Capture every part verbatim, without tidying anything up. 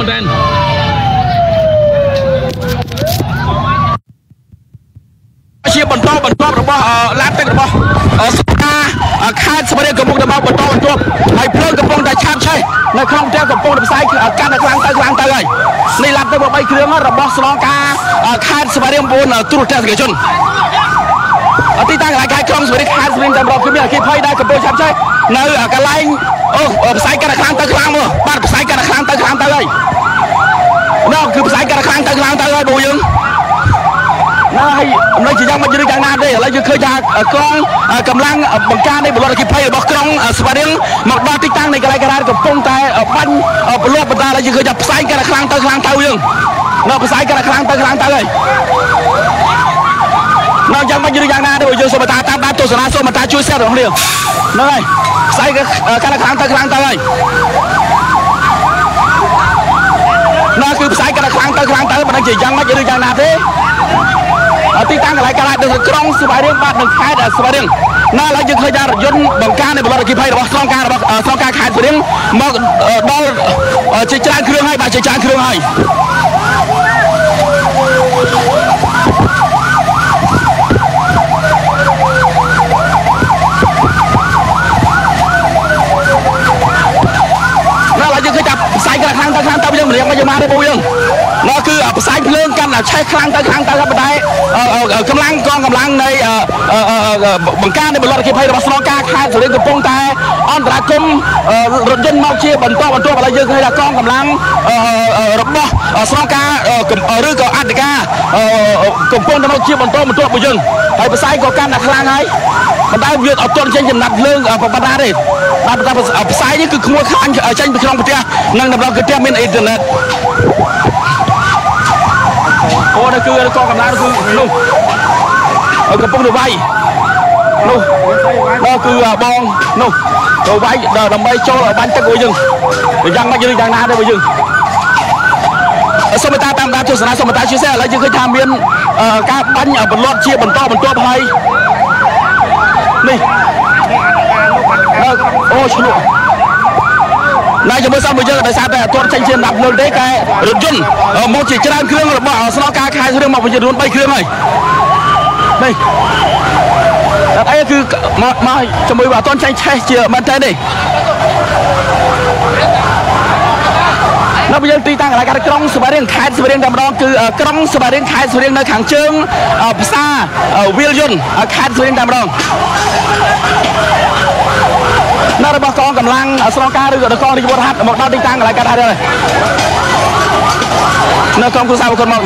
មែនទេជាបន្តបន្ទាប់របស់ឡានទឹករបស់ស្ថាខេត្តស្វាយរៀងកំពុងតែមកបន្តបន្ទាប់ហើយភ្លើងកំពុងតែឆាបឆេះនៅក្នុងផ្ទះកំពុងតែផ្សាយកាន់តែខ្លាំងទៅខ្លាំងទៅហើយនេះឡានទឹកបីគ្រឿងរបស់ស្នងការខេត្តស្វាយរៀងបួនទូរទស្សនិកជនទីតាំងកន្លែងខេត្តក្រុងស្វាយរៀងខេត្តស្វាយរៀងតែម្ដងគឺមានអគ្គិភ័យដែលកំពុងឆាបឆេះនៅកន្លែងអូផ្សាយកាន់តែខ្លាំងទៅខ្លាំងមកបាទផ្សាយកាន់តែខ្លាំងទៅខ្លាំងទៅហើយនោះគឺផ្សាយកាន់តែខ្លាំងទៅខ្លាំងទៅហើយបងយើងណាហើយអំឡុងជាយ៉ាងមិនយឺតយ៉ាងណាទេឥឡូវយើងឃើញថាកងកម្លាំងបង្ការនៃបលអគ្គិភ័យរបស់ក្រុងស្វាយរៀងមកដល់ទីតាំងនៃកន្លែងការ៉ាកំពុងតែបាញ់បលបណ្ដាឥឡូវយើងឃើញថាផ្សាយកាន់តែខ្លាំងទៅខ្លាំងទៅយើងនៅផ្សាយកាន់តែខ្លាំងទៅខ្លាំងទៅហើយនៅយ៉ាងមិនយឺតយ៉ាងណាទេយើងសូមតាតាមដានទស្សនាសូមតាជួយ share របស់គ្នាហ្នឹងហើយផ្សាយកាន់តែខ្លាំងទៅខ្លាំងទៅហើយនោះគឺផ្សាយកាន់តែខ្លាំងទៅខ្លាំងទៅមិនដឹងជាយ៉ាងម៉េចឬយ៉ាងណាទេទីតាំងកន្លែងការ៉ានៅក្រុងស្វាយរៀងបាទនៅខេត្តស្វាយរៀងណាឥឡូវយើងឃើញថារថយន្តបង្ការនៃបលអគ្គិភ័យរបស់ស្នងការរបស់ស្នងការខេត្តស្វាយរៀងមកដល់ជាច្រើនគ្រឿងហើយបាទជាច្រើនគ្រឿងហើយណាឥឡូវយើងឃើញថាផ្សាយកាន់តែខ្លាំងទៅខ្លាំងទៅយើងមិនរៀងមកយើងមកទេបងយើងនោះគឺផ្សាយភ្លើងកាន់តែឆេះខ្លាំងទៅខ្លាំងទៅប៉ុន្តែកម្លាំងកងកម្លាំងនៃបង្ការនៃបលអគ្គិភ័យរបស់ស្នងការខេត្តស្វាយរៀងកំពុងតែអន្តរាគមរថយន្តមកជាបន្តបន្ទាប់ឥឡូវយើងឃើញថាកងកម្លាំងរបស់ស្នងការឬក៏អធិការកំពុងតែមកជាបន្តបន្ទាប់របស់យើងហើយផ្សាយក៏កាន់តែខ្លាំងហើយប៉ុន្តែវាអត់ទាន់ចេញចំណាត់ភ្លើងប៉ុណ្ណាទេតែផ្សាយនេះគឺក្មួយខ្លាញ់ចេញពីក្នុងផ្ទះនិងដំណងគឺផ្ទះមានអ៊ីនធឺណិតអូនេះគឺកងកម្លាំងគឺនោះកំពុងទៅវាយនោះនោះគឺបងនោះទៅវាយដើម្បីចូលបាញ់ទឹករបស់យើងយ៉ាងម៉េចយើងយ៉ាងណាទេរបស់យើងសូមតាតាមដានទស្សនាសូមតាជួយ share ឥឡូវយើងឃើញថាមានការបាញ់បន្លាត់ជាបន្តបន្ទាប់ហើយនេះអូឆ្លក់ណាយមើលសាមួយយើងដោយសារតែអត់ទាន់ចេញជាដាប់លើទេកែរថយន្តមកជាច្រើនគ្រឿងរបស់ស្នងការខេត្តស្វាយរៀងមកវិញរួមបីគ្រឿងហើយនេះតែអីគឺមកមកជាមួយអត់ទាន់ចេញឆេះជាមែនទេនេះនៅbây giờទីតាំងកន្លែងក្រុងស្វាយរៀងខេត្តស្វាយរៀងតែម្ដងគឺក្រុងស្វាយរៀងខេត្តស្វាយរៀងនៅខាងជើងផ្សារវាលយន្តខេត្តស្វាយរៀងតែម្ដងនៅរបស់កងកម្លាំងស្នងការឬក៏កងរាជវុធហត្ថមកដល់ទីតាំងកន្លែងកាត់ហត្ថហើយនៅក្រុមគូសាបុគ្គលមក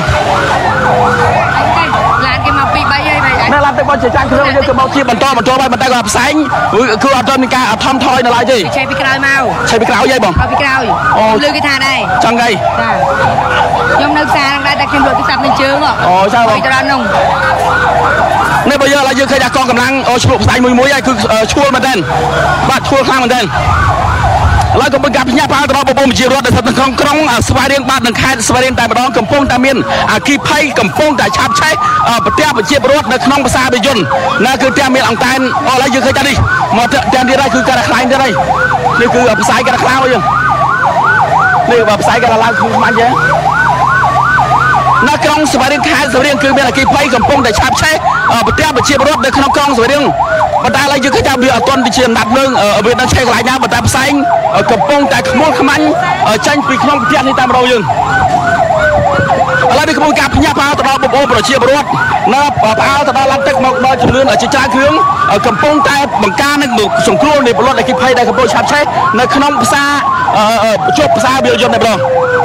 ឡានគេមកពីរបីហើយនៅឡានទឹកបោះជាចាំងគ្រឿងយើងក៏មកជាបន្តបន្តហើយបន្តក៏ផ្សែងគឺអត់ទាន់មានការថមថយនៅឡើយទេឆេះពីក្រោយមកឆេះពីក្រោយហីបងពីក្រោយអូលឺគេថាដែរចង់ហីចាខ្ញុំនៅផ្សារហ្នឹងដែរតែខ្ញុំលក់ទូរស័ព្ទនៅជើងអូចាបងទៅដល់នោះនេះបើយើងឥឡូវយើងឃើញថាកងកម្លាំងអូឆ្លក់ផ្សាយមួយមួយហើយគឺឈួលមែនទែនបាទឈួលខ្លាំងមែនទែនឥឡូវកំពុងការផ្ញើផ្អាល់ទៅដល់ប្រព័ន្ធវិទ្យារដ្ឋដែលស្ថិតនៅក្នុងក្រុងស្វាយរៀងបាទនិងខេត្តស្វាយរៀងតែម្ដងកំពុងតែមានអគ្គិភ័យកំពុងតែឆាបឆេះប្រទេសប្រជាពលរដ្ឋនៅក្នុងផ្សារវិយន្តណាគឺત્યાંមានអង្តែនឥឡូវយើងឃើញថានេះមកទាំងទៀតហើយគឺការខ្លាំងទៀតហើយនេះគឺផ្សាយការខ្លាំងយើងនេះបើផ្សាយការឡើងគឺមិនទេនៅក្រុងស្វាយរៀងខេត្តស្វាយរៀងគឺមានអគ្គិភ័យកំពុងតែឆាបឆេះប្រទេសប្រជាពលរដ្ឋនៅក្នុងក្រុងស្វាយរៀងប៉ុន្តែឥឡូវយើងឃើញថាវាអត់ទាន់ជាអំណាចលើវាដល់ឆេះកន្លែងណាប៉ុន្តែផ្សែងកំពុងតែខ្មុលខ្មាញ់ចេញពីក្នុងប្រទេសនេះតាមរយយើងឥឡូវនេះកំពុងការផ្ញើផ្អើលទៅដល់បងប្អូនប្រជាពលរដ្ឋនៅផ្អើលទៅដល់ឡានទឹកមកដល់ចំនួនជាច្រើនគ្រឿងកំពុងតែបង្ការនឹងសង្គ្រោះនៃពលរដ្ឋអគ្គិភ័យដែលកំពុងឆាបឆេះនៅក្នុងផ្សារជប់ផ្សារវាលយន្តតែម្ដង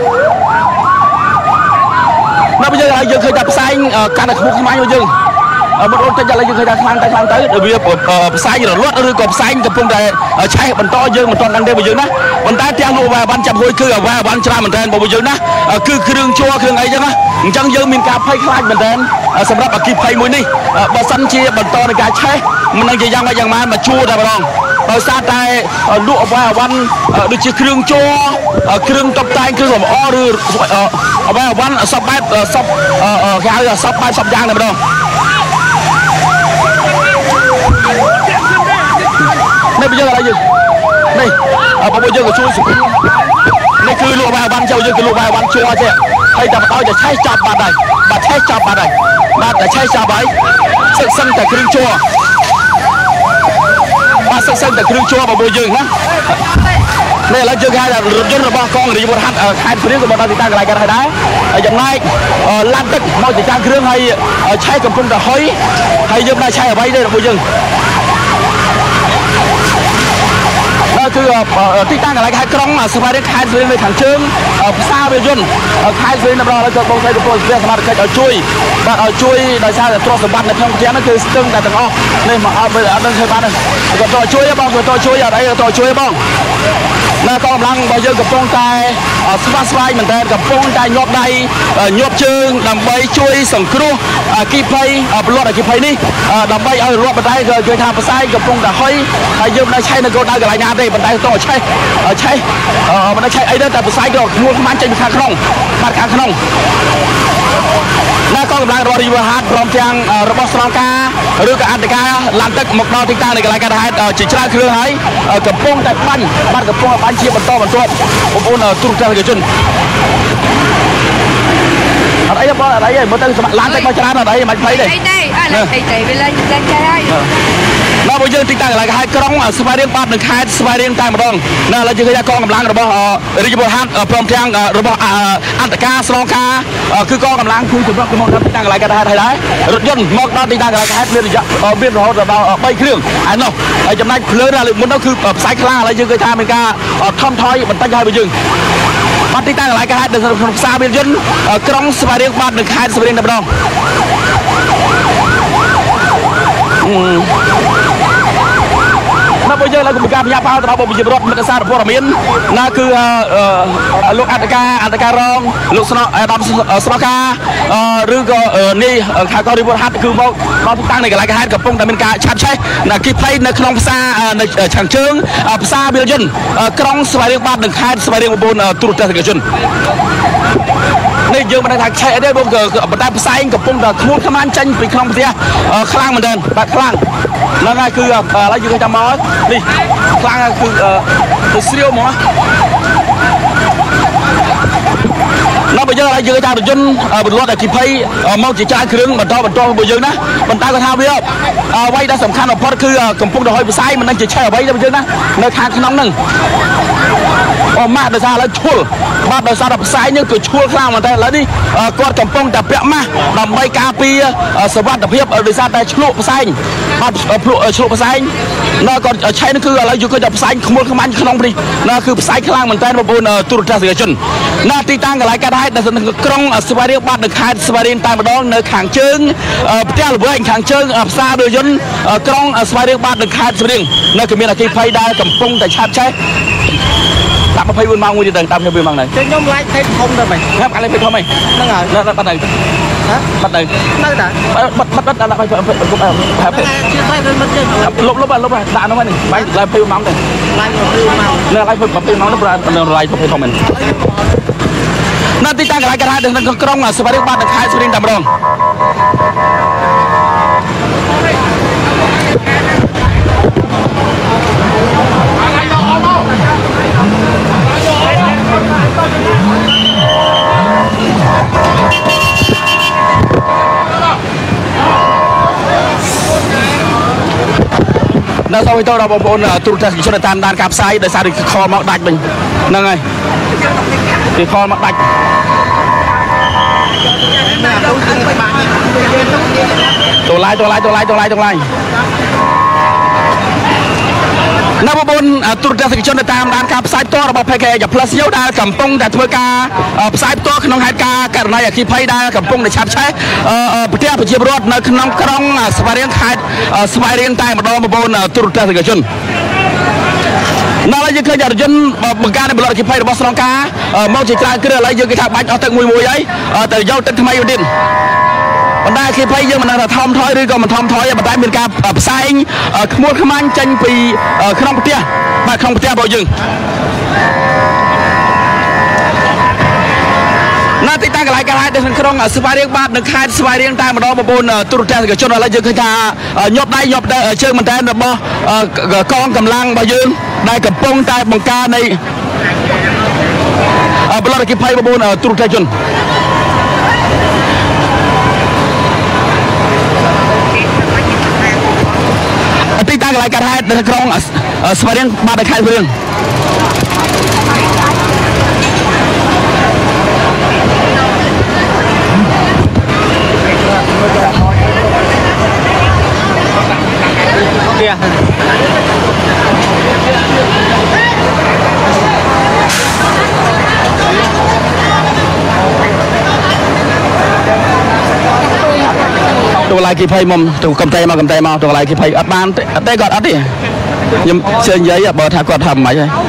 នៅbây giờយើងឃើញថាផ្សែងកាន់តែខ្មុកខ្មាញ់របស់យើងមកអូនតិចឥឡូវយើងឃើញថាខ្លាំងតែខ្លាំងទៅវាផ្សែងរលត់ឬក៏ផ្សែងកំពុងតែឆេះបន្តយើងមិនទាន់ដឹងទេរបស់យើងណាប៉ុន្តែទាំងលោកអាវ៉ាន់ចាប់ហួយគឺអាវ៉ាន់ច្រើនមែនទែនរបស់យើងណាគឺគ្រឿងជ័រគ្រឿងអីចឹងណាអញ្ចឹងយើងមានការភ័យខ្លាចមែនទែនសម្រាប់អគ្គិភ័យមួយនេះបើសិនជាបន្តនៃការឆេះមិននឹងជាយ៉ាងម៉េចយ៉ាងម៉ានមកជួតែម្ដងដោយសារតែលក់អាវ៉ាវ៉ាន់ដូចជាគ្រឿងជ័រគ្រឿងតុបតែងគ្រឿងលម្អឬអាវ៉ាវ៉ាន់សពបែបសពគេហៅសពបែបសពយ៉ាងតែម្ដងនេះbây giờ là gì đây à, bây giờ có chui xuống នេះគឺលោកអាវ៉ាន់ចូលរបស់យើងគឺលោកបាយវ៉ាន់ជួទេហើយតែបដោយតែឆេះចាប់បាត់ហើយបាត់ឆេះចាប់បាត់ហើយបាត់តែឆេះចាប់ហើយសិក្សាតែគ្រឿងជួបាទសិក្សាតែគ្រឿងជួរបស់យើងណានេះឥឡូវយើងហៅថារថយន្តរបស់កងរាជវុធហត្ថខេត្តព្រៀងក៏មកដល់ទីតាំងកន្លែងកើតហើយដែរហើយចំណែកឡានទឹកមកទីតាំងគ្រឿងហើយឆេះកំពុងតែហុយហើយយើងដែរឆេះអ្វីទេរបស់យើងគឺទីតាំងកន្លែងខេត្តក្រុងស្វាយរៀងខេត្តស្វាយរៀងនៅខាងជើងផ្សារវាយន្តខេត្តស្វាយរៀងដល់ហើយក៏បងស្រីទៅពលស្វាយសមាជិកឲ្យជួយបាទឲ្យជួយដោយសារតែទ្រព្យសម្បត្តិនៅក្នុងផ្ទះហ្នឹងគឺស្ទឹងតែទាំងអស់នេះមកអត់អត់ដឹងធ្វើបានទេក៏តជួយបងក៏តជួយអត់អីក៏តជួយបងនៅកងកម្លាំងរបស់យើងកំពុងតែស្វាស្វែងមែនតើកំពុងតែញាប់ដៃញាប់ជើងដើម្បីជួយសង្គ្រោះអគ្គិភ័យពលរដ្ឋអគ្គិភ័យនេះដើម្បីឲ្យរដ្ឋបដិក៏ជួយថាផ្សាយកំពុងតែហុយហើយយើងនៅឆេះនៅកោដៅកន្លែងណាទេប៉ុន្តែតឆេះឆេះមិនได้ឆេះអីទេតែផ្សាយក៏ឈ្មោះខ្មាញ់ចេញពីខាងក្នុងបាត់ខាងក្នុងនៅកងកម្លាំងរដ្ឋរាជវុធហត្ថព្រមទាំងរបស់ស្រងការឬក៏អន្តការឡានទឹកមកដល់ទីតាំងនៃកន្លែងកើតហេតុជាច្រើនគ្រឿងហើយកំពុងតែបាញ់បាត់កំពុងបាញ់ជាបន្តបន្ទាប់បងប្អូនទូរទស្សនិកជនអត់អីបងអត់អីទេមើលទៅឡានទឹកមកច្រើនអត់អីមិនភ័យទេអីទេអត់អីទេវាឡើងចេញចេះហើយនៅបើយើងទីតាំងកន្លែងខេត្តក្រុងស្វាយរៀងបាត់នៅខេត្តស្វាយរៀងតែម្ដងនៅឥឡូវយើងឃើញថាកងកម្លាំងរបស់រាជវុធហត្ថព្រមទាំងរបស់អន្តការស្រងការគឺកងកម្លាំងជួយសម្រាប់មកដល់ទីតាំងកន្លែងកើតហេតុហើយដែររថយន្តមកដល់ទីតាំងកន្លែងហេតុមានរយៈមានរហូតដល់បីគ្រឿងហើយនោះហើយចំណែកភ្លើងលើមុននោះគឺផ្សាយខ្លាំងឥឡូវយើងឃើញថាមានការថមថយបន្តិចហើយបើយើងបាត់ទីតាំងកន្លែងកើតហេតុនៅក្នុងផ្សារវាយន្តក្រុងស្វាយរៀងបាត់នៅខេត្តស្វាយរៀងតែម្ដងនៅពេលយើងឡើងពីការផ្ញើផលទៅដល់ប្រជាពលរដ្ឋមិត្តសារព័ត៌មានណាគឺលោកអន្តការអន្តការរងលោកស្នអដាមស្នការឬក៏នេះខេត្តកោះរិវត្តហត្ថគឺមកដល់ទីតាំងនៃកន្លែងហេតុកំពុងតែមានការឆាប់ឆេះនៅគីភ័យនៅក្នុងផ្សារនៅខាងជើងផ្សារវាលយន្តក្រុងស្វាយរៀងបាត់នៅខេត្តស្វាយរៀងបងប្អូនទូរទស្សនិកជននេះយើងមិនដឹងថាឆេះអីទេបងក៏បណ្ដាផ្សាយកំពុងតែខ្មួលខ្មាញ់ចេញពីក្នុងផ្ទះខ្លាំងមែនទែនបាទខ្លាំងហ្នឹងហើយគឺឥឡូវយើងចាំមកនេះខ្លាំងគឺទៅស្រាវហ្មងនៅបើយើងឥឡូវយើងថារយន្តពលរដ្ឋអគ្គិភ័យមកជាច្រើនគ្រឿងបន្តបន្តរបស់យើងណាប៉ុន្តែគាត់ថាវាអ្វីដែលសំខាន់បំផុតគឺកំពុងតែហុយផ្សាយមិនដឹងជាឆេះអ្វីរបស់យើងណានៅខាងក្នុងហ្នឹងអូម៉ាស់ដោយសារឥឡូវឈុលបាទដោយសារតែផ្សាយនេះគឺឈុលខ្លាំងមែនតែឥឡូវនេះគាត់កំពុងតែពាក់ម៉ាស់ដើម្បីការពារសុវត្ថិភាពដោយសារតែឆ្លក់ផ្សែងបាទភ្លក់ឆ្លក់ផ្សែងនៅគាត់ឆេះនេះគឺឥឡូវយើងគាត់តែផ្សាយខ្មុលខ្មាញ់ក្នុងនេះណាគឺផ្សាយខ្លាំងមែនតែបងប្អូនទូរទស្សនិកជនណាទីតាំងកន្លែងកើតហេតុនៅក្រុងស្វាយរៀងបាត់នៅខេត្តស្វាយរៀងតែម្ដងនៅខាងជើងផ្ទះល្វែងខាងជើងផ្សាររថយន្តក្រុងស្វាយរៀងបាត់នៅខេត្តស្វាយរៀងនៅក៏មានអគ្គិភ័យដែរកំពុងតែឆាប់ឆេះដាក់ยี่สิบสี่ម៉ោងមួយទៀតទៅដាក់ยี่สิบสี่ម៉ោងដែរជើងខ្ញុំឡាយពេកធំទៅមិនងាប់អាឡៃពេកធំហីហ្នឹងហើយបាត់ទៅហ៎បាត់ទៅនៅតាបាត់បាត់បាត់ដាក់ពេកពេកគុំអើពេកជឿពេកមិនជើងលុបលុបលុបដាក់នោះហ្នឹងបាយឡាយยี่สิบสี่ម៉ោងទៅឡាយยี่สิบสี่ម៉ោងនៅឡាយยี่สิบสี่ម៉ោងនោះប្រហែលឡាយពេកធំមែននៅទីតាំងកន្លែងកើតហេតុនៅក្រុងស្វាយរៀងបាត់នៅខេត្តស្វាយរៀងតែម្ដងនៅសូមទៅដល់បងប្អូនទូរទស្សនិកជនតាមដានការផ្សាយដោយសារគឺខលមកដាច់វិញហ្នឹងហើយគឺខលមកដាច់តូឡាយតូឡាយតូឡាយតូឡាយតូឡាយនៅបងប្អូនទូរទស្សនិកជនតាមដានការផ្សាយផ្ទាល់របស់ ផេ កេ Plus យោដែលកំពុងតែធ្វើការផ្សាយផ្ទាល់ក្នុងហេតុការណ៍ករណីអគ្គិភ័យដែលកំពុងតែឆាប់ឆេះប្រទេសប្រជាពលរដ្ឋនៅក្នុងក្រុងស្វាយរៀងខេត្តស្វាយរៀងតែម្ដងបងប្អូនទូរទស្សនិកជននៅឡើយយើងឃើញរថយន្តបង្ការនៃបលអគ្គិភ័យរបស់ស្រងការមកជាច្រើនគ្រឿងឥឡូវយើងគេថាបាច់អស់ទឹកមួយមួយហើយតែយកទឹកថ្មីទៀតបណ្ដាអគ្គិភ័យយើងមិនដឹងថាថមថយឬក៏មិនថមថយទេប៉ុន្តែមានការផ្សែងខ្មួលខ្មាញ់ចេញពីក្នុងផ្ទះបាទក្នុងផ្ទះរបស់យើងនៅទីតាំងកន្លែងកើតហេតុនៅក្នុងស្វាយរៀងបាត់នៅខេត្តស្វាយរៀងតែម្ដងបងប្អូនទូរទស្សនិកជនឥឡូវយើងឃើញថាញាប់ដៃញាប់ជើងមែនតើរបស់កងកម្លាំងរបស់យើងដែលកំពុងតែបង្ការនៃប្លន់អគ្គិភ័យបងប្អូនទូរទស្សនិកជនទីតាំងកន្លែងកាត់ហេតុនៅក្រុងស្វាយរៀងបាត់នៅខេត្តស្វាយរៀងទូកន្លែងគីភ័យមកទូកំតែមកកំតែមកទូកន្លែងគីភ័យអត់បានអត់ទេគាត់អត់ទេខ្ញុំជើញនិយាយបើថាគាត់ធ្វើមិនខ្មិចហើយ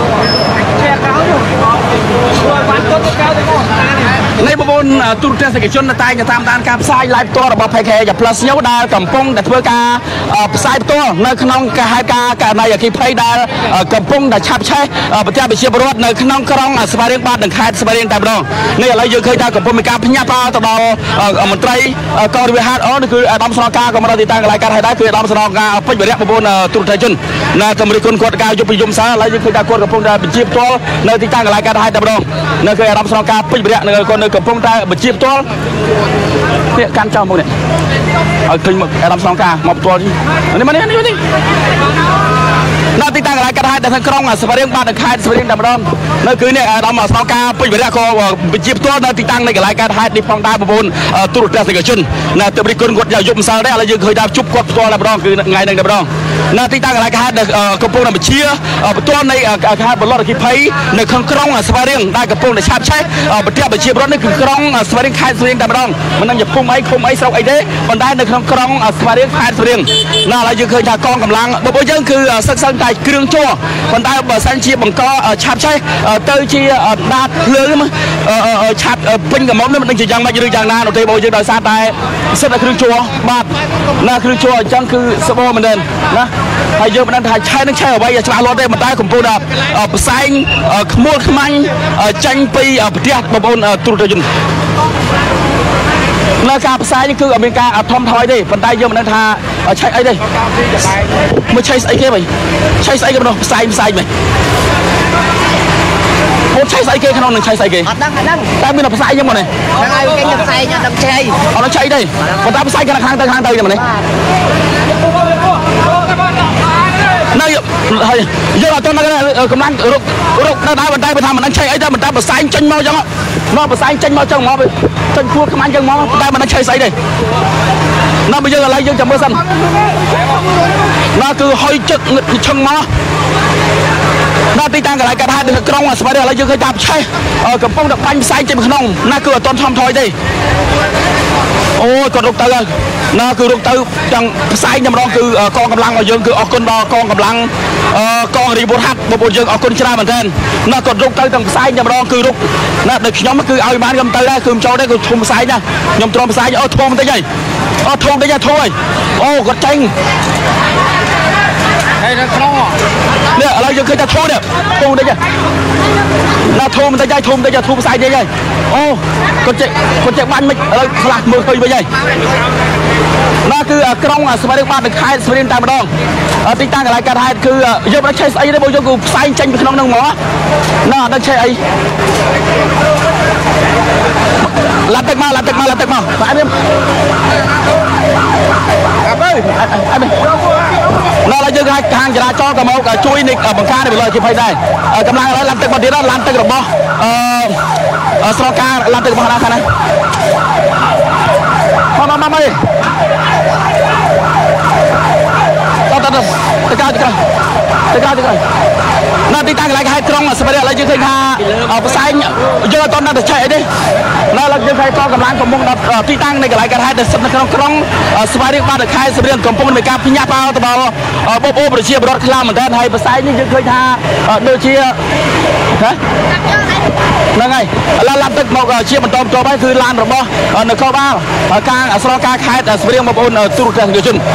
នេះបងប្អូនទូរទស្សនិកជនតែងតាមដានការផ្សាយ live ផ្ទាល់របស់ ផេ ខេ Plus ញ៉ូដែលកំពុងតែធ្វើការផ្សាយផ្ទាល់នៅក្នុងការហៅការករណីអគ្គិភ័យដែលកំពុងតែឆាប់ឆេះប្រទេសប្រជាពលរដ្ឋនៅក្នុងក្រុងស្វាយរៀងបាត់និងខេត្តស្វាយរៀងតែម្ដងនេះឥឡូវយើងឃើញថាកំពុងមានការភ្ញាក់ផ្អើលទៅដល់មន្ត្រីកងរាជហត្ថអូនគឺអាដាមស្នងការក៏មកដល់ទីតាំងកន្លែងកាត់ហើយដែរគឺអាដាមស្នងការពេជ្រវរៈបងប្អូនទូរទស្សនិកជននៅតំរិគុណគាត់ការយុបយមសារឥឡូវយើងឃើញថាគាត់កំពុងតែបញ្ជាផ្ទាល់នៅទីតាំងកន្លែងកាត់ហើយតែម្ដងនៅគឺអាដាមស្នងការពេជ្រវរៈនៅគាត់នៅកំពុងតែបញ្ជាផ្ទាល់នេះកាន់ចោលមកនេះឲ្យឃើញមកអាដាមស្នងការមកផ្ទាល់នេះមកនេះនេះនេះនៅទីតាំងកន្លែងកាត់ហើយនៅក្នុងក្រុងស្វាយរៀងបាត់នៅខេត្តស្វាយរៀងតែម្ដងនៅគឺនេះអាដាមស្នងការពេជ្រវរៈក៏បញ្ជាផ្ទាល់នៅទីតាំងនៃកន្លែងកាត់ហើយនេះផងដែរបងប្អូនទូរទស្សនិកជននៅតំរិគុណគាត់យកយប់ម្សិលដែរឥឡូវយើងឃើញថាជប់គាត់ផ្ទាល់តែម្ដងគឺថ្ងៃនេះតែម្ដងនៅទីតាំងកន្លែងកាត់ហើយកំពុងតែបញ្ជាផ្ទាល់នៃខេត្តបលរអគ្គិភ័យនៅក្នុងក្រុងស្វាយរៀងដែលកំពុងតែឆាប់ឆេះប្រទេសប្រជាពលរដ្ឋនេះគឺក្រុងស្វាយរៀងខេត្តស្វាយរៀងតែម្ដងមិនដឹងជាភូមិអីឃុំអីស្រុកអីទេប៉ុន្តែនៅក្នុងក្រុងស្វាយរៀងខេត្តស្វាយរៀងណាឥឡូវយើងឃើញថាកងកម្លាំងបងប្អូនយើងគឺសិក្សាតែគ្រឿងជ័រប៉ុន្តែបើសិនជាបង្កឆាប់ឆេះទៅជាដាតភ្លើងឆាប់ពេញកំមុំនេះមិនដឹងជាយ៉ាងម៉េចឬយ៉ាងណានោះទេបងយើងដោយសារតែសិតតែគ្រឿងជ័របាទណាគ្រឿងជ័រអញ្ចឹងគឺស្បោមែនទេណាហើយយើងមិនដឹងថាឆេះនឹងឆេះអ្វីច្បាស់លាស់ទេប៉ុន្តែកំពុងតែផ្សែងខ្មួលខ្មាញ់ចាញ់ពីប្រទេសបងប្អូនទូរទស្សនិកជននៅការផ្សាយនេះគឺអត់មានការធំថយទេប៉ុន្តែយើងមិនដឹងថាឆេះអីទេមើលឆេះស្អីគេវិញឆេះស្អីគេនោះផ្សាយផ្សាយវិញអូឆេះស្អីគេក្នុងនឹងឆេះស្អីគេអត់ដឹងអត់ដឹងតែមានផ្សាយយ៉ាងមកនេះហ្នឹងហើយគេផ្សាយអត់ដឹងឆេះអត់ដឹងឆេះទេប៉ុន្តែផ្សាយខាងខាងទៅខាងទៅយ៉ាងមកនេះនៅហើយយើងអត់ទៅកម្លាំងរុករុកនៅដែរប៉ុន្តែបើថាមិនដឹងឆេះអីទៅមិនតែផ្សាយចេញមកអញ្ចឹងមកផ្សាយចេញមកអញ្ចឹងមកចេញខួរខ្មាញ់អញ្ចឹងមកតែមិនដឹងឆេះស្អីទេណាបើយើងឥឡូវយើងចាំមើលសិនណាគឺហុយចិត្តងឹតឈឹងមកដល់ទីតាំងកន្លែងកាត់ហេតុនៅក្រុងស្វាយរៀងឥឡូវយើងឃើញថាឆេះកំពុងតែបាញ់ផ្សាយចេញក្នុងណាគឺអត់ទាន់ថមថយទេអូយគាត់រុកទៅហើយណាគឺរុកទៅទាំងផ្សាយតែម្ដងគឺកងកម្លាំងរបស់យើងគឺអរគុណដល់កងកម្លាំងកងរាជបុត្រហាត់បងប្អូនយើងអរគុណច្រើនមែនទែនណាគាត់រុកទៅទាំងផ្សាយតែម្ដងគឺរុកណាដូចខ្ញុំគឺឲ្យបានខ្ញុំទៅដែរគឺចូលដែរគឺធំផ្សាយណាខ្ញុំទ្រាំផ្សាយអូធំបន្តិចហើយអូធំបន្តិចហើយធំហើយអូគាត់ចេញហើយនៅក្នុងនេះឥឡូវយើងឃើញថាធំនេះធំបន្តិចណាធំបន្តិចហើយធំបន្តិចធំផ្សាយតិចហើយអូគាត់ចេះគាត់ចេះបាញ់មិនឥឡូវឆ្លាស់មើលឃើញវិញហើយណាគឺក្រុងស្វាយរៀងបាត់នៅខេត្តស្វាយរៀងតែម្ដងទីតាំងកន្លែងកាត់ហេតុគឺយើងមិនឆេះស្អីទេបងយើងគឺផ្សាយចេញពីក្នុងហ្នឹងហ្មងណាអត់ដឹងឆេះអីឡាត់ទឹកមកឡាត់ទឹកមកឡាត់ទឹកមកបាទអីអើយអីនៅឡើយយើងខាងចរាចរណ៍ក៏មកជួយនេះបង្ការនៅលើជាភ័យដែរកម្លាំងឥឡូវឡាត់ទឹកមកទៀតឡាត់ទឹករបស់អឺស្រការឡាត់ទឹករបស់ណាខាងណាមកមកមកអីតតតទៅក្រៅទៅក្រៅទៅក្រៅទៅក្រៅនៅទីតាំងកន្លែងហេតុក្រុងស្វាយរៀងឥឡូវយើងឃើញថាផ្សាយយើងអត់ទាន់ទៅឆេះអីទេនៅឡើយយើងឃើញកងកម្លាំងកំពុងដល់ទីតាំងនៃកន្លែងកាត់ហេតុដែលស្ថិតនៅក្នុងក្រុងស្វាយរៀងបាត់នៅខេត្តស្វាយរៀងកំពុងមានការភ្ញាក់ផ្អើលទៅដល់បងប្អូនប្រជាពលរដ្ឋខ្លាំងមែនទែនហើយផ្សាយនេះយើងឃើញថាដូចជាហ៎ហ្នឹងហើយឥឡូវឡានទឹកមកជាបន្តបន្ទាប់ហើយគឺឡានរបស់នគរបាលការអស្រការខេត្តស្វាយរៀងបងប្អូនទូរទស្សនិកជន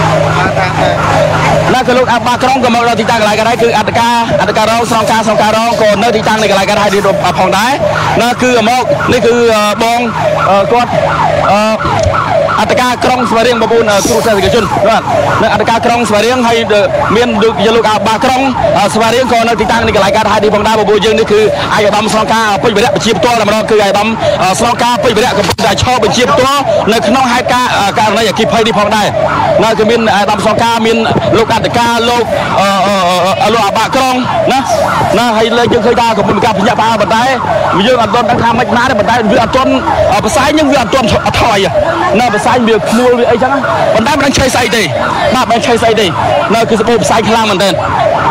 ណាគឺលោកអាបាក្រុងក៏មកដល់ទីតាំងកន្លែងកាត់ហេតុគឺអត្តការអត្តការរងស្រងការស្រងការរងក៏នៅទីតាំងនៃកន្លែងកាត់ហេតុនេះផងដែរណាគឺមកនេះគឺបងគាត់អត្តការក្រុងស្វាយរៀងបងប្អូនគ្រូសាស្ត្រជនបាទនៅអត្តការក្រុងស្វាយរៀងហើយមានលោកអាបាក្រុងស្វាយរៀងក៏នៅទីតាំងនៃកន្លែងកាត់ហេតុនេះផងដែរបងប្អូនយើងនេះគឺអាយឧត្តមស្នងការពេជ្រវរៈបញ្ជាផ្ទាល់តែម្ដងគឺអាយឧត្តមស្នងការពេជ្រវរៈកំពុងតែឈរបញ្ជាផ្ទាល់នៅក្នុងហេតុការណ៍ករណីអគ្គិភ័យនេះផងដែរនៅគឺមានអាយឧត្តមស្នងការមានលោកអធិការលោកលោកអបាក់ក្រុងណាណាហើយលើយើងឃើញថាកំពុងការប្រញាប់ប្រើប៉ុន្តែយើងអត់ទាន់ដឹងថាមិនណាទេប៉ុន្តែវាអត់ទាន់ផ្សាយនឹងវាអត់ទាន់ថយនៅផ្សាយវាខ្មួលវាអីចឹងប៉ុន្តែមិនដឹងឆេះស្អីទេបាទមិនឆេះស្អីទេនៅគឺសបោផ្សាយខ្លាំងមែនទែន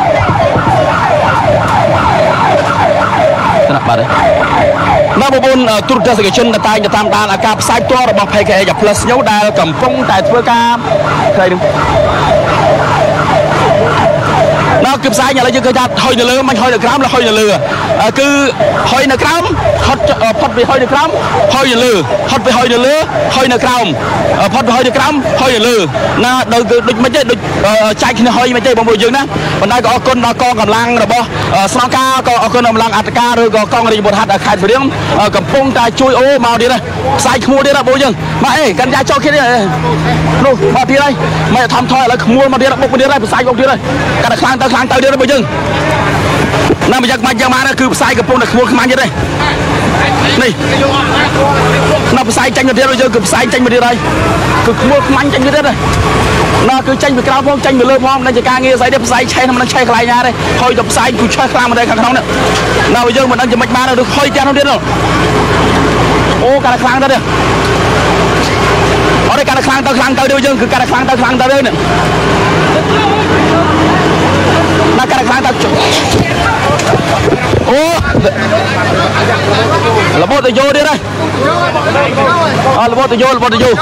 បាទនៅបងប្អូនទូរទស្សនិកជនតែងតាមដានអាការផ្សាយផ្ទាល់របស់ พี เค age Plus ញូដែលកំពុងតែធ្វើការឃើញដល់គឺផ្សាយឥឡូវយើងឃើញថាហុយនៅលើមិនហុយនៅក្រោមแล้วហុយនៅលើគឺហុយនៅក្រោមហត់ផុតពីហុយនៅក្រោមហុយនៅលើហត់ពីហុយនៅលើហុយនៅក្រោមផុតពីហុយនៅក្រោមហុយនៅលើណាដូចដូចមិនទេដូចចែកគ្នាហុយមិនទេបងប្អូនយើងណាប៉ុន្តែក៏អរគុណដល់កងកម្លាំងរបស់ស្នងការក៏អរគុណដល់កម្លាំងអធិការឬក៏កងរាជបុត្រហត្ថខេត្តព្រះរៀងកំពុងតែជួយអូមកទៀតណាផ្សាយខ្មួលទៀតណាបងយើងបាទអេកាន់យ៉ាចូលគ្នានោះមកទៀតហើយមិនធំថយឥឡូវខ្មួលមកទៀតបុកមកទៀតហើយផ្សាយបុកទៀតហើយកាន់តែខ្លាំងទៅខ្លាំងទៅទៀតបងយើងណាមកយ៉ាងម៉េចយ៉ាងម៉េចគឺផ្សាយកំពុងតែខ្មួលខ្មាញ់ទៀតទេនេះណាផ្សាយចាញ់មកទៀតយើងគឺផ្សាយចាញ់មកទៀតហើយគឺខ្មួលខ្មាញ់ចាញ់មកទៀតហើយណាគឺចាញ់ពីក្រៅផងចាញ់ពីលើផងមិនជាការងារស្អីទេផ្សាយឆេះមិនដឹងឆេះកន្លែងណាទេហើយទៅផ្សាយគឺឆេះខ្លាំងមកតែខាងក្នុងនេះណាយើងមិនដឹងជាមិនបានឬហុយទាំងនោះទៀតអូកាន់តែខ្លាំងទៅទៀតអត់ទេកាន់តែខ្លាំងទៅខ្លាំងទៅយើងគឺកាន់តែខ្លាំងទៅខ្លាំងទៅនេះណាកាន់តែខ្លាំងទៅអូរបត់ទៅយោទៀតហើយអរបត់ទៅយោរបត់ទៅយោ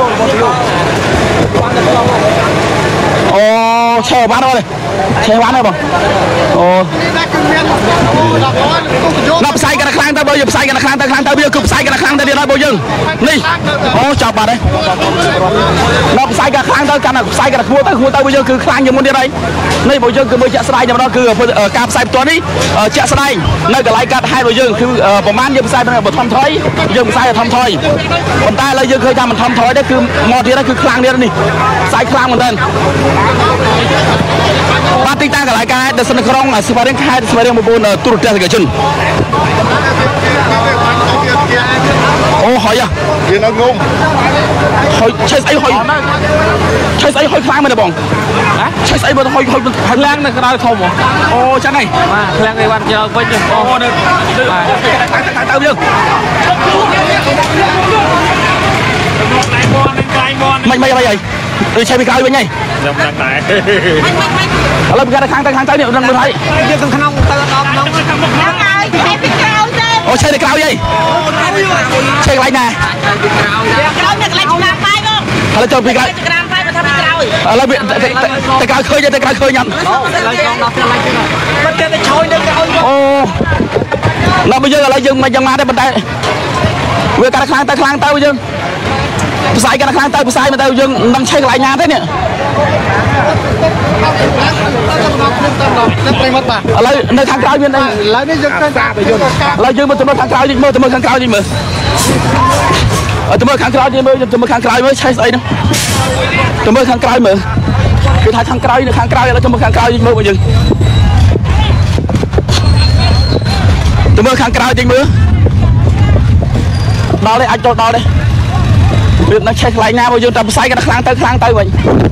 អូឆេះបានអត់ទេឆេះបានទេបងអូណាផ្សាយកាន់តែខ្លាំងទៅបើយើងផ្សាយកាន់តែខ្លាំងទៅខ្លាំងទៅវាគឺផ្សាយកាន់តែខ្លាំងទៅទៀតហើយបងយើងនេះអូចាប់បាត់ហើយណាផ្សាយកាន់តែខ្លាំងទៅកាន់តែផ្សាយកាន់តែខ្មួលទៅខ្មួលទៅបងយើងគឺខ្លាំងជាងមុនទៀតហើយនេះបងយើងគឺមើលជាក់ស្ដែងតែម្ដងគឺការផ្សាយផ្ទាល់នេះជាក់ស្ដែងនៅកន្លែងកាត់ហេតុរបស់យើងគឺប្រហែលយើងផ្សាយបឋមថយយើងផ្សាយបឋមថយប៉ុន្តែឥឡូវយើងឃើញថាមិនធំថយទេគឺមកទៀតគឺខ្លាំងទៀតនេះផ្សាយខ្លាំងមែនទែនបាទទីតាំងកន្លែងការដែលស្នៅក្រុងស្វាយរៀងខេត្តស្វាយរៀងបងប្អូនទូរទស្សនិកជនអូហើយវានៅងុំហើយឆេះស្អីហើយឆេះស្អីហើយខ្លាំងមែនទេបងឆេះស្អីមើលទៅហើយហើយខ្លាំងនៅក្រៅធំអូចឹងហីបាទខ្លាំងឯវ៉ាន់ចោលវិញអូនៅបាទទៅយើងមិនមិនអីអីដូចឆេះពីក្រៅវិញហីខ្ញុំដឹងដែរឥឡូវពីខាងទៅខាងទៅនេះនឹងមើលហើយយើងខាងក្នុងទៅដល់ក្នុងហ្នឹងហើយឆេះពីក្រៅទៅអូឆេះពីក្រៅហីឆេះកន្លែងណាក្រៅនេះកន្លែងឆ្នាំបាយបងឥឡូវចូលពីក្រៅក្រាមបាយមកថាពីក្រៅឥឡូវតែក្រៅឃើញតែក្រៅឃើញអត់ឡើយកងដល់ផ្ទះឡើយមិនតែឆយនៅក្រៅអូដល់បើយើងឥឡូវយើងមិនយ៉ាងម៉ាទេប៉ុន្តែវាកាន់ខ្លាំងទៅខ្លាំងទៅយើងផ្សាយកាន់ខ្លាំងទៅផ្សាយមកទៅយើងមិនឆេះកន្លែងណាទេនេះឥឡូវនៅខាងក្រៅមានអីឥឡូវនេះយើងឃើញថាឥឡូវយើងមើលទៅមើលខាងក្រៅនេះមើលទៅមើលខាងក្រៅនេះមើលអត់ទៅមើលខាងក្រៅនេះមើលទៅមើលខាងក្រៅមើលឆេះស្អីនោះទៅមើលខាងក្រៅមើលគឺថាខាងក្រៅនៅខាងក្រៅឥឡូវទៅមើលខាងក្រៅនេះមើលមកយើងទៅមើលខាងក្រៅនេះមើលដល់ទេអាចចូលដល់ទេវានៅឆេះកន្លែងណាបើយើងតែផ្សាយកាន់ខ្លាំងទៅខ្លាំងទៅវិញ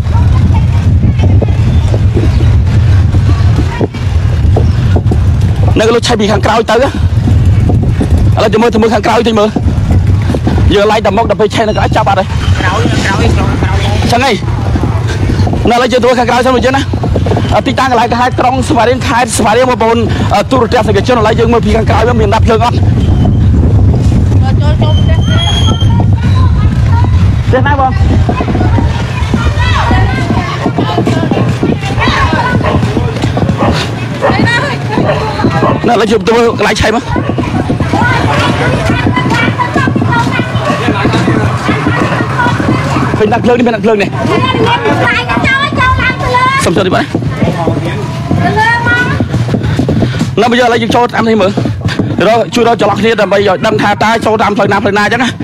នៅកលុឆេះពីខាងក្រៅទៅឥឡូវទៅមើលទៅមើលខាងក្រៅទៅមើលយើងឡាយតែមកដល់ពេលឆេះនៅក្រៅចាប់អត់ហើយក្រៅក្រៅក្រៅចឹងហីនៅឥឡូវយើងទៅខាងក្រៅសិនមកយើងណាទីតាំងកន្លែងខេត្តក្រុងស្វាយរៀងខេត្តស្វាយរៀងបងប្អូនទូរទស្សនិកជនឥឡូវយើងមើលពីខាងក្រៅវាមានដាប់ភ្លើងអត់ចូលចូលផ្ទះផ្ទះណាបងណាឡើយជុំទៅកន្លែងឆៃមកឃើញដាក់ភ្លើងនេះមានដាក់ភ្លើងនេះសុំចូលនេះបាទណាbây giờឡើយយើងចូលតាមនេះមើលរកជួយរកចន្លោះគ្នាដើម្បីឲ្យដឹងថាតើចូលតាមផ្លូវណាផ្លូវណាអញ្ចឹងណា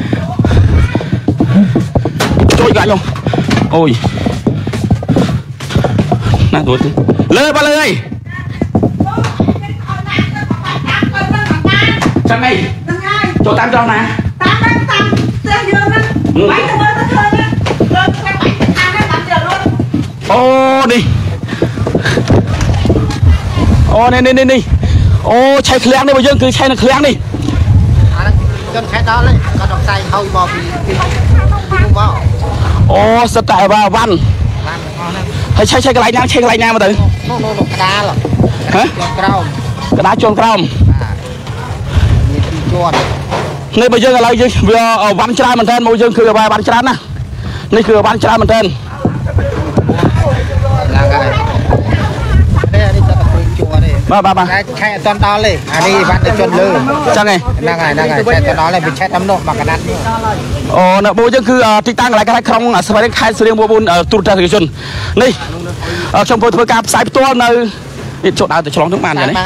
ជួយកាច់ខ្ញុំអូយណាទូលើបើលើអី ngay chỗ tam trong nè tam tam tam tam dương á bảy tao mới tới chơi á rồi cái bảy thằng nó làm giờ luôn ô đi ô nè nè nè nè ô chạy khleang đi bây giờ cứ chạy nó khleang đi chân chạy đó lên có đọc tay hâu bò vì không bao ô sật tại vào văn hay chạy chạy cái lạnh nhang chạy cái lạnh nhang mà từ nó nó nó đá rồi hả cái đá trôn cromนี่ไปยังอะไรยังเวลาวันชรามันเทินโมยังคือวันชรานะนี่คือวันชรามันเทินมาบ้าบ้าใช่ตอนตอนเลยอันนี้วันจะจนเลยจังไงนั่งไงนั่งไงใช่ตอนตอนเลยเป็นใช้ตำโนมากระนั้นโอ้เนอะโมยังคือที่ตั้งอะไรก็ได้ครองสมัยนี้ใครเสียงโมบุญตุรกีชนนี่ชมพูทวีการสายตัวในจุดเอาแต่ฉลองทุกมันอย่างนี้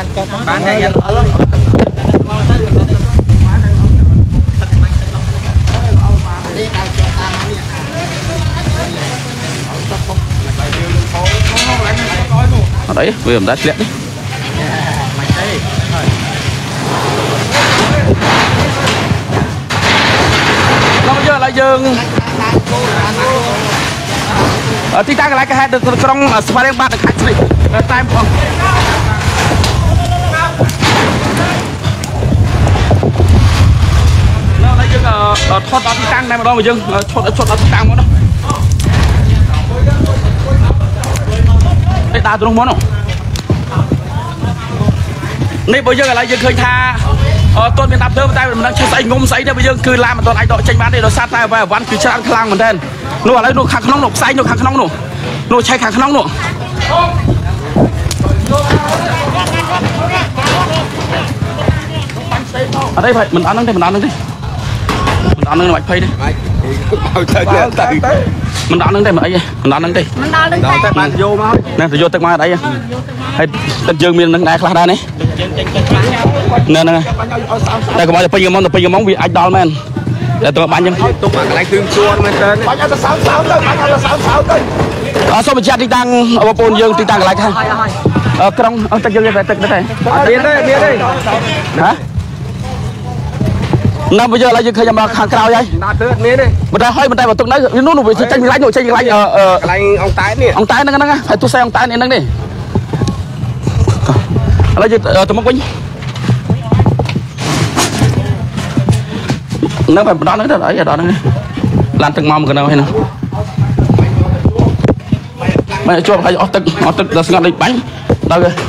ở đấy vừa đã lẹ đi nó bây giờ là dừng ở tí ta lại cái hai được trong safari bạn được khách này time không nó lấy dừng ở thoát ở tí tăng này mà đâu mà dừng thoát ở thoát ở tí tăng mà đâu đây ta tụi nó món khôngนี่bây giờ làยังเคยทาต้นเป็นตับเดิมแต่มันนั่งใช้ใส่งมใส่เนี่ยbây giờคือลามันตอนไอ้ดอกเชงบ้านเนี่ยเราซาตายไปวันคือช้างคลังเหมือนเดิมนู่นอะไรนู่นขังขนมหนุกใส่นู่นขังขนมหนุกนู่นใช้ขังขนมหนุกอะไรไปมันอันนั้นดิมันอันนั้นดิมันอันนั้นไหวไปดิมันอันนั้นดิมันไอ้มันอันนั้นดิมันอันนั้นแต่มันโยมาเนี่ยโยตึกมาได้ยังให้ตึกยืมมีนั่งได้คลาดได้นี่nè nè đây có bao giờ bây giờ mong bây giờ mong vì anh đo men để tụi bạn nhâm tụi bạn lại thương chua men tên bạn ăn là sáu sáu tới bạn ăn là sáu sáu tới ở số một chiếc đi tăng ở bồn dương đi tăng lại cái ở trong ởตึกdương vềตึกđấy biến đây biến đây hả năm bây giờ là dương khơi mà hàng cao vậy mình ra hơi mình đây vào tụi nó nó nó bị tranh lạnh rồi tranh lạnh ờ lạnh ông tái nè ông tái nó nó phải tôi xe ông tái này nó đi là gì tụi mong quýnh nó phải đó nó ở giờ đó nó làm từng mong cái nào hay nào mày cho phải ởตึกởตึกlà ngắt đi bánh đâu rồi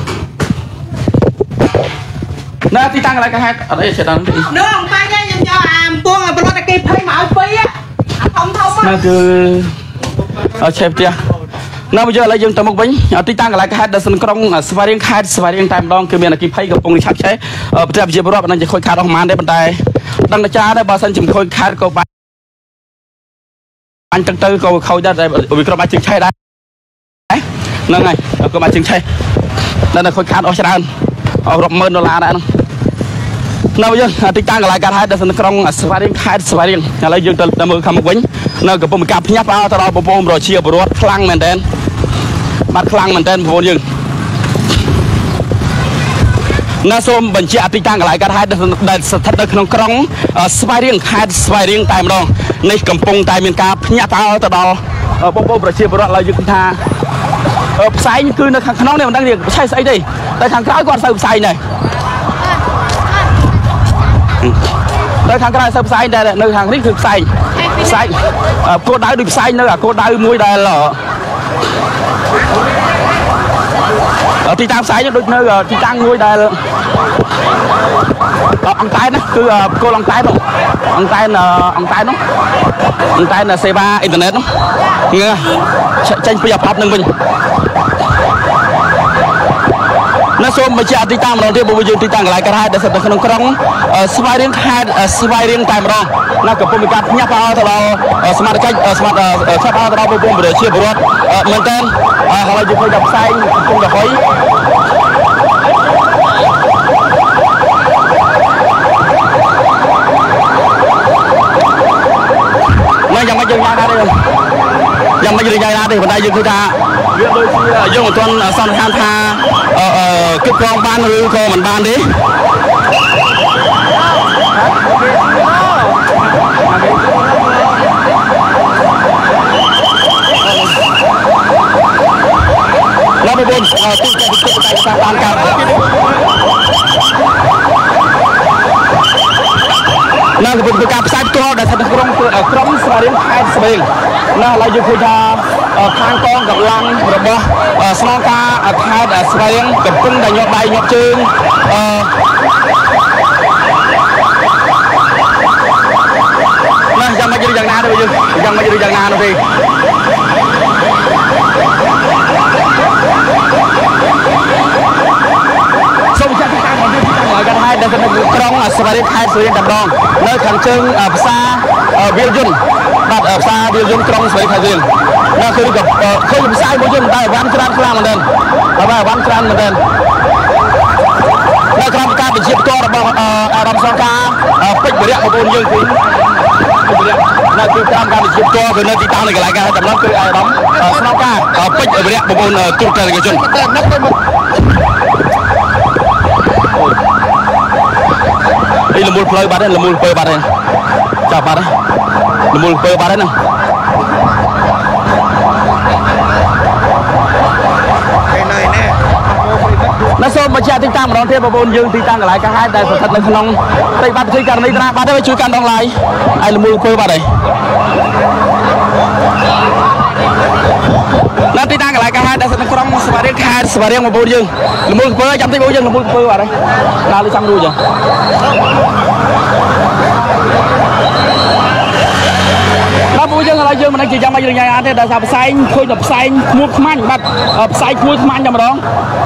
nè tí tăng lại cái hai ở đây sẽ đang nước ông ta nha nhìn cho làm tuôn rồi bên đó kịp thấy mạo phí á không thông á nó cứ ở chép tia nó bây giờ là dương tầm một bánh tí tăng lại cái hai là sân công safari khai safari time đong cứ miền là kịp hay gặp công đi chặt cháy ở bây giờ bây giờ bữa đó bạn khôi khai đong màn đấy bên đây đang là cha đấy bà sân chìm khôi khai câu bạn anh tăng tư câu khôi ra đây vì có bạn chừng cháy đấy nè này có bạn chừng cháy đây là khôi khai ở trên ở rộng mơn đô la đấy nó bây giờ tí tăng lại cái hai là sân công safari khai safari là lấy dương tầm một một bánh nó gặp một cặp nháp ao tao bao bom rồi chia bột khlang mình đen bắt khlang mình đen vô dương nó xôm bệnh chị tí tăng lại cái hai là thật được không công safari khai safari tại mà đâu này cầm pung tại miền cáp nháp ao tao bao bom bom rồi chia bột là dương tha sai như cứ nó khang nó này mình đang điền sai sai đi tại thằng cái con sai sai này đây thằng cái sai sai đây nơi thằng rít thực sai sai cô đá được sai nữa là cô đá mũi đây là ở thì tao sai được nơi rồi thì tăng mũi đây là ông tay nó cứ cô lòng tay không ông tay là ông tay nó ông tay là xê ba internet nó nghe tranh bây giờ pop nâng mình nó xôm mà chia tí tăng đầu tiên bây giờ tí tăng lại cái hai để sản phẩm không safari riêng hai safari riêng tại mà đâu nó có một cái nháp ao thôi là smart cái smart shop ao thôi bao gồm để chia bớt mình tên hoặc là dùng đập xay không đập khói nó dòng mấy chân ra đây dòng mấy chân ra đây bên đây dừng cứ ta việc đôi khi dùng một tuần son than tha kích con ban rồi cô mình ban đi នៅពីការផ្សាយផ្ទាល់ដែលស្ថិតក្នុងក្រុមស្វារៀងខេត្តស្វាយរៀងណាឥឡូវយើងឃើញថាខាងកងកម្លាំងរបស់ស្នងការខេត្តស្វាយរៀងកំពុងតែញាត់ដៃញាត់ជើងអឺណាយ៉ាងម៉េចឬយ៉ាងណាទៅយើងយ៉ាងម៉េចឬយ៉ាងណានោះទេសូមចាត់តាំងមកទីតាំងឡើយគាត់ហើយដែលនៅក្រុងស្វាយរៀងខេត្តស្វាយរៀងតែម្ដងនៅខាងជើងផ្សារវាលយន្តបាទផ្សារវាលយន្តក្រុងស្វាយរៀងខេត្តស្វាយរៀងនៅគឺក៏ឃើញផ្សាយមួយយន្តតែវ៉ាន់ច្រើនខ្លាំងមែនទែនបាទវ៉ាន់ច្រើនមែនទែននៅក្រោមការបញ្ជាផ្ទាល់របស់អារម្មណ៍សង្ការពេជ្រវរៈបងប្អូនយើងគឺនៅទីតាមការវិជាផ្ទាល់គឺនៅទីតាំងនៃកន្លែងការតែម្ដងគឺអារម្មណ៍ស្នងការពេជ្រវរៈបងប្អូនទូតកម្មជននេះលមូលផ្លូវបាត់ហើយលមូលពើបាត់ហើយចាប់បាត់ហើយលមូលពើបាត់ហើយហ្នឹងនៅសូមបញ្ជាក់ទីតាំងម្ដងទៀតបងប្អូនយើងទីតាំងកន្លែងកាហាយដែលស្ថិតនៅក្នុងទីបាត់ទីករណីត្រាបាត់ហើយជួយកាន់ដងឡាយហើយលមូលពើបាត់ហើយនៅទីតាំងកន្លែងកាហាយដែលស្ថិតនៅក្រុងស្វាយរៀងខេត្តស្វាយរៀងបងប្អូនយើងលមូលពើចាំតិចបងយើងលមូលពើបាត់ហើយដល់លើចាំរួចចឹងដល់ពួកយើងឥឡូវយើងមិនដឹងជាយ៉ាងម៉េចរឿងយ៉ាងណាទេដោយសារផ្សែងឃើញតែផ្សែងឈ្មោះខ្មាញ់បាត់ផ្សែងឈ្មោះខ្មាញ់តែម្ដង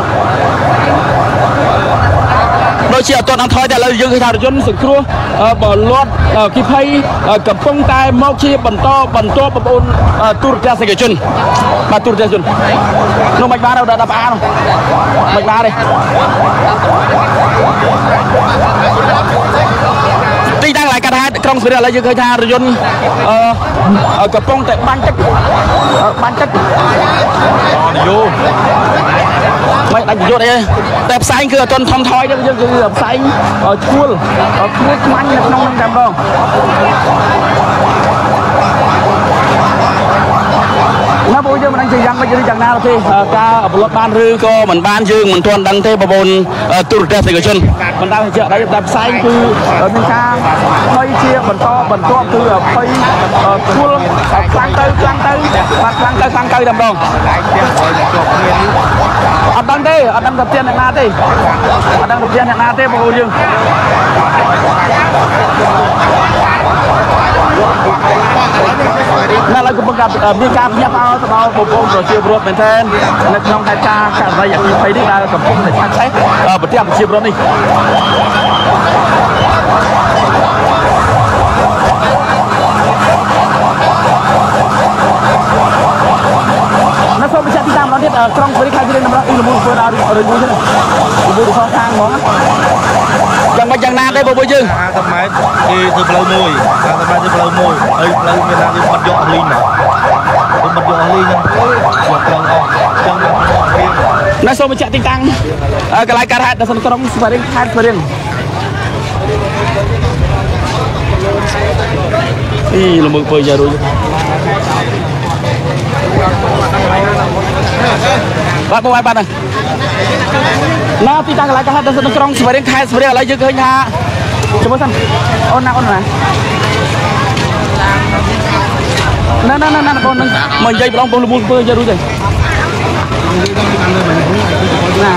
ដូចជាអត់ទាន់អត់ថយតែឥឡូវយើងឃើញថារថយន្តសង្គ្រោះបលាត់គីភ័យកំពុងតែមកជាបន្តបន្តបងប្អូនទូរទស្សនិកជនបាទទូរទស្សនិកជននោះមិនបានដល់ដល់ផ្អានោះមិនបានទេទីតាំងឡើយកាត់ហេតុក្រុងស្វាយរៀងឥឡូវយើងឃើញថារថយន្តអឺកំពុងតែបាញ់ទឹកបាញ់ទឹកអូយោមិនដាច់យុទ្ធអីតែផ្សែងគឺអត់ទាន់ធំថយទេយើងគឺផ្សែងឈួលឈួលខ្មាញ់នៅក្នុងនឹងតែម្ដងណាបងយើងមិនដឹងជាយ៉ាងម៉េចឬយ៉ាងណាទេការអបលត់បានឬក៏មិនបានយើងមិនទាន់ដឹងទេបងប្អូនទូរទស្សនិកជនមិនដឹងជាក់ដែរតែផ្សែងគឺមានការភ័យជាបន្តបន្ទាប់គឺភ័យឈួលខ្លាំងទៅខ្លាំងទៅបាទខ្លាំងទៅខ្លាំងទៅតែម្ដងអត់ដឹងទេអត់ដឹងទៅផ្ទះអ្នកណាទេអត់ដឹងទៅផ្ទះអ្នកណាទេបងប្អូនយើងនៅឡើយកំពុងតែមានការភ្ញាក់ផ្អើលទៅដល់បងប្អូនប្រជាពលរដ្ឋមែនទែននៅក្នុងហេតុការណ៍ករណីអគ្គិភ័យនេះដែលកំពុងតែឆាក់ឆេះប្រទេសប្រជាពលរដ្ឋនេះនៅសូមបញ្ជាក់ទីតាំងម្ដងទៀតក្រុងស្វាយរៀងខេត្តស្វាយរៀងម្ដងអ៊ីលមូលធ្វើដល់រយមួយហ្នឹងលមូលទៅខាងហ្មងយ៉ាងម៉េចយ៉ាងណាទេបងប្អូនយើងห้าสิบម៉ែត្រគេធ្វើផ្លូវមួយห้าสิบម៉ែត្រធ្វើផ្លូវមួយហើយផ្លូវមានណាគេបាត់យកអស់លីងណាគេបាត់យកអស់លីងហ្នឹងយកផ្លូវអស់ចឹងមកវានៅសូមបញ្ជាក់ទីតាំងកន្លែងការហេតុនៅក្នុងក្រុងស្វាយរៀងខេត្តស្វាយរៀងអីលមូលពើយ៉ារួយបាទបងបាទណាទីតាំងកន្លែងកាហេតុនៅក្នុងក្រុងស្វាយរៀងខេត្តស្វាយរៀងឥឡូវយើងឃើញថាចាំមើលសិនអូនណាអូនណាណាណាណាបងនឹងមកនិយាយម្ដងបងលមូលពើយ៉ារួយទេណា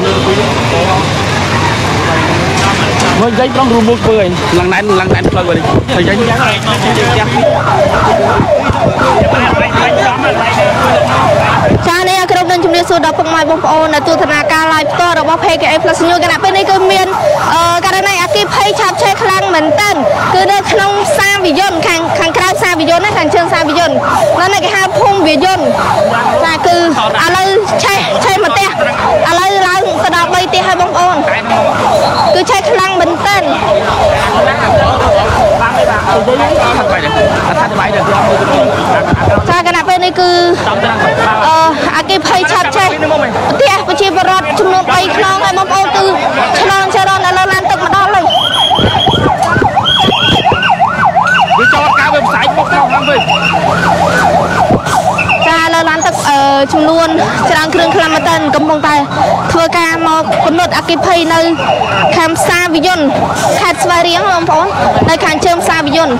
មកនិយាយម្ដងរួមមុខពើឯងឡើងណែនឡើងណែនផ្លូវវិញនិយាយយ៉ាងណាចានេះក្រុមនឹងជំរាបសួរដល់ពុកម៉ែបងប្អូននៅទូរទស្សនាការ live ផ្ទាល់របស់ P K A Plus News គណៈពេលនេះគឺមានករណីអគ្គិភ័យឆាបឆេះខ្លាំងមែនទែនគឺនៅក្នុងផ្សារវិយន្តខាងខាងក្រៅផ្សារវិយន្តណាខាងជើងផ្សារវិយន្តនៅនៅគេហៅភូមិវិយន្តចាគឺឥឡូវឆេះឆេះមកផ្ទះឥឡូវឡើងទៅដល់បីផ្ទះហើយបងប្អូនគឺឆេះខ្លាំងមែនទែនចាគណៈពេលនេះគឺអឺអគ្គិភ័យឆាបឆេះផ្ទះប្រជាពលរដ្ឋចំនួនបីខ្នងហើយបងប្អូនគឺឆ្លងចរន្តដល់ឡានទឹកមកដល់ហើយវាចូលការវាផ្សាយមកក្នុងហ្នឹងវិញចាលើឡានទឹកចំនួនច្រើនគ្រឿងខ្លាំងមែនទែនកំពុងតែធ្វើការមកកំណត់អគ្គិភ័យនៅខាងផ្សារវិយន្តខេត្តស្វាយវាយរៀងបងប្អូននៅខាងជើងផ្សារវិយន្តឥ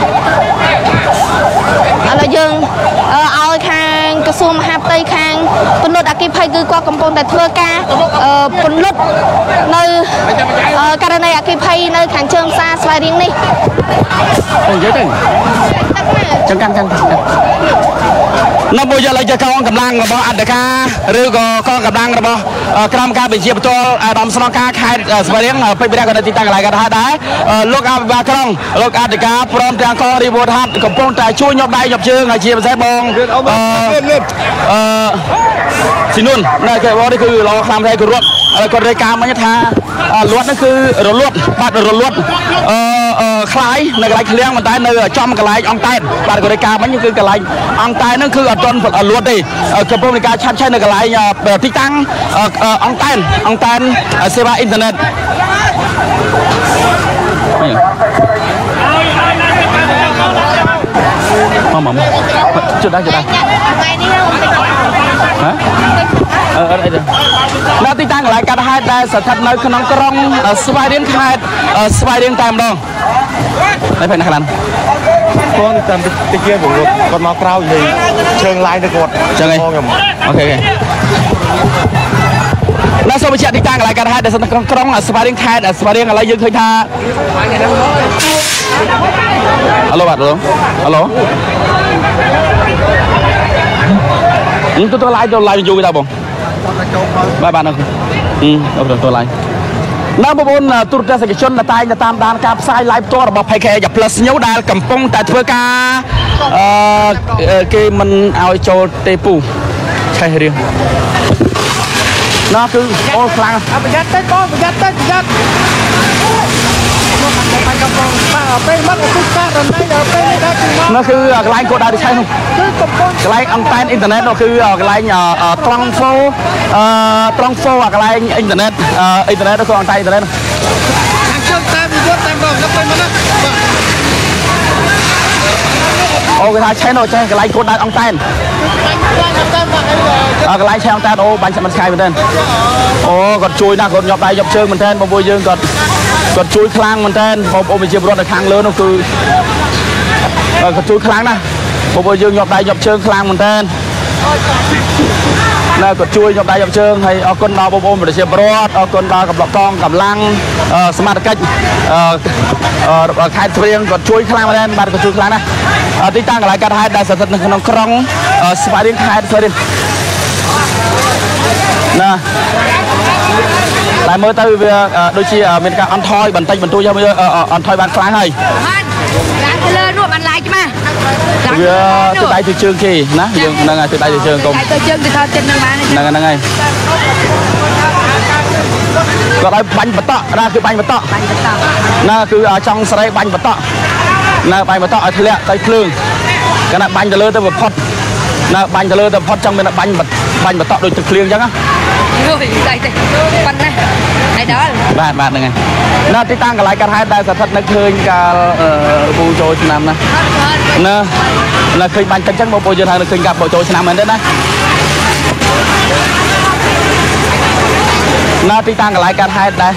ឡូវយើងឲ្យខាងក្រសួងមហាផ្ទៃខាងពន្លត់អគ្គិភ័យគឺគាត់កំពុងតែធ្វើការពន្លត់នៅករណីអគ្គិភ័យនៅខាងជើងផ្សារស្វាយរៀងនេះនិយាយទៅចឹងកាន់កាន់នៅមួយយកឡើងជាកងកម្លាំងរបស់អន្តការឬក៏កងកម្លាំងរបស់ក្រមការបញ្ជាបន្ទាល់អាដាមស្នងការខេត្តស្វាយរៀងពេជ្របុរីក៏នៅទីតាំងកន្លែងក៏ដែរលោកអភិបាលក្រុងលោកអធិការព្រមទាំងកងរីវូតហាត់កំពុងតែជួយញាប់ដៃញាប់ជើងហើយជាពិសេសបងអឺអឺស៊ីនុននៅគេបងនេះគឺរខ្លាំងតែគឺរត់ហើយគាត់រាយការណ៍មិញថាលួតនេះគឺរលត់បាទរលត់អឺខ្លាយនៅកន្លែងឃ្លាំងប៉ុន្តែនៅចំកន្លែងអង្គតែនបាទគាត់រាយការណ៍មិញគឺកន្លែងអង្គតែនហ្នឹងគឺអត់ទាន់លួតទេកំពុងមានការឆាប់ឆៃនៅកន្លែងទីតាំងអង្គតែនអង្គតែនសេវាអ៊ីនធឺណិតមកមកជិះដែរជិះដែរហ៎អឺអត់អីទេនៅទីតាំងកន្លែងកាត់ហេតុដែលស្ថិតនៅក្នុងក្រុងស្វាយរៀងខេត្តស្វាយរៀងតែម្ដងហើយពេលណាខ្លាំងគាត់តាមតិចទៀតគាត់មកក្រៅនិយាយជើងឡាយទៅគាត់ចឹងហ៎អូខេនៅសូមបញ្ជាក់ទីតាំងកន្លែងកាត់ហេតុដែលស្ថិតនៅក្នុងក្រុងស្វាយរៀងខេត្តស្វាយរៀងឥឡូវយើងឃើញថាហៅបាទហៅនេះទៅទៅឡាយទៅឡាយយូរទៅបងបាទបាទហ្នឹងអឺទៅទៅឡាយនៅបងប្អូនទូរទស្សនិកជនតែងតាមដានការផ្សាយ live ផ្ទាល់របស់ ផេ ខេ Plus News ដែលកំពុងតែធ្វើការអឺគេមិនឲ្យចូលទេពូឆេះរៀងនោះគឺអូខ្លាំងប្រយ័ត្នតិចបងប្រយ័ត្នតិចប្រយ័ត្ននោះគឺកន្លែងកោដៅទីឆៃនោះគឺកំពុងកន្លែងអន្តែនអ៊ីនធឺណិតនោះគឺកន្លែងត្រង់ហ្វូអឺត្រង់ហ្វូអាកន្លែងអ៊ីនធឺណិតអ៊ីនធឺណិតនោះគឺអន្តែនអ៊ីនធឺណិតខាងជើងតាមវិវត្តតាមបងទៅមកណាអូគេថាឆៃនោះចេះកន្លែងកោដៅអន្តែនអើកន្លែងឆៃអន្តែនអូបាញ់មិនស្កាយមែនទេអូគាត់ជួយណាស់គាត់ញាប់ដៃញាប់ជើងមែនទេបងប្អូនយើងគាត់គាត់ជួយខ្លាំងមែនតើបងប្អូនប្រជាពលរដ្ឋនៅខាងលើនោះគឺគាត់ជួយខ្លាំងណាស់បងប្អូនយើងញាប់ដៃញាប់ជើងខ្លាំងមែនតើណាគាត់ជួយញាប់ដៃញាប់ជើងហើយអរគុណដល់បងប្អូនប្រជាពលរដ្ឋអរគុណដល់កម្លាំងកងកម្លាំងសមត្ថកិច្ចខេត្តស្វាយរៀងគាត់ជួយខ្លាំងមែនតើបាទគាត់ជួយខ្លាំងណាស់ទីតាំងកន្លែងកាត់ហេតុដែលស្ថិតនៅក្នុងក្រុងស្វាយរៀងខេត្តស្វាយរៀងណាតែមើលទៅវាដូចជាមានការអន់ថយបន្តិចបន្តួចហើយអន់ថយបានខ្លាំងហើយឡើងទៅលើនោះបានឡាយច្បាស់វាទៅដៃទៅជើងគេណាយើងហ្នឹងហើយទៅដៃទៅជើងកុំទៅជើងទៅថតចិត្តនឹងបានហ្នឹងហ្នឹងហើយគាត់ឲ្យបាញ់បតក់ណាគឺបាញ់បតក់បាញ់បតក់ណាគឺចង់ស្រីបាញ់បតក់ណាបាញ់បតក់ឲ្យធ្លាក់ទៅភ្លើងកណ្ដាបាញ់ទៅលើទៅបំផុតណាបាញ់ទៅលើទៅបំផុតចង់មានបាញ់បាញ់បតក់ដូចទឹកភ្លៀងអញ្ចឹងណាយដៃទេប៉ុណ្ណាហើយដល់បាទបាទហ្នឹងហើយនៅទីតាំងកន្លែងកាត់ហេតុដែលស្ថិតនៅឃើញកាលពូចូលឆ្នាំណាណានៅឃើញបាញ់ទឹកអញ្ចឹងបងប្អូនយើងថានៅឃើញការបោចូលឆ្នាំមែនទេណានៅទីតាំងកន្លែងកាត់ហេតុដែរ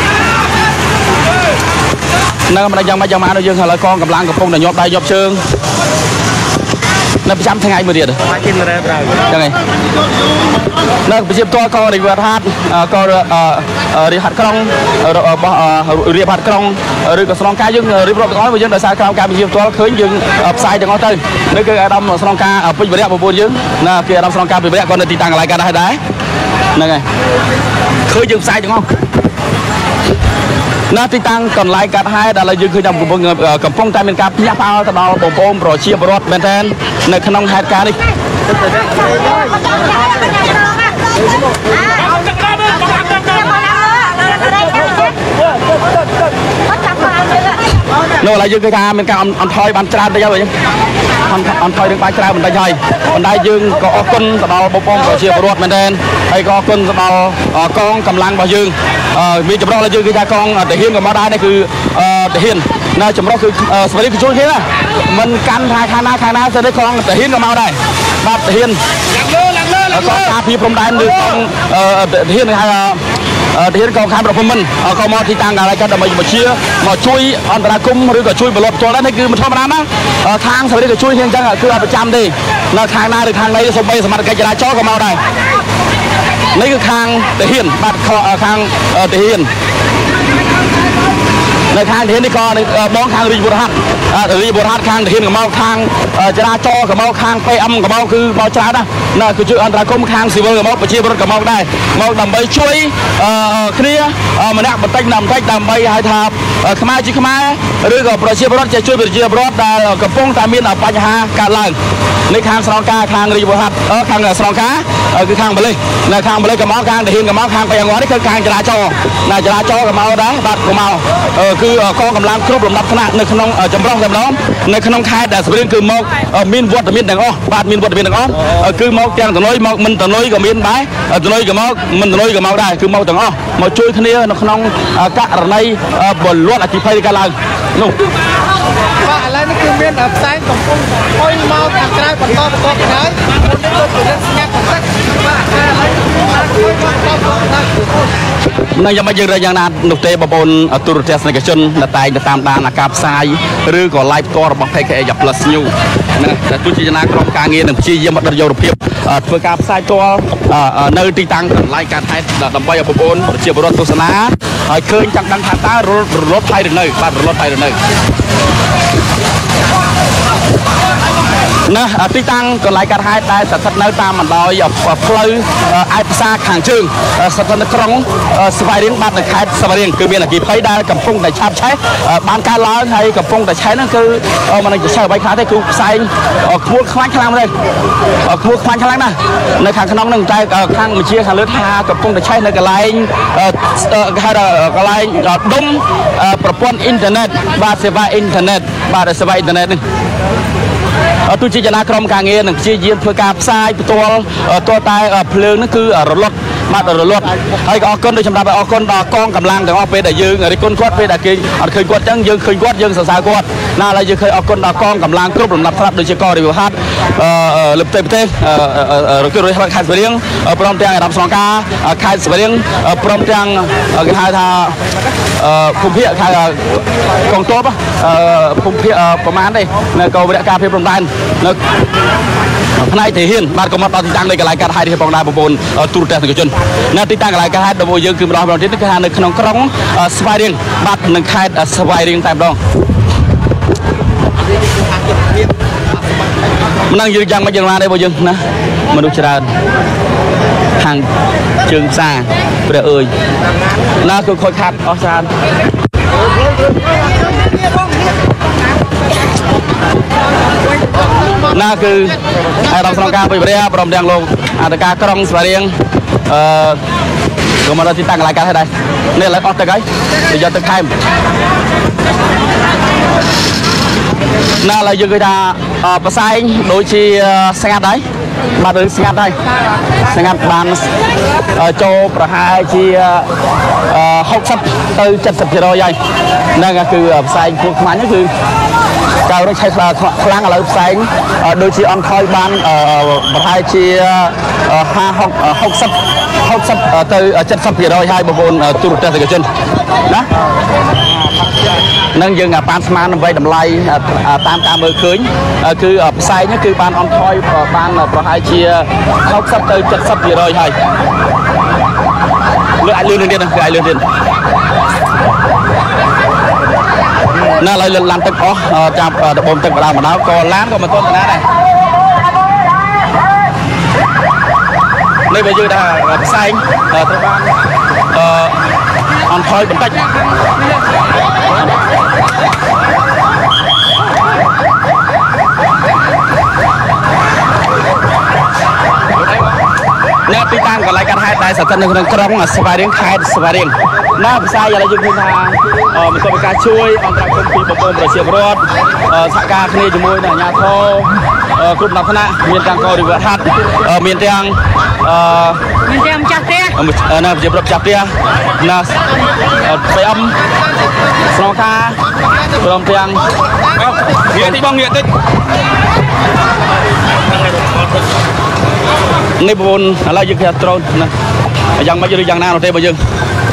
នៅមិនយ៉ាងម៉េចយ៉ាងម៉េចយើងឥឡូវកងកម្លាំងកំពុងតែញាប់ដៃញាប់ជើងនៅប្រចាំថ្ងៃមួយទៀតមកគិនរ៉ែត្រូវចឹងហើយនៅប្រជាផ្ទាល់ក៏រីវហាត់ក៏រីហាត់ក្រុងរបស់រីហាត់ក្រុងឬក៏ស្នងការយើងរៀបរាប់ទាំងអស់មកយើងដោយសារក្រោមការប្រជាផ្ទាល់ឃើញយើងផ្សាយទាំងអស់ទៅនេះគឺអាដាមស្នងការពេជ្របុរីបងប្អូនយើងណាគឺអាដាមស្នងការពេជ្របុរីក៏នៅទីតាំងកន្លែងកាត់ដែរហ្នឹងហើយឃើញយើងផ្សាយទាំងអស់ណាទីតាំងកន្លែងកាត់ហេតុដែលយើងឃើញថាកំពុងកំពុងតែមានការភ្ញាក់ផ្អើលទៅដល់បងប្អូនប្រជាពលរដ្ឋមែនទែននៅក្នុងហេតុការណ៍នេះនោះឡើយយើងគេថាមានការអន់ថយបានច្រើនតិចហើយអន់ថយរឿងបានច្រើនបន្តិចហើយប៉ុន្តែយើងក៏អរគុណទៅដល់បងប្អូនប្រជាពលរដ្ឋមែនទែនហើយក៏អរគុណទៅដល់កងកម្លាំងរបស់យើងមានចម្រុះឡើយយើងគេថាកងទាហានក៏មកដែរនេះគឺទាហាននៅចម្រុះគឺស្វរីគឺជួយគេណាមិនកាន់ថាខាងណាខាងណាទៅនេះកងទាហានក៏មកដែរបាទទាហានឡើងលើឡើងលើកងការពារព្រំដែនឬកងទាហានហៅទាហានកងខេត្តប្រពន្ធមិនក៏មកទីតាំងកន្លែងកាត់ដើម្បីមកជាមកជួយអន្តរាគមឬក៏ជួយបលត់ផ្ទាល់ដែរនេះគឺមិនធម្មតាណាខាងសវរីក៏ជួយគ្នាអញ្ចឹងគឺអត់ប្រចាំទេនៅខាងណាឬខាងណីសូម្បីសមត្ថកិច្ចចរាចរណ៍ក៏មកដែរនេះគឺខាងទាហានបាត់ខាងទាហាននៅខាងទាហាននេះក៏បងខាងរាជបុរហាត់រាជបុរហាត់ខាងទាហានក៏មកខាងចរាចរណ៍ក៏មកខាង pê em ក៏មកគឺមកច្រើនណាស់ណាគឺជួយអន្តរាគមន៍ខាងស៊ីវិលក៏មកប្រជាពលរដ្ឋក៏មកដែរមកដើម្បីជួយគ្នាម្នាក់បន្តិចម្នាក់បន្តិចដើម្បីឲ្យថាខ្មែរជាខ្មែរឬក៏ប្រជាពលរដ្ឋជាជួយប្រជាពលរដ្ឋដែលកំពុងតែមានបញ្ហាកើតឡើងនេះខាងស្រងការខាងរាជបុរហាត់ខាងស្រងការគឺខាងបលិសនៅខាងបលិសក៏មកខាងទាហានក៏មកខាង pê em នេះគឺខាងចរាចរណ៍ណាចរាចរណ៍ក៏មកដែរបាទក៏មកគឺកងកម្លាំងគ្រប់លំដាប់ថ្នាក់នៅក្នុងចម្រុះតែម្ដងនៅក្នុងខេត្តដែលសរៀងគឺមកមានវត្តមានទាំងអស់បាទមានវត្តមានទាំងអស់គឺមកទាំងតនុយមកមិនតនុយក៏មានដែរតនុយក៏មកមិនតនុយក៏មកដែរគឺមកទាំងអស់មកជួយគ្នានៅក្នុងករណីបលត់អធិភ័យកើតឡើងនោះបាទឥឡូវនេះគឺមានផ្សែងកំពុងអុយមកខាងក្រៅបន្តបន្តទៅហើយមុននេះគឺស្ងាត់បន្តិចបាទឥឡូវអុយមកបន្តទៅនៅយ៉ាងម៉េចយើងរើយ៉ាងណានោះទេបងប្អូនទូរទស្សនិកជនដែលតែងទៅតាមដានការផ្សាយឬក៏ live ផ្ទាល់របស់ pê ca ét Plus News ណាដែលទូជាចំណាក្រុមការងារនឹងព្យាយាមអត់យករូបភាពធ្វើការផ្សាយផ្ទាល់នៅទីតាំងកន្លែងកើតហេតុដើម្បីឲ្យបងប្អូនប្រជាពលរដ្ឋទស្សនាឲ្យឃើញចង់ដឹងថាតើរលត់ថៃឬនៅបាទរលត់ថៃឬនៅណាទីតាំងកន្លែងកាត់ហេតុដែលស្ថិតនៅតាមបណ្ដោយផ្លូវឯកផ្សារខាងជើងស្ថិតនៅក្រុងស្វាយរៀងបាទនៅខេត្តស្វាយរៀងគឺមានអគ្គិភ័យដែលកំពុងតែឆាបឆេះបានកើតឡើងហើយកំពុងតែឆេះហ្នឹងគឺមិននឹងឆេះអ្វីខ្លះទេគឺផ្សែងខ្មួលខ្លាញ់ខ្លាំងមែនទេខ្មួលខ្លាញ់ខ្លាំងណាស់នៅខាងក្នុងហ្នឹងតែខាងបញ្ជាខាងលើថាកំពុងតែឆេះនៅកន្លែងគេហៅថាកន្លែងដុំប្រព័ន្ធអ៊ីនធឺណិតបាទសេវាអ៊ីនធឺណិតបាទសេវាអ៊ីនធឺណិតនេះទោះជាចំណាក្រុមការងារនឹងព្យាយាមធ្វើការផ្សាយផ្ទាល់តើតែភ្លើងនេះគឺរលត់បាទរលត់ហើយក៏អរគុណដូចសម្រាប់អរគុណដល់កងកម្លាំងទាំងអស់ពេលដែលយើងរិះគន់គាត់ពេលដែលគេអត់ឃើញគាត់ចឹងយើងឃើញគាត់យើងសរសើរគាត់ណាឥឡូវយើងឃើញអរគុណដល់កងកម្លាំងគ្រប់លំដាប់ថ្នាក់ដូចជាកងរាជបុរហាត់លើប្រទេសប្រទេសរគិរខេត្តស្វាយរៀងព្រមទាំងអារម្មណ៍ស្នងការខេត្តស្វាយរៀងព្រមទាំងគេហៅថាភូមិភាគហៅកងទ័ពភូមិភាគប្រមាណទេនៅកងវរៈការភាពព្រំដែននៅផ្នែកទាហានបាទក៏មកដល់ទីតាំងនៃកន្លែងកាត់ហេតុនេះផងដែរបងប្អូនទូរទស្សនិកជននៅទីតាំងកន្លែងកាត់ហេតុរបស់យើងគឺម្ដងម្ដងទៀតគឺថានៅក្នុងក្រុងស្វាយរៀងបាទនៅខេត្តស្វាយរៀងតែម្ដងមិនដឹងយើងយ៉ាងម៉េចយ៉ាងណាទេបងយើងណាមនុស្សច្រើនខាងជើងផ្សារព្រះអើយណាគឺខូចខាតអស់ច្រើនណាគឺអារម្មណ៍ក្នុងការពិភាក្សាព្រមទាំងលោកអធិការក្រុងស្វាយរៀងអឺក៏មកដល់ទីតាំងកន្លែងកាត់ហើយដែរនេះឥឡូវអស់ទឹកហើយទៅយកទឹកខែមណាឥឡូវយើងឃើញថាប្រសែងដូចជាស្ងាត់ហើយបាទឬស្ងាត់ហើយស្ងាត់បានចូលប្រហែលជាហុកសិបទៅเจ็ดสิบ%ហើយហ្នឹងគឺផ្សែងគួរខ្មាញ់គឺកៅរឆៃខ្លាំងឥឡូវផ្សែងដូចជាអន់ថយបានប្រហែលជាห้า หกสิบ หกสิบទៅ เจ็ดสิบ%ហើយបងប្អូនទូរទស្សនិកជនណានឹងយើងបានស្មានដើម្បីតម្លៃតាមការមើលឃើញគឺផ្សែងនេះគឺបានអន់ថយបានប្រហែលជាหกสิบទៅ เจ็ดสิบ%ហើយលើអាចលឿនទៀតគឺអាចលឿនទៀតណាឡើយលឡានទឹកអស់ចាប់ដបូមទឹកម្ដងម្ដងក៏ឡានក៏មិនទាន់ទៅណាដែរនេះបើយើងថាផ្សែងត្រូវបានអឺអន់ថយបន្តិចនៅទីតាំងកន្លែងកាត់ហេតុដែលស្ថិតនៅក្នុងក្រុងស្វាយរៀងខេត្តស្វាយរៀងណាភាសាឥឡូវយើងឃើញថាមានសុខការជួយអន្តរកម្មពីបងប្អូនប្រជាពលរដ្ឋសហការគ្នាជាមួយនឹងអាជ្ញាធរគ្រប់ដំណាក់មានទាំងកងរាជបុរហាត់មានទាំងមានទាំងម្ចាស់ផ្ទះណាជាប្រពចាស់ផ្ទះណាស្បៃអំស្នងការព្រមទាំងងាកតិចបងងាកតិចនេះបងប្អូនឥឡូវយើងគេដ្រូនណាយ៉ាងម៉េចឬយ៉ាងណានោះទេបើយើង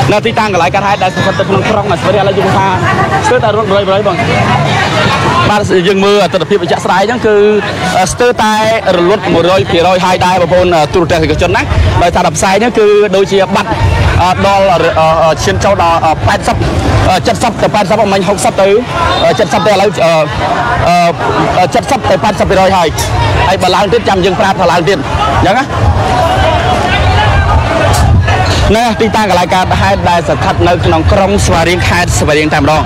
នៅទីតាំងកន្លែងកាត់ហេតុដែលស្ថិតនៅក្នុងក្រុងស្រីឥឡូវយើងថាស្ទើរតែរត់រយៗបងបាទយើងមើលទស្សនវិជ្ជាជាក់ស្ដែងហ្នឹងគឺស្ទើរតែរលត់một trămភាគរយ ហើយដែរបងប្អូនទូរទស្សនិកជនណាដោយសារតែផ្សាយហ្នឹងគឺដូចជាបាត់ដល់ឈានចូលដល់แปดสิบ เจ็ดสิบទៅแปดสิบមិនหกสิบទៅเจ็ดสิบទៅឥឡូវเจ็ดสิบទៅแปดสิบភាគរយ ហើយហើយបើឡើងទៀតចាំយើងប្រាប់ថាឡើងទៀតអញ្ចឹងណានៅទីតាំងកន្លែងកើតហេតុដែលស្ថិតនៅក្នុងក្រុងស្វាយរៀងខេត្តស្វាយរៀងតែម្ដង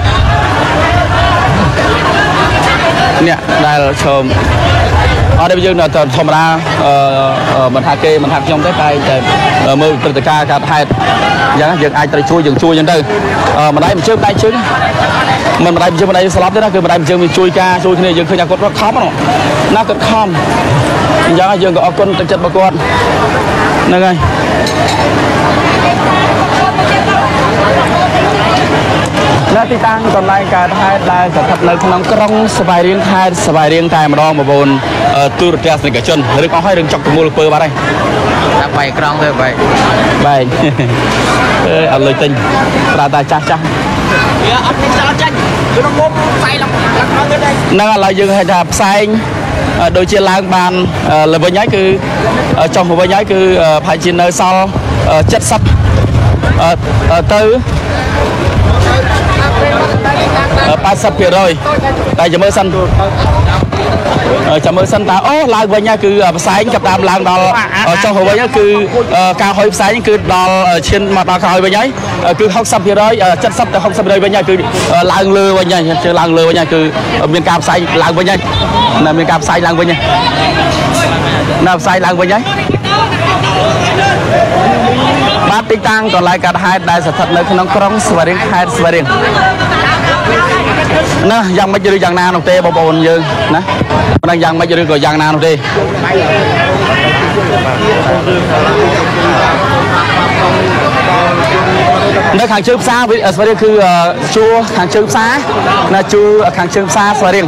នេះដែលឈោមអត់ទេយើងនៅធម្មតាមិនថាគេមិនថាខ្ញុំទេតែតែមើលព្រឹត្តិការណ៍កើតហេតុអញ្ចឹងយើងអាចត្រូវជួយយើងជួយអញ្ចឹងទៅម្ដាយមិនជើងដៃជើងមិនម្ដាយមិនជើងម្ដាយស្លាប់ទេណាគឺម្ដាយមិនជើងមានជួយការជួយគ្នាយើងឃើញតែគាត់រត់ខំណាគាត់ខំអញ្ចឹងយើងក៏អរគុណទឹកចិត្តរបស់គាត់ហ្នឹងហើយនៅទីតាំងកន្លែងកើតហេតុដែលស្ថិតនៅក្នុងក្រុងស្វាយរៀងខេត្តស្វាយរៀងតែម្ដងបងប្អូនទូរទស្សនិកជនរឿងអស់ហើយរឿងចុកប្រមូលពើបាត់ហើយដាក់បែកក្រងទៅបែកបែកអើអត់លុយទិញប្រើតែចាស់ចាស់វាអត់មានដល់ចាញ់ក្នុងមុំផ្សាយឡើងឡើងហ្នឹងឥឡូវយើងហៅថាផ្សែងដូចជាឡើងបានលើវិញហើយគឺចុះមកវិញហើយគឺប្រហែលជានៅសល់เจ็ดสิบទៅแปดสิบភាគរយ តែចាំមើលសិនចាំមើលសិនតើអូឡើងវិញគឺផ្សែងចាប់តាមឡើងដល់ចុះវិញគឺការហុយផ្សែងគឺដល់ឈានមកដល់ក្រោយវិញហើយគឺหกสิบភាគរយ เจ็ดสิบទៅหกสิบភាគរយវិញហើយគឺឡើងលើវិញហើយគឺឡើងលើវិញហើយគឺមានការផ្សែងឡើងវិញហើយនៅមានការផ្សែងឡើងវិញហើយនៅផ្សែងឡើងវិញហើយបាទទីតាំងកន្លែងកើតហេតុដែលស្ថិតនៅក្នុងក្រុងស្វាយរៀងខេត្តស្វាយរៀងណាយ៉ាងម៉េចឬយ៉ាងណានោះទេបងប្អូនយើងណាមិនដឹងយ៉ាងម៉េចឬក៏យ៉ាងណានោះទេនៅខាងជើងផ្សារស្វាយរៀងគឺជួរខាងជើងផ្សារណាជួរខាងជើងផ្សារស្វាយរៀង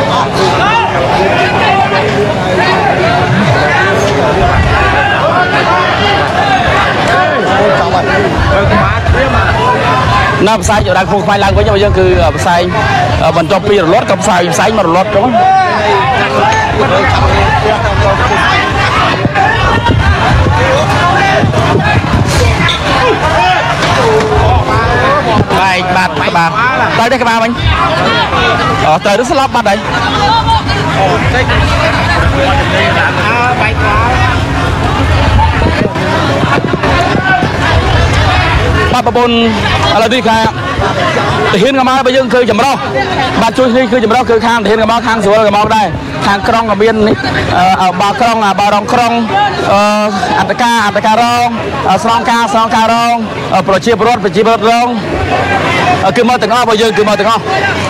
នៅផ្សាយจากខ្លួនខ្មែរឡើងវិញយើងគឺផ្សាយបន្ទាប់ពីរលត់ក៏ផ្សាយផ្សាយមករលត់ទៅបែកបាត់ក្បាលទៅទេក្បាលវិញអត់ទៅទៅស្លាប់បាត់ហើយអូតិចបែកក្បាលបាទបងប្អូនឥឡូវនេះខាងទាហានកម្ពុជាយើងគឺចម្រុះបាទជួយនេះគឺចម្រុះគឺខាងទាហានកម្ពុជាខាងស្រួលកម្ពុជាដែរខាងក្រុងក៏មានបាក្រុងបារងក្រុងអត្តការអត្តការរងស្នងការស្នងការរងប្រជាពលរដ្ឋប្រជាពលរដ្ឋរងគឺមកទាំងអស់របស់យើងគឺមកទាំងអស់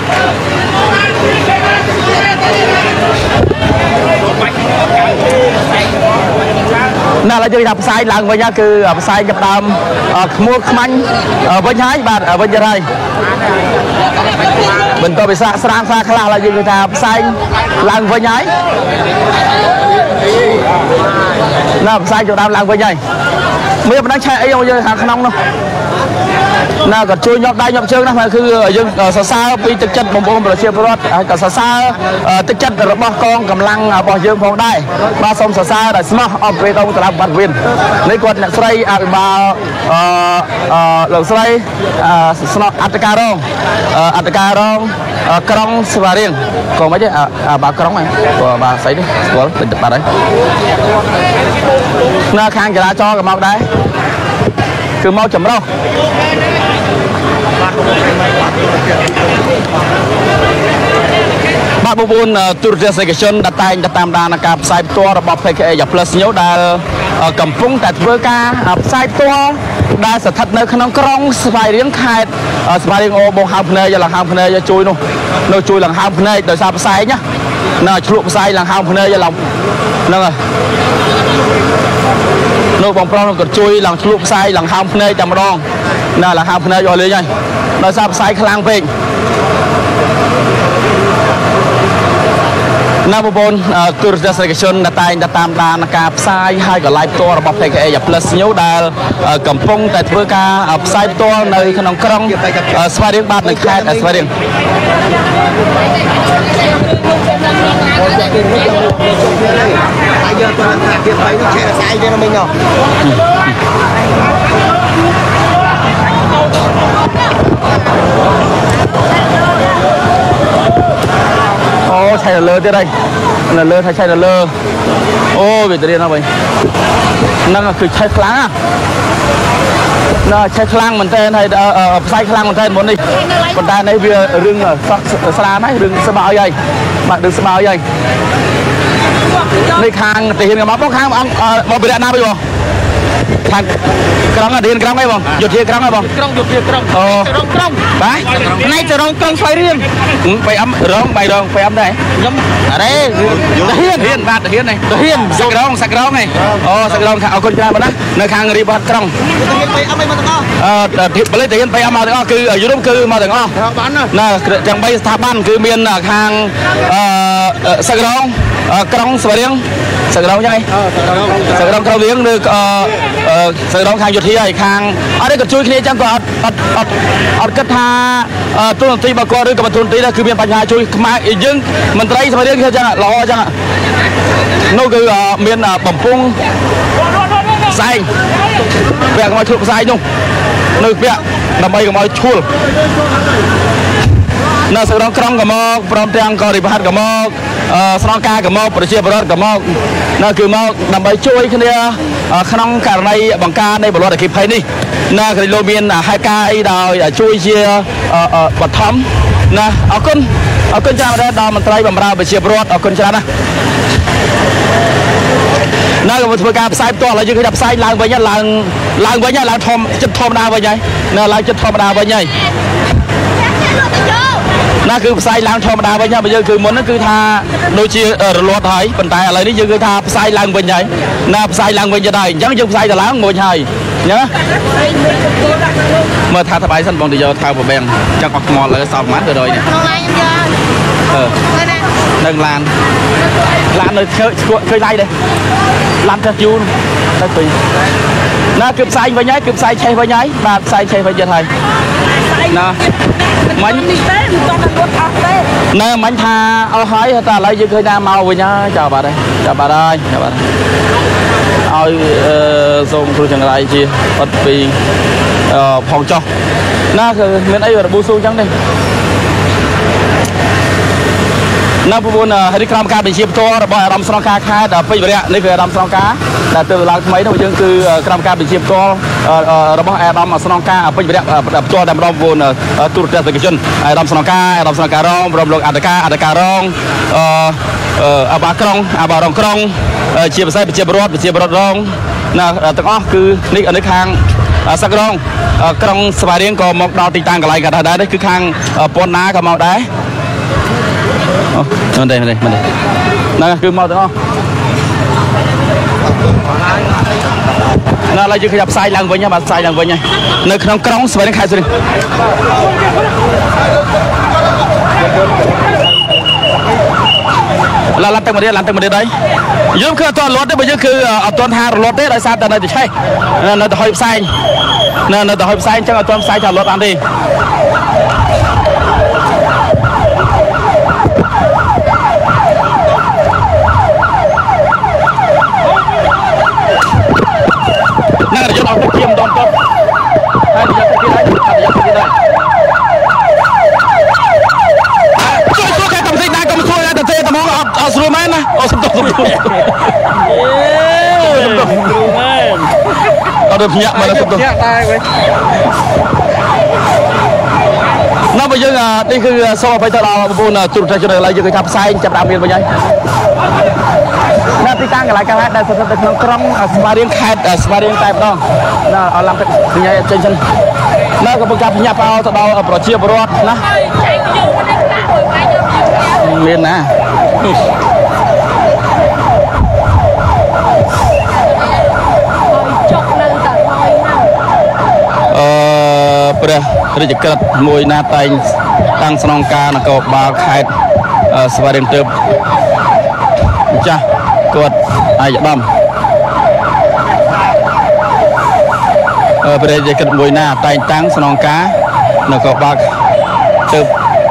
ណាឡើយយើងថាផ្សាយឡើងវិញគឺផ្សាយចាប់ដើមខ្មួលខ្មាញ់វិញហើយបាទវិញទៅហើយបន្ទាប់ពីស្រាក់ស្រាងស្រាខ្លះឡើយយើងគឺថាផ្សាយឡើងវិញហើយណាផ្សាយចាប់ដើមឡើងវិញហើយមានបណ្ដឹងឆែកអីយើងខាងក្នុងនោះណាក៏ជួយញាប់ដៃញាប់ជើងណាគឺយើងសរសើរពីទឹកចិត្តបងប្អូនប្រជាពលរដ្ឋហើយក៏សរសើរទឹកចិត្តរបស់កងកម្លាំងរបស់យើងផងដែរបាទសូមសរសើរដោយស្មោះអបវេតងត្រឡប់បាត់វិញនេះគាត់អ្នកស្រីអភិបាលអឺលោកស្រីស្នងអត្តការរងអត្តការរងក្រុងស្វាយរៀងក៏មិនទេបាទក្រុងហ្នឹងបាទស្អីនេះស្គាល់តិចបាត់ហើយនៅខាងចរាចរណ៍ក៏មកដែរគឺមកចម្រុះបាទបងប្អូនទូរទស្សនិកជនដែលតែងតែតាមដានការផ្សាយផ្ទាល់របស់ ភេ កេ អេ Plus News ដែលកំពុងតែធ្វើការផ្សាយផ្ទាល់ដែលស្ថិតនៅក្នុងក្រុងស្វាយរៀងខេត្តស្វាយរៀងអូបងហើមភ្នែកឡើងហើមភ្នែកជួយនោះនៅជួយឡើងហើមភ្នែកដោយសារផ្សាយណានៅឆ្លក់ផ្សាយឡើងហើមភ្នែកឡើងហ្នឹងហើយនោះបងប្រុសក៏ជួយឡើងឆ្លក់ផ្សាយឡើងហើមភ្នែកតែម្ដងណាឡើងហើមភ្នែកយកលេងហើយដោយសារផ្សាយខ្លាំងពេកណាបងប្អូនទូរទស្សនិកជនដែលតែងតែតាមដានការផ្សាយហើយក៏ live ផ្ទាល់របស់ P K A Plus News ដែលកំពុងតែធ្វើការផ្សាយផ្ទាល់នៅក្នុងក្រុងស្វាយរៀងបាទនៅខេត្តស្វាយរៀងហើយយកទៅថាទៀតទៅឆែកស្អីវាមិញណោះអូឆៃលើទៀតហើយនៅលើថាឆៃនៅលើអូវាទៅរៀនហើយវិញហ្នឹងគឺឆៃខ្លាំងណាឆៃខ្លាំងមែនតើហើយផ្សាយខ្លាំងមែនតើមុននេះប៉ុន្តែនេះវារឿងស្លាមហើយរឿងស្មោយហើយបាទរឿងស្មោយហើយនេះខាងទាហានមកបងខាងបងបរិយាណាវិញបងខាងក្រុងរៀនក្រុងអីបងយុធាក្រុងអីបងក្រុងយុធាក្រុងអូក្រុងក្រុងបាទណៃទៅរងក្រុងស្វាយរៀងបីអំរងបីរងបីអំដែរខ្ញុំអរេទាហានរៀនបាទទាហាននេះទាហានសក្រងសក្រងឯងអូសក្រងអរគុណច្រើនបងណានៅខាងរៀបក្រុងទាហានបីអំអីមកទាំងអស់អឺបលិទាហានបីអំមកទាំងអស់គឺយុរ៉ុបគឺមកទាំងអស់បានណាទាំងបីស្ថាប័នគឺមានខាងអឺសក្រងក្រុងស្វាយរៀងសក្រងចឹងឯងសក្រងក្រុងរៀងឬសក្រងខាងយុធាហើយខាងអត់ទេក៏ជួយគ្នាចឹងក៏អត់អត់អត់អត់គិតថាទូនទីរបស់គាត់ឬក៏បទូនទីគឺមានបញ្ហាជួយខ្មែរយើងមន្ត្រីស្វាយរៀងគឺចឹងល្អចឹងនោះគឺមានបំពង់ផ្សែងពាក់កុំឲ្យឈុតផ្សែងនោះនៅពាក់ដើម្បីកុំឲ្យឈួលនៅសក្រងក្រុងក៏មកព្រមទាំងក៏រិបហាត់ក៏មកស្នងការក៏មកប្រជាពលរដ្ឋក៏មកនៅគឺមកដើម្បីជួយគ្នាក្នុងករណីបង្ការនៃបល័តអគ្គិភ័យនេះណាក៏លោកមានហេតុការណ៍អីដោយជួយជាបឋមណាអរគុណអរគុណច្រើនដល់មន្ត្រីបម្រើប្រជាពលរដ្ឋអរគុណច្រើនណាស់នៅក៏ធ្វើការផ្សាយផ្ទាល់ហើយយើងឃើញថាផ្សាយឡើងវិញឡើងឡើងវិញឡើងធំចិត្តធម្មតាវិញហើយនៅឡើងចិត្តធម្មតាវិញហើយណាគឺផ្សាយឡើងធម្មតាវិញហើយបើយើងគឺមុនហ្នឹងគឺថាដូចជារលត់ហើយប៉ុន្តែឥឡូវនេះយើងគឺថាផ្សាយឡើងវិញហើយណាផ្សាយឡើងវិញទៅហើយអញ្ចឹងយើងផ្សាយទៅឡើងមួយហើយណាមើលថាថ្លៃសិនបងទៅយកថៅប្របែងចង់អស់ថ្មលើសល់ប៉ុន្មានទៅរយនេះក្នុងឡានខ្ញុំយកអឺនៅឡានឡាននៅឈើឃើញឡាយដែរឡានទៅយូរទៅពេញណាគឺផ្សាយវិញហើយគឺផ្សាយឆេះវិញហើយបាទផ្សាយឆេះវិញទៀតហើយណាមិញនេះទេមិនតន់តែរត់អស់ទេណែមិញថាអស់ហើយតែឥឡូវយើងឃើញថាមកវិញហើយចាប់បាត់ហើយចាប់បាត់ហើយចាប់បាត់ឲ្យសូមគ្រូចង្រៃជាអត់ពីផងចោះណាគឺមានអីរបួសស៊ូអញ្ចឹងទេណាបងប្អូនហើយក្រុមការបញ្ជាផ្ទាល់របស់អារម្មណ៍ស្នងការខេត្តពេជ្រវរៈនេះគឺអារម្មណ៍ស្នងការដែលទើបឡើងថ្មីនោះយើងគឺក្រុមការបញ្ជាផ្ទាល់របស់អារម្មណ៍ស្នងការពេជ្រវរៈផ្ទាល់តែម្ដងបងប្អូនទូរទស្សនិកជនអារម្មណ៍ស្នងការអារម្មណ៍ស្នងការរងព្រមលោកអធិការអធិការរងអឺអាបាក្រុងអាបារងក្រុងជាពិសេសប្រជាពលរដ្ឋប្រជាពលរដ្ឋរងណាទាំងអស់គឺនេះនៅខាងសក្រងក្រុងស្វាយរៀងក៏មកដល់ទីតាំងកន្លែងក៏ដែរនេះគឺខាងពន្ធណាក៏មកដែរអូមិនទេមិនទេមិនទេហ្នឹងគឺមកទាំងអស់ណាឥឡូវយើងឃើញផ្សាយឡើងវិញបាទផ្សាយឡើងវិញហើយនៅក្នុងក្រុងស្វាយរៀងខេត្តស្វាយរៀងឡានទឹកមកទៀតឡានទឹកមកទៀតហើយយើងគឺអត់ទាន់រលត់ទេបើយើងគឺអត់ទាន់ថារលត់ទេដោយសារតែនៅតែឆេះនៅតែហុយផ្សែងនៅនៅតែហុយផ្សែងអញ្ចឹងអត់ទាន់ផ្សាយថារលត់បានទេណារយន្តអត់ជាម្ដងទៅហើយរយន្តទៀតហើយរយន្តទៀតហើយជួយជួយតែកំសិណាកុំជួយតែទេតែមកអត់អត់ស្រួលមែនណាអត់សំទោសសំទោសអេសំទោសស្រួលមែនអត់ទៅភ្ញាក់មកសំទោសភ្ញាក់ដែរវិញណាបើយើងនេះគឺសូមអភ័យទៅដល់បងប្អូនទូរទស្សនិកជនឥឡូវយើងគឺថាផ្សាយចាប់ដើមមានវិញហើយណាទីតាំងកន្លែងកាលដែលស្ថិតនៅក្នុងក្រុងស្វាយរៀងខេត្តស្វាយរៀងតែម្ដងណាអត់ឡើងទឹកសញ្ញាចេញសិនណាក៏បង្កើតភ្ញាក់ផ្អើលទៅដល់ប្រជាពលរដ្ឋណាមានណាចុកនៅតែហើយណាអឺព្រះរាជក្រឹត្យមួយណាតែងតាំងស្នងការនគរបាលខេត្តស្វារៀងទៅចាស់គាត់អាយដំអឺប្រេយគិតមួយណាតែងតាំងស្នងការនៅកបាក់ទៅ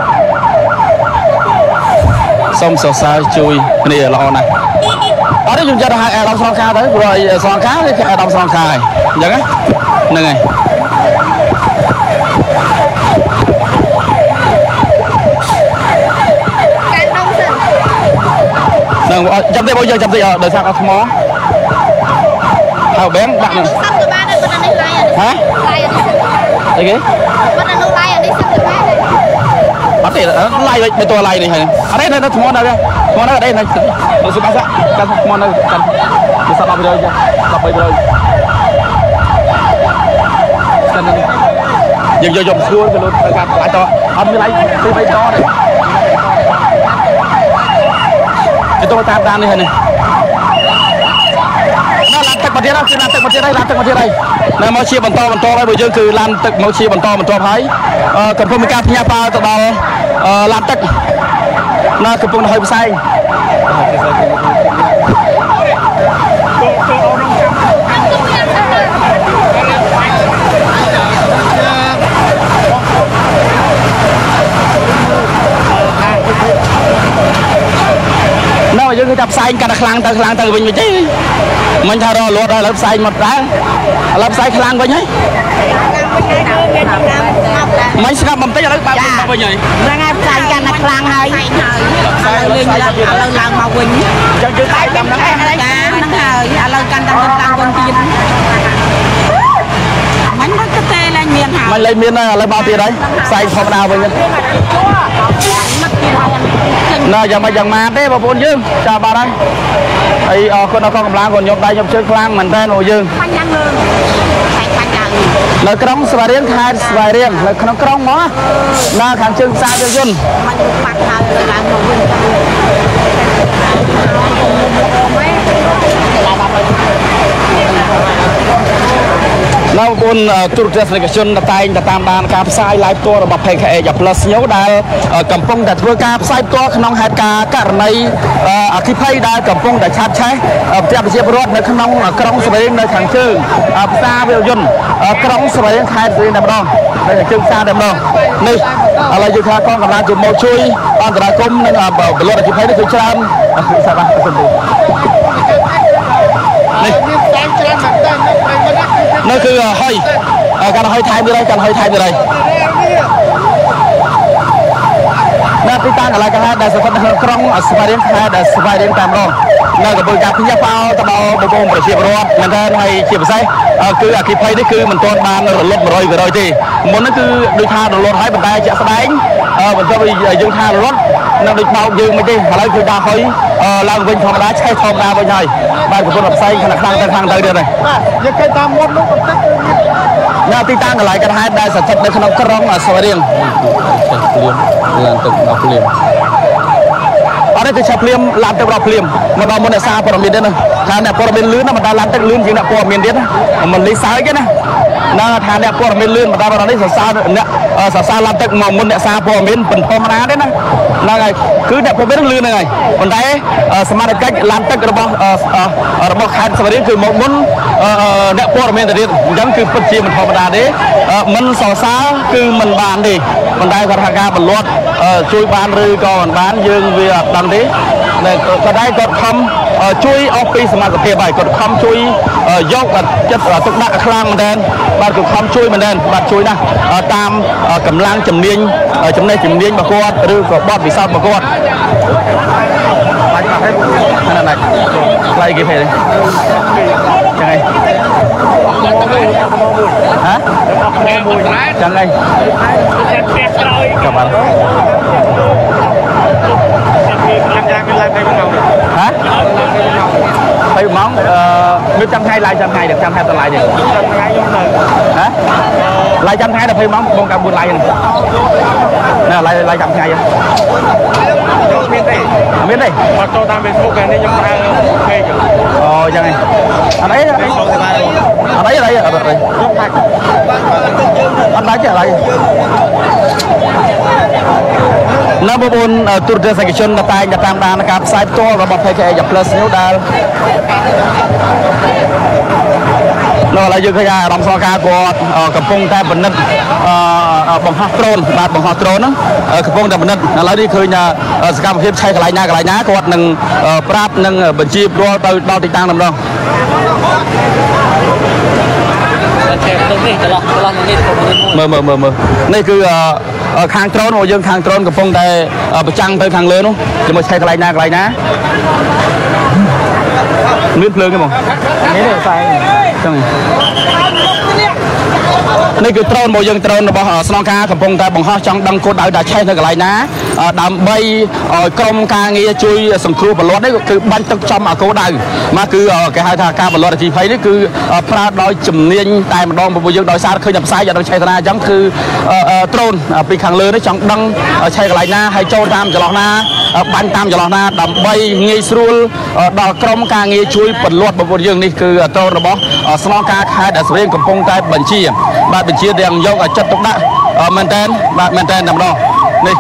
សូមសរសើរជួយគ្នាល្អណាស់អត់ទេខ្ញុំចាត់ឲ្យអាដាមស្នងការទៅព្រោះស្នងការគឺអាដាមស្នងការហើយអញ្ចឹងហ្នឹងហើយនឹងចាំទេបងយើងចាំទេដោយសារអត់ថ្មហើយបែងដាក់នឹងសាប់ទៅបានប៉ុណ្ណឹងនេះឡាយហ៎ឡាយអីគេប៉ុណ្ណឹងនោះឡាយអានេះសាប់ទៅបានអត់ទេឡាយមិនតឡាយនេះហើយអត់ទេនៅថ្មនៅថ្មនៅអត់ទេនៅទៅសុបាសាកាន់ថ្មនៅកាន់ទៅសាប់ដល់ទៅដល់ទៅកាន់យើងយកយកស្រួលទៅលុតទៅកាត់ឡាយតអត់មានឡាយទីបីតទេទៅតាមតាមនេះហើយនេះណាឡានទឹកមកទៀតគឺឡានទឹកមកទៀតហើយឡានទឹកមកទៀតហើយនៅមកជាបន្តបន្តហើយបើយើងគឺឡានទឹកមកជាបន្តបន្តហើយកំពុងមានការផ្ញើផ្អើទៅដល់ឡានទឹកនៅកំពុងហើយផ្សាយនៅយើងគឺថាផ្សាយកាន់តែខ្លាំងទៅខ្លាំងទៅវិញវិញទេមិនថារលត់ដល់ឥឡូវផ្សាយមកដែរឥឡូវផ្សាយខ្លាំងវិញហើយមិនស្កាប់បន្តិចឥឡូវបើកមកវិញហើយហ្នឹងហើយផ្សាយកាន់តែខ្លាំងហើយឥឡូវលេងឡើងឥឡូវឡើងមកវិញចឹងយើងតែតាមហ្នឹងហ្នឹងហើយឥឡូវកាន់តែខ្លាំងវិញទៀតមិនមកទៅទេឡើងមានហើយមិនលេងមានហើយឥឡូវមកទៀតហើយផ្សាយធម្មតាវិញណាយ៉ាងម៉េចយ៉ាងម៉ាទេបងប្អូនយើងចាបាទហើយហើយអរគុណដល់កងកម្លាំងគាត់ញោមដៃញោមជើងខ្លាំងមែនតើបងយើងនៅក្រុងស្វាយរៀងខេត្តស្វាយរៀងនៅក្នុងក្រុងមកនៅខាងជើងផ្សារយន្តយន្តមិនបាត់ហើយឡើងមកវិញនៅបងប្អូនទូរទស្សនិកជនតែងតែតាមដានការផ្សាយ live ផ្ទាល់របស់ ផេ ខេ អេ Plus ញោដែលកំពុងតែធ្វើការផ្សាយផ្ទាល់ក្នុងហេតុការណ៍ករណីអគិភ័យដែលកំពុងតែឆាបឆេះប្រជាប្រជាពលរដ្ឋនៅក្នុងក្រុងស្វាយរៀងនៅខាងជើងផ្សារវាយន្តក្រុងស្វាយរៀងខេត្តស្វាយរៀងតែម្ដងនៅខាងជើងផ្សារតែម្ដងនេះឥឡូវយើងថាកងកម្លាំងជួយមកជួយអន្តរាគមន៍និងពលរដ្ឋអគិភ័យនេះគឺច្រើនសាបាសិនទេនេះនៅគឺហើយកាន់ហើយថែមទៀតហើយកាន់ហើយថែមទៀតហើយនៅទីតាំងកន្លែងកន្លែងដែលស្ថិតនៅក្នុងក្រុងស្វាយរៀងខេត្តស្វាយរៀងតែម្ដងនៅកំពង់ការផ្ញើផ្អើទៅដល់បងប្អូនប្រជាពលរដ្ឋមែនតើហើយជាពិសេសគឺអគិភ័យនេះគឺមិនទាន់បានរលត់ một trăm phần trăm ទេមុនហ្នឹងគឺដូចថារលត់ហើយប៉ុន្តែជាក់ស្ដែងបន្ទាប់ពីយើងថារលត់នៅដូចបោកយើងមិនទេឥឡូវគឺដាក់ហើយឡើងវិញធម្មតាឆេះធម្មតាវិញហើយបាទកំពុងតែផ្សេងខ្លាំងទៅខ្លាំងទៅទៀតហើយយើងគេតាមមុននោះបន្តិចនៅទីតាំងកន្លែងកន្លែងដែលស្ថិតនៅក្នុងក្រុងស្វាយរៀងភ្លាមឡើងទឹកដល់ភ្លាមអត់ទេគឺឆាប់ភ្លាមឡើងទឹកដល់ភ្លាមមកដល់មុនអ្នកសារព័ត៌មានទៀតណាថាអ្នកព័ត៌មានលឿនណាមិនដល់ឡើងទឹកលឿនជាងអ្នកព័ត៌មានទៀតណាមិនលីសើចទេណាណាថាអ្នកព័ត៌មានលឿនមកដល់ដល់នេះសរសើរអ្នកសរសើរឡើងទឹកមកមុនអ្នកសារព័ត៌មានមិនធម្មតាទេណាហ្នឹងហើយគឺអ្នកព័ត៌មានលឿនហ្នឹងហើយប៉ុន្តែសមាជិកឡើងទឹករបស់របស់ខេត្តស្វាយរៀងគឺមកមុនអ្នកព័ត៌មានទៅទៀតអញ្ចឹងគឺពិតជាមិនធម្មតាទេមិនសរសើរគឺមិនបានទេប៉ុន្តែគាត់ថាការបន្លាត់ជួយបានឬក៏មិនបានយើងវាអត់ដឹងទេតែគាត់ដែរគាត់ខំជួយអស់ពីសមត្ថភាពហើយគាត់ខំជួយយកចិត្តទុកដាក់ខ្លាំងមែនទែនបាទគាត់ខំជួយមែនទែនបាទជួយណាស់តាមកម្លាំងជំនាញចំណេះជំនាញរបស់គាត់ឬក៏បទពិសោធន៍របស់គាត់បាច់បាត់ហើយហ្នឹងណាខ្លាយគេហេចឹងហើយហ៎ចឹងហើយក៏បានហ៎ហើយម៉ោងអឺមានចាំថ្ងៃឡាយចាំថ្ងៃចាំថ្ងៃតឡាយទេចាំថ្ងៃខ្ញុំទៅហ៎ឡាយចាំថ្ងៃដល់ម៉ោងបងកាបួនឡាយហ្នឹងណែឡាយឡាយចាំថ្ងៃហ្នឹងមានទេមានទេអត់ចូលតាម Facebook កាលនេះខ្ញុំប្រើ page អូចឹងហ៎អត់អីអត់អីអត់អីអត់អីអត់អីខ្ញុំដាច់អត់ដាច់ទេឡើយណនៅបងប្អូនទូរទស្សនិកជនដែលតែងតាមដានការផ្សាយផ្ទាល់របស់ P K A Plus News ដែលនៅឡើយយើងឃើញអារម្មណ៍ស្នងការគាត់កំពុងតែពិនិត្យបង្ហោះដ្រូនបាទបង្ហោះដ្រូនហ្នឹងកំពុងតែពិនិត្យឥឡូវនេះឃើញសកម្មភាពឆេះកន្លែងណាកន្លែងណាគាត់នឹងប្រាប់នឹងបញ្ជាព្រោះទៅដល់ទីតាំងតែម្ដងមើលមើលមើលមើលនេះគឺខាងដ្រូនរបស់យើងខាងដ្រូនកំពុងតែប្រចាំងទៅខាងលើនោះជាមួយឆេះកន្លែងណាកន្លែងណាមានភ្លើងទេបងនេះទេផ្សាយចឹងនេះគឺដ្រូនរបស់យើងដ្រូនរបស់ស្នងការកំពុងតែបង្ហោះចង់ដឹងគោលដៅដែលឆេះនៅកន្លែងណាដើម្បីឲ្យក្រុមការងារជួយសង្គ្រោះបល័តនេះគឺបាញ់ទឹកចំអាគោដៅមកគឺគេហៅថាការបល័តអគ្គិភ័យនេះគឺប្រើដោយជំនាញតែម្ដងរបស់យើងដោយសារឃើញតែផ្សាយយ៉ាងឆេះតាអញ្ចឹងគឺដ្រូនពីខាងលើនេះចង់ដឹងឆេះកន្លែងណាហើយចូលតាមចន្លោះណាបាញ់តាមចន្លោះណាដើម្បីងាយស្រួលដល់ក្រុមការងារជួយបល័តរបស់យើងនេះគឺដ្រូនរបស់ស្នងការខេត្តស្វាយរៀងកំពុងតែបញ្ជាបាទបញ្ជាទាំងយកចិត្តទុកដាក់មែនតើបាទមែនតើតែម្ដងនេះ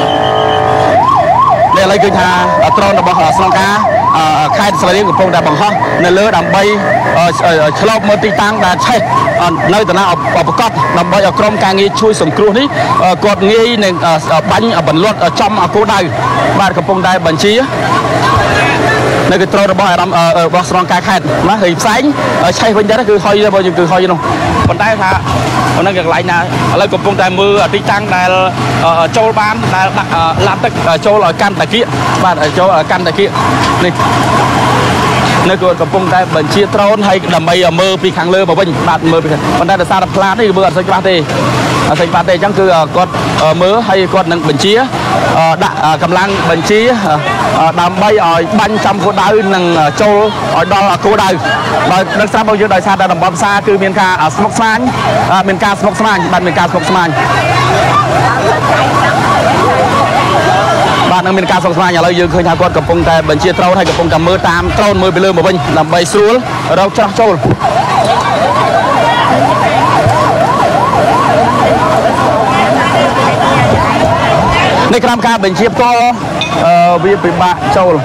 នេះឥឡូវគឺថាដ្រូនរបស់ស្នងការខេត្តស្វាយរៀងកំពុងតែបង្ហោះនៅលើដើម្បីឆ្លប់មើលទីតាំងដែលឆេះនៅតំណាប្រកបដើម្បីឲ្យក្រុមការងារជួយសង្គ្រោះនេះគាត់ងាយនឹងបាញ់បល័តចំអាគោដៅបាទកំពុងតែបញ្ជានៅគឺត្រូវរបស់អារម្មណ៍របស់ស្នងការខេត្តណាហើយផ្សែងឆេះវិញទៅគឺហុយរបស់យើងគឺហុយនោះប៉ុន្តែថានៅកន្លែងណាឥឡូវកំពុងតែមើលទីតាំងដែលចូលបានដែលដាក់ឡាប់ទឹកចូលឲ្យកាន់តាគៀកបាទចូលឲ្យកាន់តាគៀកនេះនៅគាត់កំពុងតែបញ្ជាដ្រូនហើយដើម្បីមើលពីខាងលើមកវិញបាទមើលពីប៉ុន្តែដោយសារតែផ្លាតនេះមើលអត់សូវច្បាស់ទេអត់សូវច្បាស់ទេអញ្ចឹងគឺគាត់មើលហើយគាត់នឹងបញ្ជាដាក់កម្លាំងបញ្ជាដើម្បីឲ្យបាញ់ចំគោលដៅនិងចូលឲ្យដល់គោលដៅដោយនឹងស្រាប់របស់យើងដោយសារតែតំបន់ផ្សារគឺមានការស្មុគស្មាញមានការស្មុគស្មាញបាទមានការស្មុគស្មាញបាទនឹងមានការស្មុគស្មាញឥឡូវយើងឃើញថាគាត់កំពុងតែបញ្ជាដ្រូនហើយកំពុងតែមើលតាមដ្រូនមើលពីលើមកវិញដើម្បីស្រួលរកច្រោះចូលនេះក្រុមការបញ្ជាផ្ទាល់វាពិបាកចូល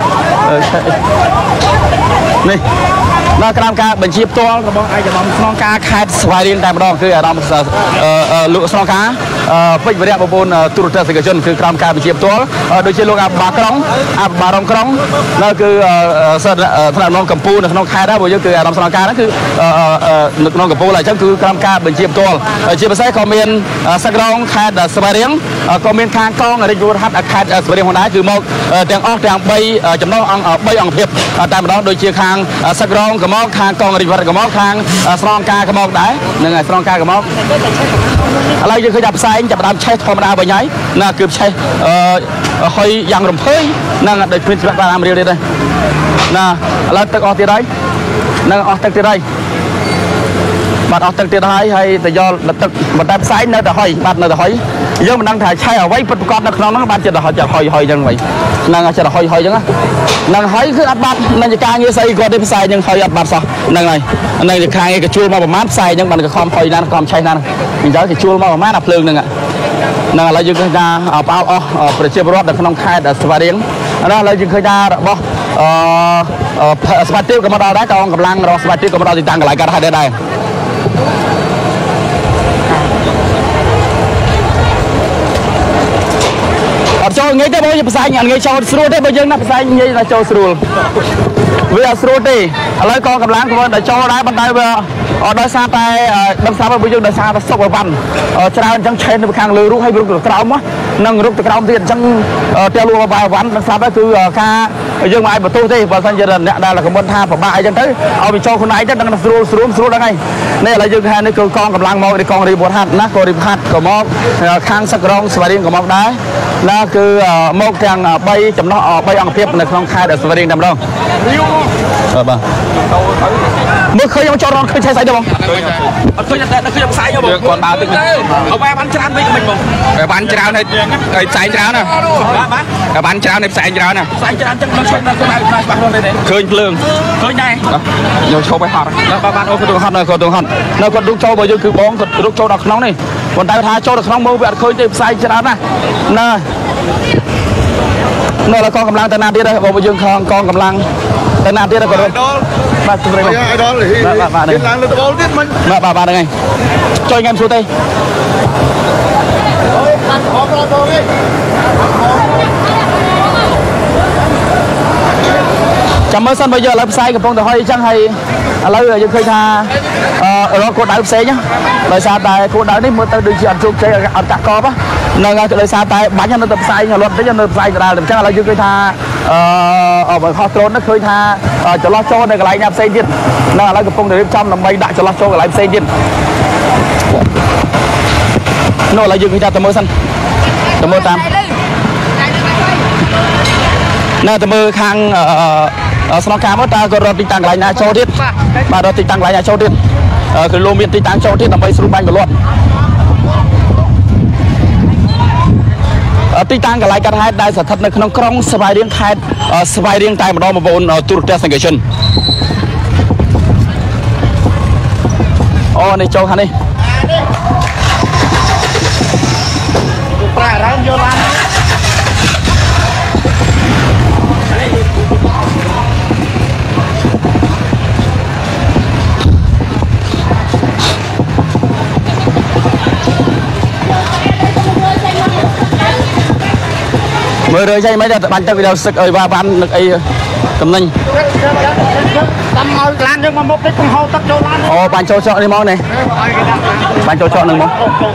នេះនៅក្រោមការបញ្ជាផ្ទាល់របស់ឯកឧត្តមស្នងការខេត្តស្វាយរៀងតែម្ដងគឺអារម្មណ៍លោកស្នងការពេជ្រវរៈបងប្អូនទូរទស្សនិកជនគឺក្រោមការបញ្ជាផ្ទាល់ដូចជាលោកអាបាក្រុងអាបារំក្រុងនៅគឺថ្នាក់នាំកម្ពុជានៅក្នុងខេត្តដែរព្រោះយើងគឺអារម្មណ៍ស្នងការហ្នឹងគឺនៅក្នុងកម្ពុជាអញ្ចឹងគឺក្រោមការបញ្ជាផ្ទាល់ជាពិសេសក៏មានសឹករងខេត្តស្វាយរៀងក៏មានខាងកងរាជវរហ័តខេត្តស្វាយរៀងផងដែរគឺមកទាំងអស់ទាំង3ចំណុះអង្គ3អង្គភាពតែម្ដងដូចជាខាងសឹករងមកខាងកងរាជវរហ័តក៏មកខាងស្នងការក៏មកដែរហ្នឹងហើយស្នងការក៏មកឥឡូវយើងឃើញថាផ្សែងចាប់ដើមឆេះធម្មតាវិញហើយណាគឺឆេះអឺហុយយ៉ាងរំភើយហ្នឹងដូចគ្មានច្បាស់តាមរៀលទៀតទេណាឥឡូវទឹកអស់ទៀតហើយហ្នឹងអស់ទឹកទៀតហើយបាទអស់ទឹកទៀតហើយហើយទៅយកទឹកប៉ុន្តែផ្សែងនៅតែហុយបាទនៅតែហុយយើងមិនដឹងថាឆេះអ្វីពិតប្រកបនៅក្នុងហ្នឹងបាទចិត្តតែហុយចិត្តហុយហុយអញ្ចឹងវិញហ្នឹងចិត្តតែហុយហុយអញ្ចឹងហ្នឹងហុយគឺអត់បាត់នឹងការងារស្អីគាត់ទេផ្សែងហ្នឹងហុយអត់បាត់សោះហ្នឹងហើយហ្នឹងជាខាងឯកជួលមកប្រមាណផ្សែងហ្នឹងបានកខំហុយណាស់កខំឆេះណាស់អញ្ចឹងគេជួលមកប្រមាណអាភ្លើងហ្នឹងហ្នឹងឥឡូវយើងឃើញថាផ្អើលអស់ប្រជាពលរដ្ឋនៅក្នុងខេត្តស្វាយរៀងណាឥឡូវយើងឃើញថារបស់អឺស្វាយទាបក៏មកដល់ដែរកងកម្លាំងរបស់ស្វាយទាបក៏មកដល់ទីតាំងកន្លែងកាត់ហេតុដែរអត់ចូលងាយទេបងផ្សាយងាយចូលស្រួលទេបើយើងណាផ្សាយងាយតែចូលស្រួលវាអត់ស្រួលទេឥឡូវកងកម្លាំងក៏តែចូលដែរប៉ុន្តែវាដោយសារតែដឹងស្រាប់របស់យើងដោយសារតែសុខអវ៉ាន់ច្រើនអញ្ចឹងឆេះនៅខាងលើរូបហើយរូបទៅក្រោមហ្នឹងរូបទៅក្រោមទៀតអញ្ចឹងតែលួអវ៉ាន់ដឹងស្រាប់ហើយគឺការយើងមិនអាចបន្ទោសទេបើមិនជាអ្នកដែលកំពុងថាពិបាកអីចឹងទៅឲ្យវាចូលខ្លួនឯងទៅដឹងស្រួលស្រួលស្រួលហ្នឹងហើយនេះឥឡូវយើងថានេះគឺកងកម្លាំងមកនេះកងរាជវរហ័តណាក៏រាជវរហ័តក៏មកខាងសឹករងស្វាយរៀងក៏មកដែរណាគឺមកទាំង3ចំណុះ3អង្គភាពនៅក្នុងខេត្តស្វាយរៀងតែម្ដងបាទមើលឃើញខ្ញុំចោលរនឃើញឆេះស្អីទេបងអត់ឃើញតែឃើញផ្សាយទេបងគាត់ដើរតិចអត់បានច្រើនវិញមិនបងបានច្រើនហើយផ្សាយច្រើនណាបាទបានច្រើនហើយផ្សាយច្រើនណាផ្សាយច្រើនចឹងមិនឆ្លងដល់ខ្លួនឯងច្បាស់ទេឃើញភ្លើងឃើញដែរយកឈប់ឲ្យហត់បាទបានអូគាត់ទៅហត់នៅគាត់ទៅហត់នៅគាត់រុកចូលបើយើងគឺបងគាត់រុកចូលដល់ក្នុងនេះប៉ុន្តែថាចូលដល់ក្នុងមើលវាអត់ឃើញទេផ្សាយច្រើនណាស់ណានៅលើកងកម្លាំងទៅណាទៀតបងយើងខងកងកម្លាំងទៅណាទៀតក៏រត់បាទជំរាបអីដល់បាទបាទឡើងលើដបទៀតមិញបាទបាទបាទហ្នឹងហើយជួយងាយមិនស្រួលទេបានហោបដល់ទេចាំមើលសិនបើយកឥឡូវផ្សាយកំពុងទៅហុយអញ្ចឹងហើយឥឡូវយើងឃើញថាអឺរកគោលដៅផ្សេងដោយសារតែគោលដៅនេះមើលទៅដូចជាអត់ជោគជ័យអត់កាក់កបហ្នឹងហើយដោយសារតែបាញ់នៅទៅផ្សាយរត់តិចនៅផ្សាយដដែលអញ្ចឹងឥឡូវយើងឃើញថាអឺបើខុសដ្រូននោះឃើញថាចន្លោះចូលនៅកន្លែងណាផ្សេងទៀតនៅឥឡូវកំពុងតែរៀបចំដើម្បីដាក់ចន្លោះចូលកន្លែងផ្សេងទៀតនោះឥឡូវយើងឃើញថាទៅមើលសិនទៅមើលតាមនៅទៅមើលខាងស្នងការមកតើគាត់រត់ទីតាំងកន្លែងណាចូលទៀតបាទរត់ទីតាំងកន្លែងណាចូលទៀតគឺលោកមានទីតាំងចូលទៀតដើម្បីស្រួលបាញ់បលត់ទីតាំងកន្លែងកាត់ហេតុដែលស្ថិតនៅក្នុងក្រុងស្វាយរៀងខេត្តស្វាយរៀងតែម្ដងបងប្អូនទូរទស្សនិកជនអូនេះចូលខាងនេះប្រើអារម្មណ៍យកឡានមើលរើចេញមិនទេបាញ់ទឹកវីដេអូសឹកអីវ៉ាវ៉ាន់នឹកអីតំណែងតាមឲ្យឡានយើងមកមុខតិចបង្ហូរទឹកចូលឡានអូបាញ់ចូលចកនេះមកនេះបាញ់ចូលចកនឹងមកឥ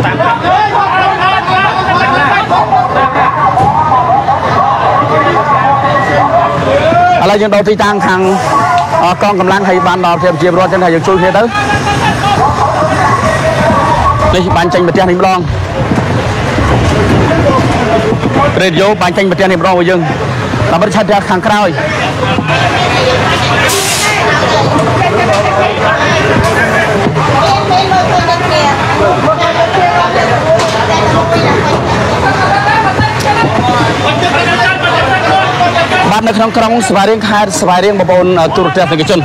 ឡូវយើងដល់ទីតាំងខាងកងកម្លាំងឲ្យបានដល់ប្រជាពលរដ្ឋចឹងហើយយើងជួយគ្នាទៅនេះបាញ់ចេញប្រទេសនេះម្ដងរេឌីយ៉ូបាញ់ចេញប្រទេសនេះម្ដងរបស់យើងដើម្បីឆាត់ទៅខាងក្រោយបាទនៅក្នុងក្រុងស្វាយរៀងខេត្តស្វាយរៀងបងប្អូនទូរទស្សនិកជន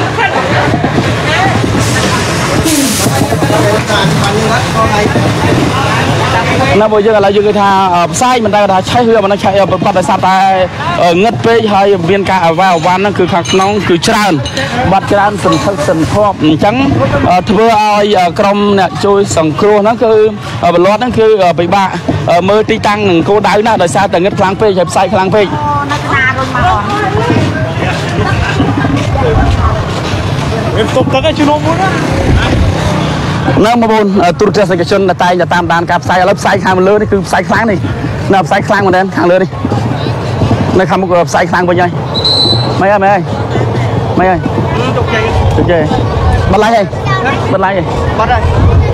ណាបើយើងឥឡូវយើងគេថាផ្សាយមិនដែលថាឆេះវាមិនឆេះប្រព័ន្ធដោយសារតែងឹតពេកហើយមានការអវ៉ាអវ៉ាន់ហ្នឹងគឺខាងក្នុងគឺច្រើនបាត់ច្រើនសន្ធឹកសន្ធាប់អញ្ចឹងធ្វើឲ្យក្រុមអ្នកជួយសង្គ្រោះហ្នឹងគឺបលត់ហ្នឹងគឺពិបាកមើលទីតាំងនឹងគោលដៅណាដោយសារតែងឹតខ្លាំងពេកហើយផ្សាយខ្លាំងពេកអូនៅខ្នារុញមកអត់វាស្ទប់ទឹកឲ្យជំនុំមួយណានៅបងប្អូនទូរទស្សនិកជនតែងតែតាមដានការផ្សាយឥឡូវផ្សាយខាងលើនេះគឺផ្សាយខ្លាំងនេះនៅផ្សាយខ្លាំងមែនទេខាងលើនេះនៅខាងមុខផ្សាយខ្លាំងវិញហើយមិនអីមិនអីមិនអីជោគជ័យជោគជ័យបាត់ឡាយហើយបាត់ឡាយហើយបាត់ហើយ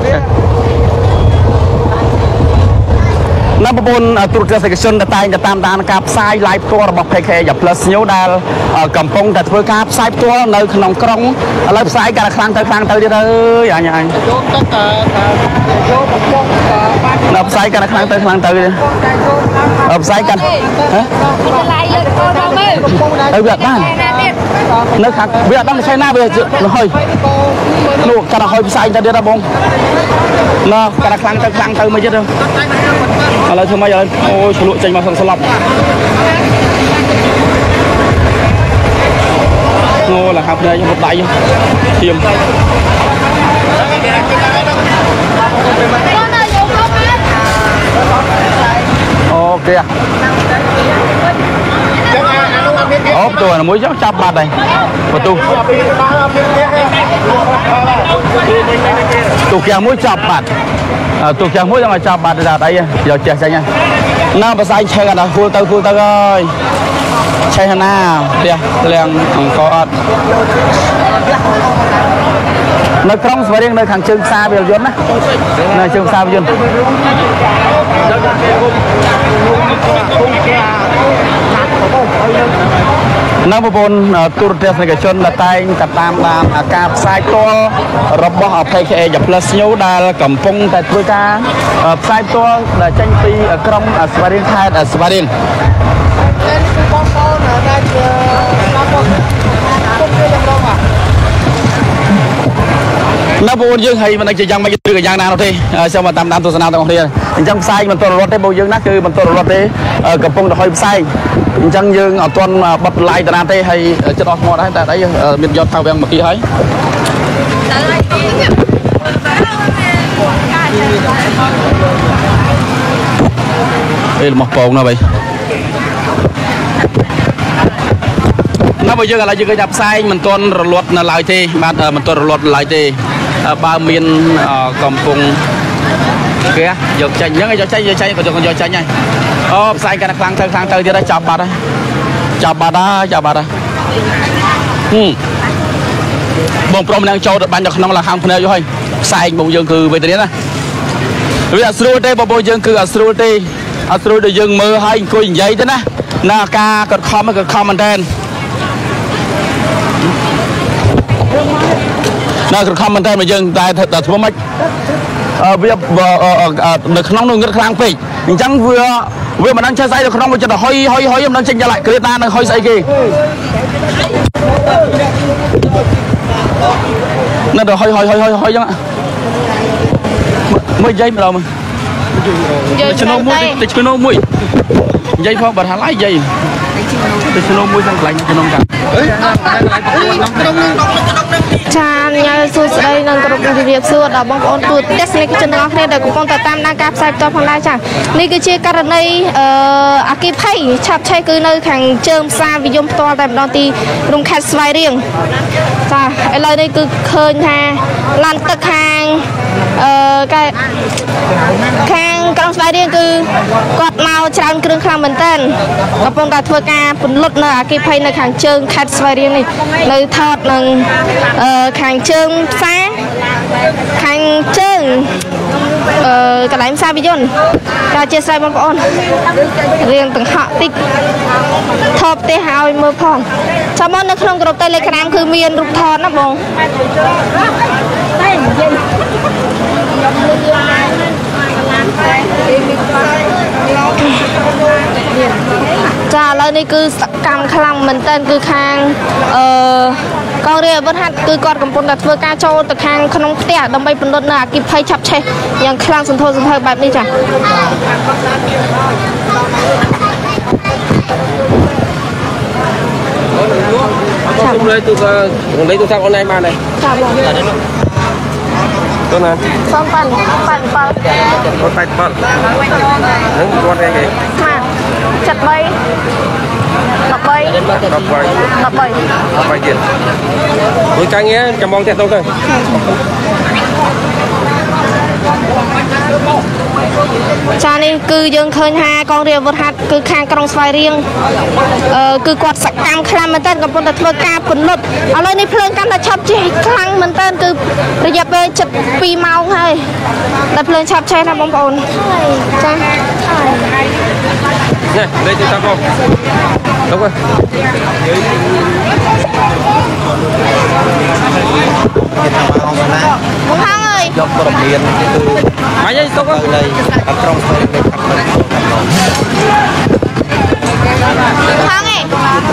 នៅបងប្អូនទូរទស្សនិកជនតែងតែតាមដានការផ្សាយ live ផ្ទាល់របស់ ផេ ខេ Plus News ដែលកំពុងតែធ្វើការផ្សាយផ្ទាល់នៅក្នុងក្រុងឥឡូវផ្សាយកាន់តែខ្លាំងទៅខ្លាំងទៅទៀតអើយអញអញយកទឹកយកបំពង់ដល់ផ្សាយកាន់តែខ្លាំងទៅខ្លាំងទៅទៀតផ្សាយកាន់ហ៎ឡាយលើកោដល់មើលទៅវាអត់បាននៅខាងវាអត់ដឹងឆៃណាវាហើយលោកកាន់តែហើយផ្សាយទៅទៀតណាបងណោះកាន់តែខ្លាំងទៅខ្លាំងទៅមកទៀតឥឡូវធ្វើម៉េចឥឡូវអូយឆ្លក់ចេញមកសឹងស្លាប់ងោឡើងខាងផ្នែកមុខដៃធៀមអូខេអូតួមួយចចាប់បាត់ហើយបន្ទុះទូកៀងមួយចាប់បាត់ទូកៀងមួយต้องចាប់បាត់ដល់អីយកចេះចេញណាបសាយឆេះដល់គូលទៅគូលទៅអើយឆេះណាផ្ទះលៀងអង្គអត់នៅក្រុងស្វាយរៀងនៅខាងជើងផ្សារវាលយន្តណានៅជើងផ្សារវាលយន្តនៅបងប្អូនទូរទស្សនិកជនដែលតែងតែតាមដានការផ្សាយផ្ទាល់របស់ ផេ ខេ Plus News ដែលកំពុងតែធ្វើការផ្សាយផ្ទាល់ដែលចេញពីក្រុងស្វាយរៀងខេត្តស្វាយរៀងបងប្អូនដែលជាបងប្អូនគុំគេយ៉ាងរងណាបងយើងហើយមិនដឹងជាយ៉ាងម៉េចឬក៏យ៉ាងណានោះទេសូមតាមតាមទស្សនាទាំងអស់គ្នាអញ្ចឹងផ្សាយមិនទាន់រត់ទេបងយើងណាគឺមិនទាន់រត់ទេកំពុងតែហុយផ្សាយអញ្ចឹងយើងអត់ទាន់បិទឡាយតាណាទេហើយចិត្តអស់ស្មោះដែរតែអីមានយកថាវាំងមកគីហើយអេមកពងណាបីណាបើយើងឥឡូវយើងឃើញថាផ្សាយមិនទាន់រលត់នៅឡើយទេបាទមិនទាន់រលត់ឡើយទេបើមានកំពុងគេយកចាញ់អញ្ចឹងយកចាញ់យកចាញ់ក៏យកយកចាញ់ហើយអូផ្សាយកាន់តែខ្លាំងទៅខ្លាំងទៅទៀតហើយចាប់បាត់ហើយចាប់បាត់ហើយចាប់បាត់ហើយហឹមបងប្រុសម្នាក់ចូលទៅបាញ់នៅក្នុងលខាងភ្នែកយកហើយផ្សាយបងយើងគឺវេទនាណាវាអត់ស្រួលទេបងប្អូនយើងគឺអត់ស្រួលទេអត់ស្រួលដូចយើងមើលហើយអង្គុយនិយាយទៅណាណាការគាត់ខំគាត់ខំមែនតើណាគាត់ខំមែនតើមកយើងតែតែធ្វើម៉េចវានៅក្នុងនោះងឹតខ្លាំងពេកអញ្ចឹងវាវាមិនដឹងចេះស្អីនៅក្នុងវាចិត្តហុយហុយហុយមិនដឹងចេញយ៉ាងម៉េចគ្រាតានៅហុយស្អីគេនៅទៅហុយហុយហុយហុយហុយអញ្ចឹងមើលយាយម្ដងមើលយាយឆ្នោមួយទៅឆ្នោមួយយាយផងបាត់ហើយយាយទៅឆ្នោមួយខាងកន្លែងក្នុងកាចាញ៉ាំសួស្ដីនឹងគ្រប់ជំរាបសួរដល់បងប្អូនទូទស្សនិកជនទាំងអស់គ្នាដែលកំពុងតែតាមដានការផ្សាយផ្ទាល់ផងដែរចានេះគឺជាករណីអឺអគិភ័យឆាប់ឆេះគឺនៅខាងជើងផ្សារវិយមផ្ទាល់តែម្ដងទីក្រុងខេត្តស្វាយរៀងចាឥឡូវនេះគឺឃើញថាឡានទឹកខាងអឺកែខាងក្រុងស្វាយរៀងគឺគាត់មកច្រើនគ្រឿងខ្លាំងមែនតើកំពុងតែធ្វើការពន្លត់នៅអគិភ័យនៅខាងជើងខេត្តស្វាយរៀងនេះនៅថតនឹងអឺខាងជើងផ្សារខាងជើងអឺកន្លែងផ្សារវិយន្តការជាស្រ័យបងប្អូនរៀងទាំងហក់តិចថតផ្ទះឲ្យមើលផងចាំមកនៅក្នុងក្រុម Telegram គឺមានរូបថតណាបងចាឥឡូវនេះគឺសកម្មខ្លាំងមែនតើគឺខាងអឺកងរាជអាវុធហត្ថគឺគាត់កំពុងតែធ្វើការចូលទៅខាងក្នុងផ្ទះដើម្បីពន្លត់នៅអគិភ័យឆាប់ឆេះយ៉ាងខ្លាំងសន្ធោសន្ធៅបែបនេះចាចាំលេខទូរលេខទូរស័ព្ទអនឡាញបានទេចាបងទៅណាសំប៉ាន់ប៉ាន់ប៉ាល់អត់ប៉ាន់ប៉ាល់ហ្នឹងគាត់អីគេបាទចាត់បី13 13 13 13ទៀតមួយកាងារចាំបងតាក់ទងទៅចានេះគឺយើងឃើញថាកងរាជអាវុធហត្ថគឺខាងក្រុងស្វាយរៀងអឺគឺគាត់សកម្មខ្លាំងមែនតើកំពុងតែធ្វើការពន្លត់ឥឡូវនេះភ្លើងកាន់តែឆាប់ឆេះខ្លាំងមែនតើគឺរយៈពេលជិតពីរម៉ោងហើយតែភ្លើងឆាប់ឆេះណាបងប្អូនចានេះលេខទូរស័ព្ទបងលោកបងហងអើយយកព័ត៌មានអញសុកទៅក្រុងស្វាយរៀងខាត់ទៅហងឯង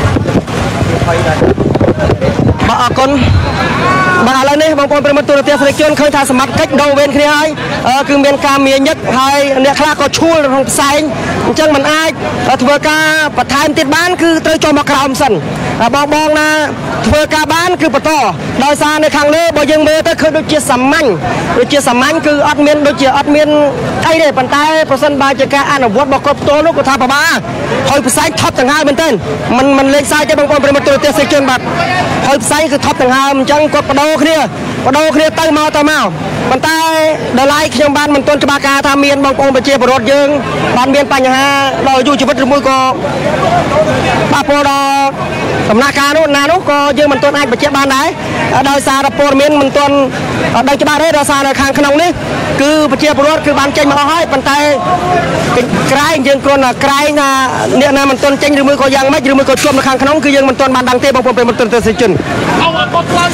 បាទអរគុណបាទឥឡូវនេះបងប្អូនប្រិមត្តទូរទស្សនិកជនឃើញថាសមត្ថកិច្ចដូរវេនគ្នាហើយគឺមានការមានញឹកហើយអ្នកខ្លះក៏ឈួលក្នុងផ្សែងអញ្ចឹងมันអាចធ្វើការបន្ថែមទៀតបានគឺត្រូវចូលមកក្រោមសិនបងបងណាធ្វើការបានគឺបន្តដោយសារនៅខាងលើបើយើងមើលទៅឃើញដូចជាសាមញ្ញដូចជាសាមញ្ញគឺអត់មានដូចជាអត់មានអីទេប៉ុន្តែប្រសិនបើជាការអនុវត្តរបស់គាត់ផ្ទាល់នោះគាត់ថាពិបាកហើយផ្សែងថប់ដង្ហើមមែនទែនมันมันលេខសាយទេបងប្អូនប្រិមត្តទូរទស្សនិកជនបាទហើយផ្សែងគឺថប់ដង្ហើមអញ្ចឹងគាត់បដូរគ្នាបដូរគ្នាទៅមកទៅមកប៉ុន្តែដល់ឡៃខ្ញុំបានមិនទាន់ច្បាស់ការថាមានបងប្អូនប្រជាពលរដ្ឋយើងបានមានបញ្ហាដល់អាយុជីវិតឬមួយក៏ប៉ះពាល់ដល់ដំណាក់កាលនោះណានោះក៏យើងមិនទាន់អាចបញ្ជាក់បានដែរដោយសារព័ត៌មានមិនទាន់ដឹងច្បាស់ទេដោយសារនៅខាងក្នុងនេះគឺប្រជាពលរដ្ឋគឺបានចេញមកអស់ហើយប៉ុន្តែក្រែងយើងគ្រាន់តែក្រែងថាអ្នកណាមិនទាន់ចេញឬមួយក៏យ៉ាងម៉េចឬមួយក៏ជាប់នៅខាងក្នុងគឺយើងមិនទាន់បានដឹងទេបងប្អូនប្រិយមិត្តទស្សនិកជនអរគុណខ្លាំង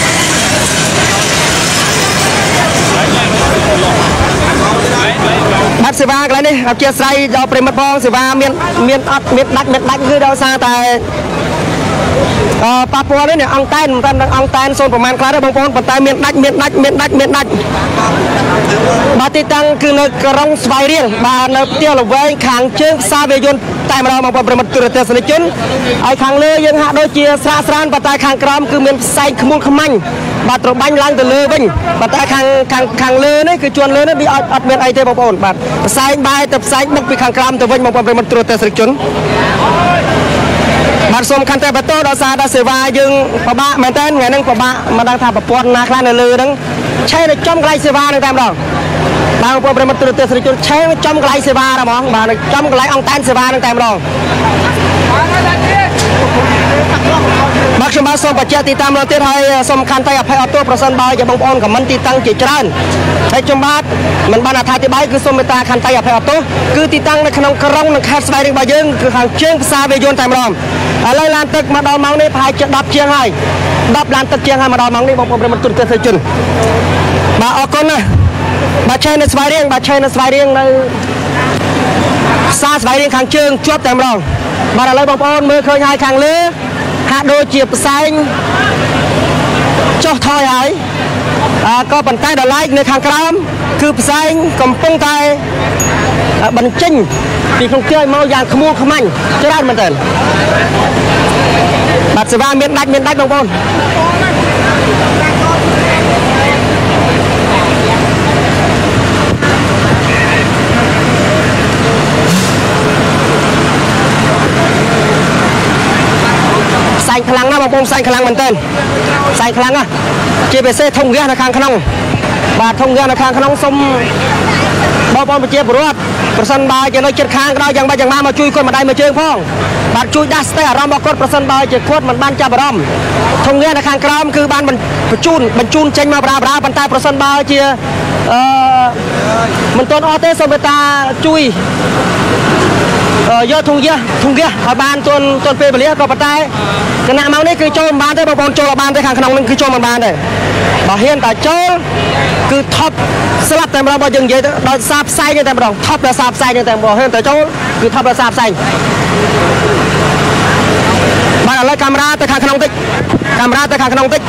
បាត់សេវាកន្លែងនេះអធិស្ឋានដល់ប្រិមិត្តផងសេវាមានមានអត់មានដាច់មានដាច់គឺដោយសារតែប៉ះពាល់នេះអង្គតែនមិនតាមអង្គតែនសូនប្រមាណខ្លះទេបងប្អូនប៉ុន្តែមានដាច់មានដាច់មានដាច់មានដាច់បាទទីតាំងគឺនៅក្រុងស្វាយរៀងបាទនៅផ្ទះល្វែងខាងជើងផ្សារវាយន្តតែម្ដងបងប្អូនប្រិមិត្តទូរទស្សនិកជនហើយខាងលើយើងហាក់ដូចជាស្រាលស្រានប៉ុន្តែខាងក្រោមគឺមានផ្សែងខ្មួលខ្មាញ់បាទត្របាញ់ឡើងទៅលើវិញប៉ុន្តែខាងខាងខាងលើនេះគឺជួនលើនេះវាអត់មានអីទេបងប្អូនបាទផ្សែងបែរទៅផ្សែងបុកពីខាងក្រោមទៅវិញបងប្អូនប្រិមិត្តទូរទស្សនិកជនបាទសូមខន្តីបន្តដល់សារដល់សេវាយើងពិបាកមែនតើថ្ងៃហ្នឹងពិបាកមិនដឹងថាប្រព័ន្ធណាខ្លះនៅលើហ្នឹងឆេះទៅចំកន្លែងសេវាហ្នឹងតែម្ដងបាទបងប្អូនប្រិមិត្តទូរទស្សនិកជនឆេះចំកន្លែងសេវាហ្មងបាទចំកន្លែងអង្គតែនសេវាហ្នឹងតែម្ដងបាទខ្ញុំបាទសូមបញ្ជាក់ទីតាំងម្ដងទៀតហើយសូមខន្តីអភ័យអត់ទោសប្រសិនបើជាបងប្អូនខមមិនទីតាំងជាច្រើនហើយខ្ញុំបាទមិនបានអត្ថាធិប្បាយគឺសូមមេត្តាខន្តីអភ័យអត់ទោសគឺទីតាំងនៅក្នុងក្រុងនិងខេត្តស្វាយរៀងរបស់យើងគឺខាងជើងផ្សារវាយន្តតែម្ដងឥឡូវឡានទឹកមកដល់ម៉ោងនេះប្រហែលជាដប់ជាងហើយដប់ឡានទឹកជាងហើយមកដល់ម៉ោងនេះបងប្អូនប្រិមិត្តទូរទស្សនិកជនបាទអរគុណណាស់បាទឆេះនៅស្វាយរៀងបាទឆេះនៅស្វាយរៀងនៅផ្សារស្វាយរៀងខាងជើងជាប់តែម្ដងបាទឥឡូវបងប្អូនមើលឃើញហើយខាងលើហាក់ដូចជាផ្សែងចុះថយហើយអើក៏ប៉ុន្តែដល់ឡែកនៅខាងក្រោមគឺផ្សែងកំពុងតែបញ្ចេញពីក្នុងខ្យល់មកយ៉ាងខ្មួលខ្មាញ់ច្រើនមែនតើបាទសេវាមានដាច់មានដាច់បងប្អូនផ្សែងខ្លាំងណាស់បងប្អូនផ្សែងខ្លាំងមែនតើផ្សែងខ្លាំងណាស់ជាពិសេសធុងហ្គាសនៅខាងក្នុងបាទធុងហ្គាសនៅខាងក្នុងសុំបងប្អូនប្រជាពលរដ្ឋប្រសិនបើជានៅជិតខាងក៏ដោយយ៉ាងម៉េចយ៉ាងណាមកជួយគាត់ម្ដាយមកជើងផងបាទជួយដាស់ស្ទះអារម្មណ៍របស់គាត់ប្រសិនបើជាគាត់មិនបានចាប់អារម្មណ៍ធុងហ្គាសនៅខាងក្រោមគឺបានបញ្ជូនបញ្ជូនចេញមកបរាបរាប៉ុន្តែប្រសិនបើជាអឺមិនទាន់អស់ទេសូមមេត្តាជួយយកធុងហ្គាសធុងហ្គាសឲ្យបានទាន់ទាន់ពេលវេលាក៏ប៉ុន្តែគណៈមកនេះគឺចូលមិនបានទេបងប្អូនចូលបានទេខាងក្នុងនឹងគឺចូលមិនបានទេបើហ៊ានតែចូលគឺថប់ស្លាប់តែម្ដងបើយើងនិយាយទៅដល់សារផ្សែងតែម្ដងថប់ដល់សារផ្សែងតែម្ដងហ៊ានតែចូលគឺថប់ដល់សារផ្សែងបាទឥឡូវកាមេរ៉ាទៅខាងក្នុងតិចកាមេរ៉ាទៅខាងក្នុងតិច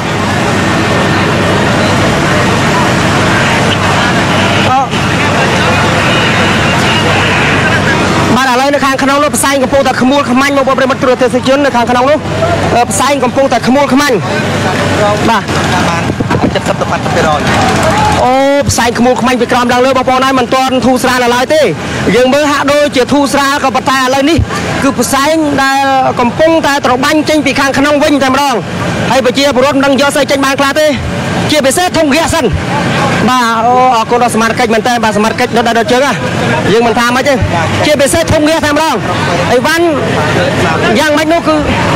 បាទឥឡូវនៅខាងក្នុងនោះផ្សែងកំពុងតែខ្មួលខ្មាញ់មកបងប្រិមិត្តទូរទស្សនិកជននៅខាងក្នុងនោះផ្សែងកំពុងតែខ្មួលខ្មាញ់បាទបាន칠십ទៅ八十%អូផ្សែងខ្មួលខ្មាញ់ពីក្រោមឡើងលើបងប្អូនហើយមិនទាន់ធូរស្រាលឡើយទេយើងមើលហាក់ដូចជាធូរស្រាលក៏ប៉ុន្តែឥឡូវនេះគឺផ្សែងដែលកំពុងតែត្របាញ់ចេញពីខាងក្នុងវិញតែម្ដងហើយប្រជាពលរដ្ឋមិនដឹងយកស្អីចេញបានខ្លះទេជាពិសេសធុងហ្គាសសិនបាទអូអរគុណដល់សមាជិកមែនតើបាទសមាជិកដល់ដល់ជើងយើងមិនថាមិនទេជាពិសេសធុងហ្គាសតែម្ដងអីវ៉ាន់យ៉ាងម៉េចនោះគឺ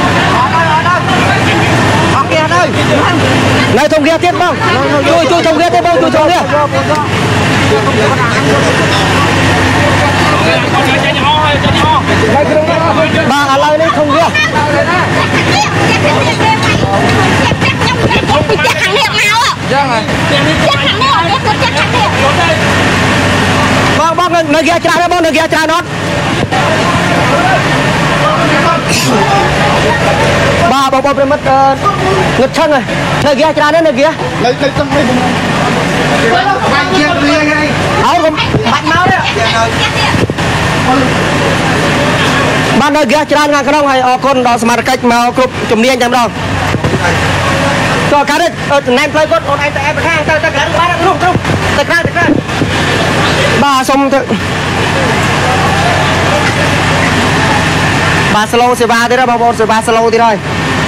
អរគេអត់ហើយនៅធុងហ្គាសទៀតបងជួយជួយធុងហ្គាសទៀតបងជួយធុងហ្គាសបាទឥឡូវនេះធុងហ្គាសពីចាក់ខាងនេះមកចឹងហើយចាក់ខាងនេះអត់ទេចាក់ខាងនេះបងបងនៅហ្គាសច្រើនទេបងនៅហ្គាសច្រើនអត់បាទបងប្អូនប្រិមិត្តងឹតឈឹងហើយនៅហ្គាសច្រើនទេនៅហ្គាសនៅនៅទឹកនេះបាច់ជាលៀងហើយអើបាច់មកទេបាទនៅហ្គាសច្រើនខាងក្នុងហើយអរគុណដល់សមាជិកមកគ្រប់ជំនាញតែម្ដងចូលកាត់ណែនផ្លូវគាត់អូនឯងទៅអែបខាងទៅទៅក្រៅបានគ្រប់គ្រប់ទៅក្រៅទៅក្រៅបាទសុំទៅបាទស្លូសេវាទៀតបងប្អូនសេវាស្លូទៀតហើយ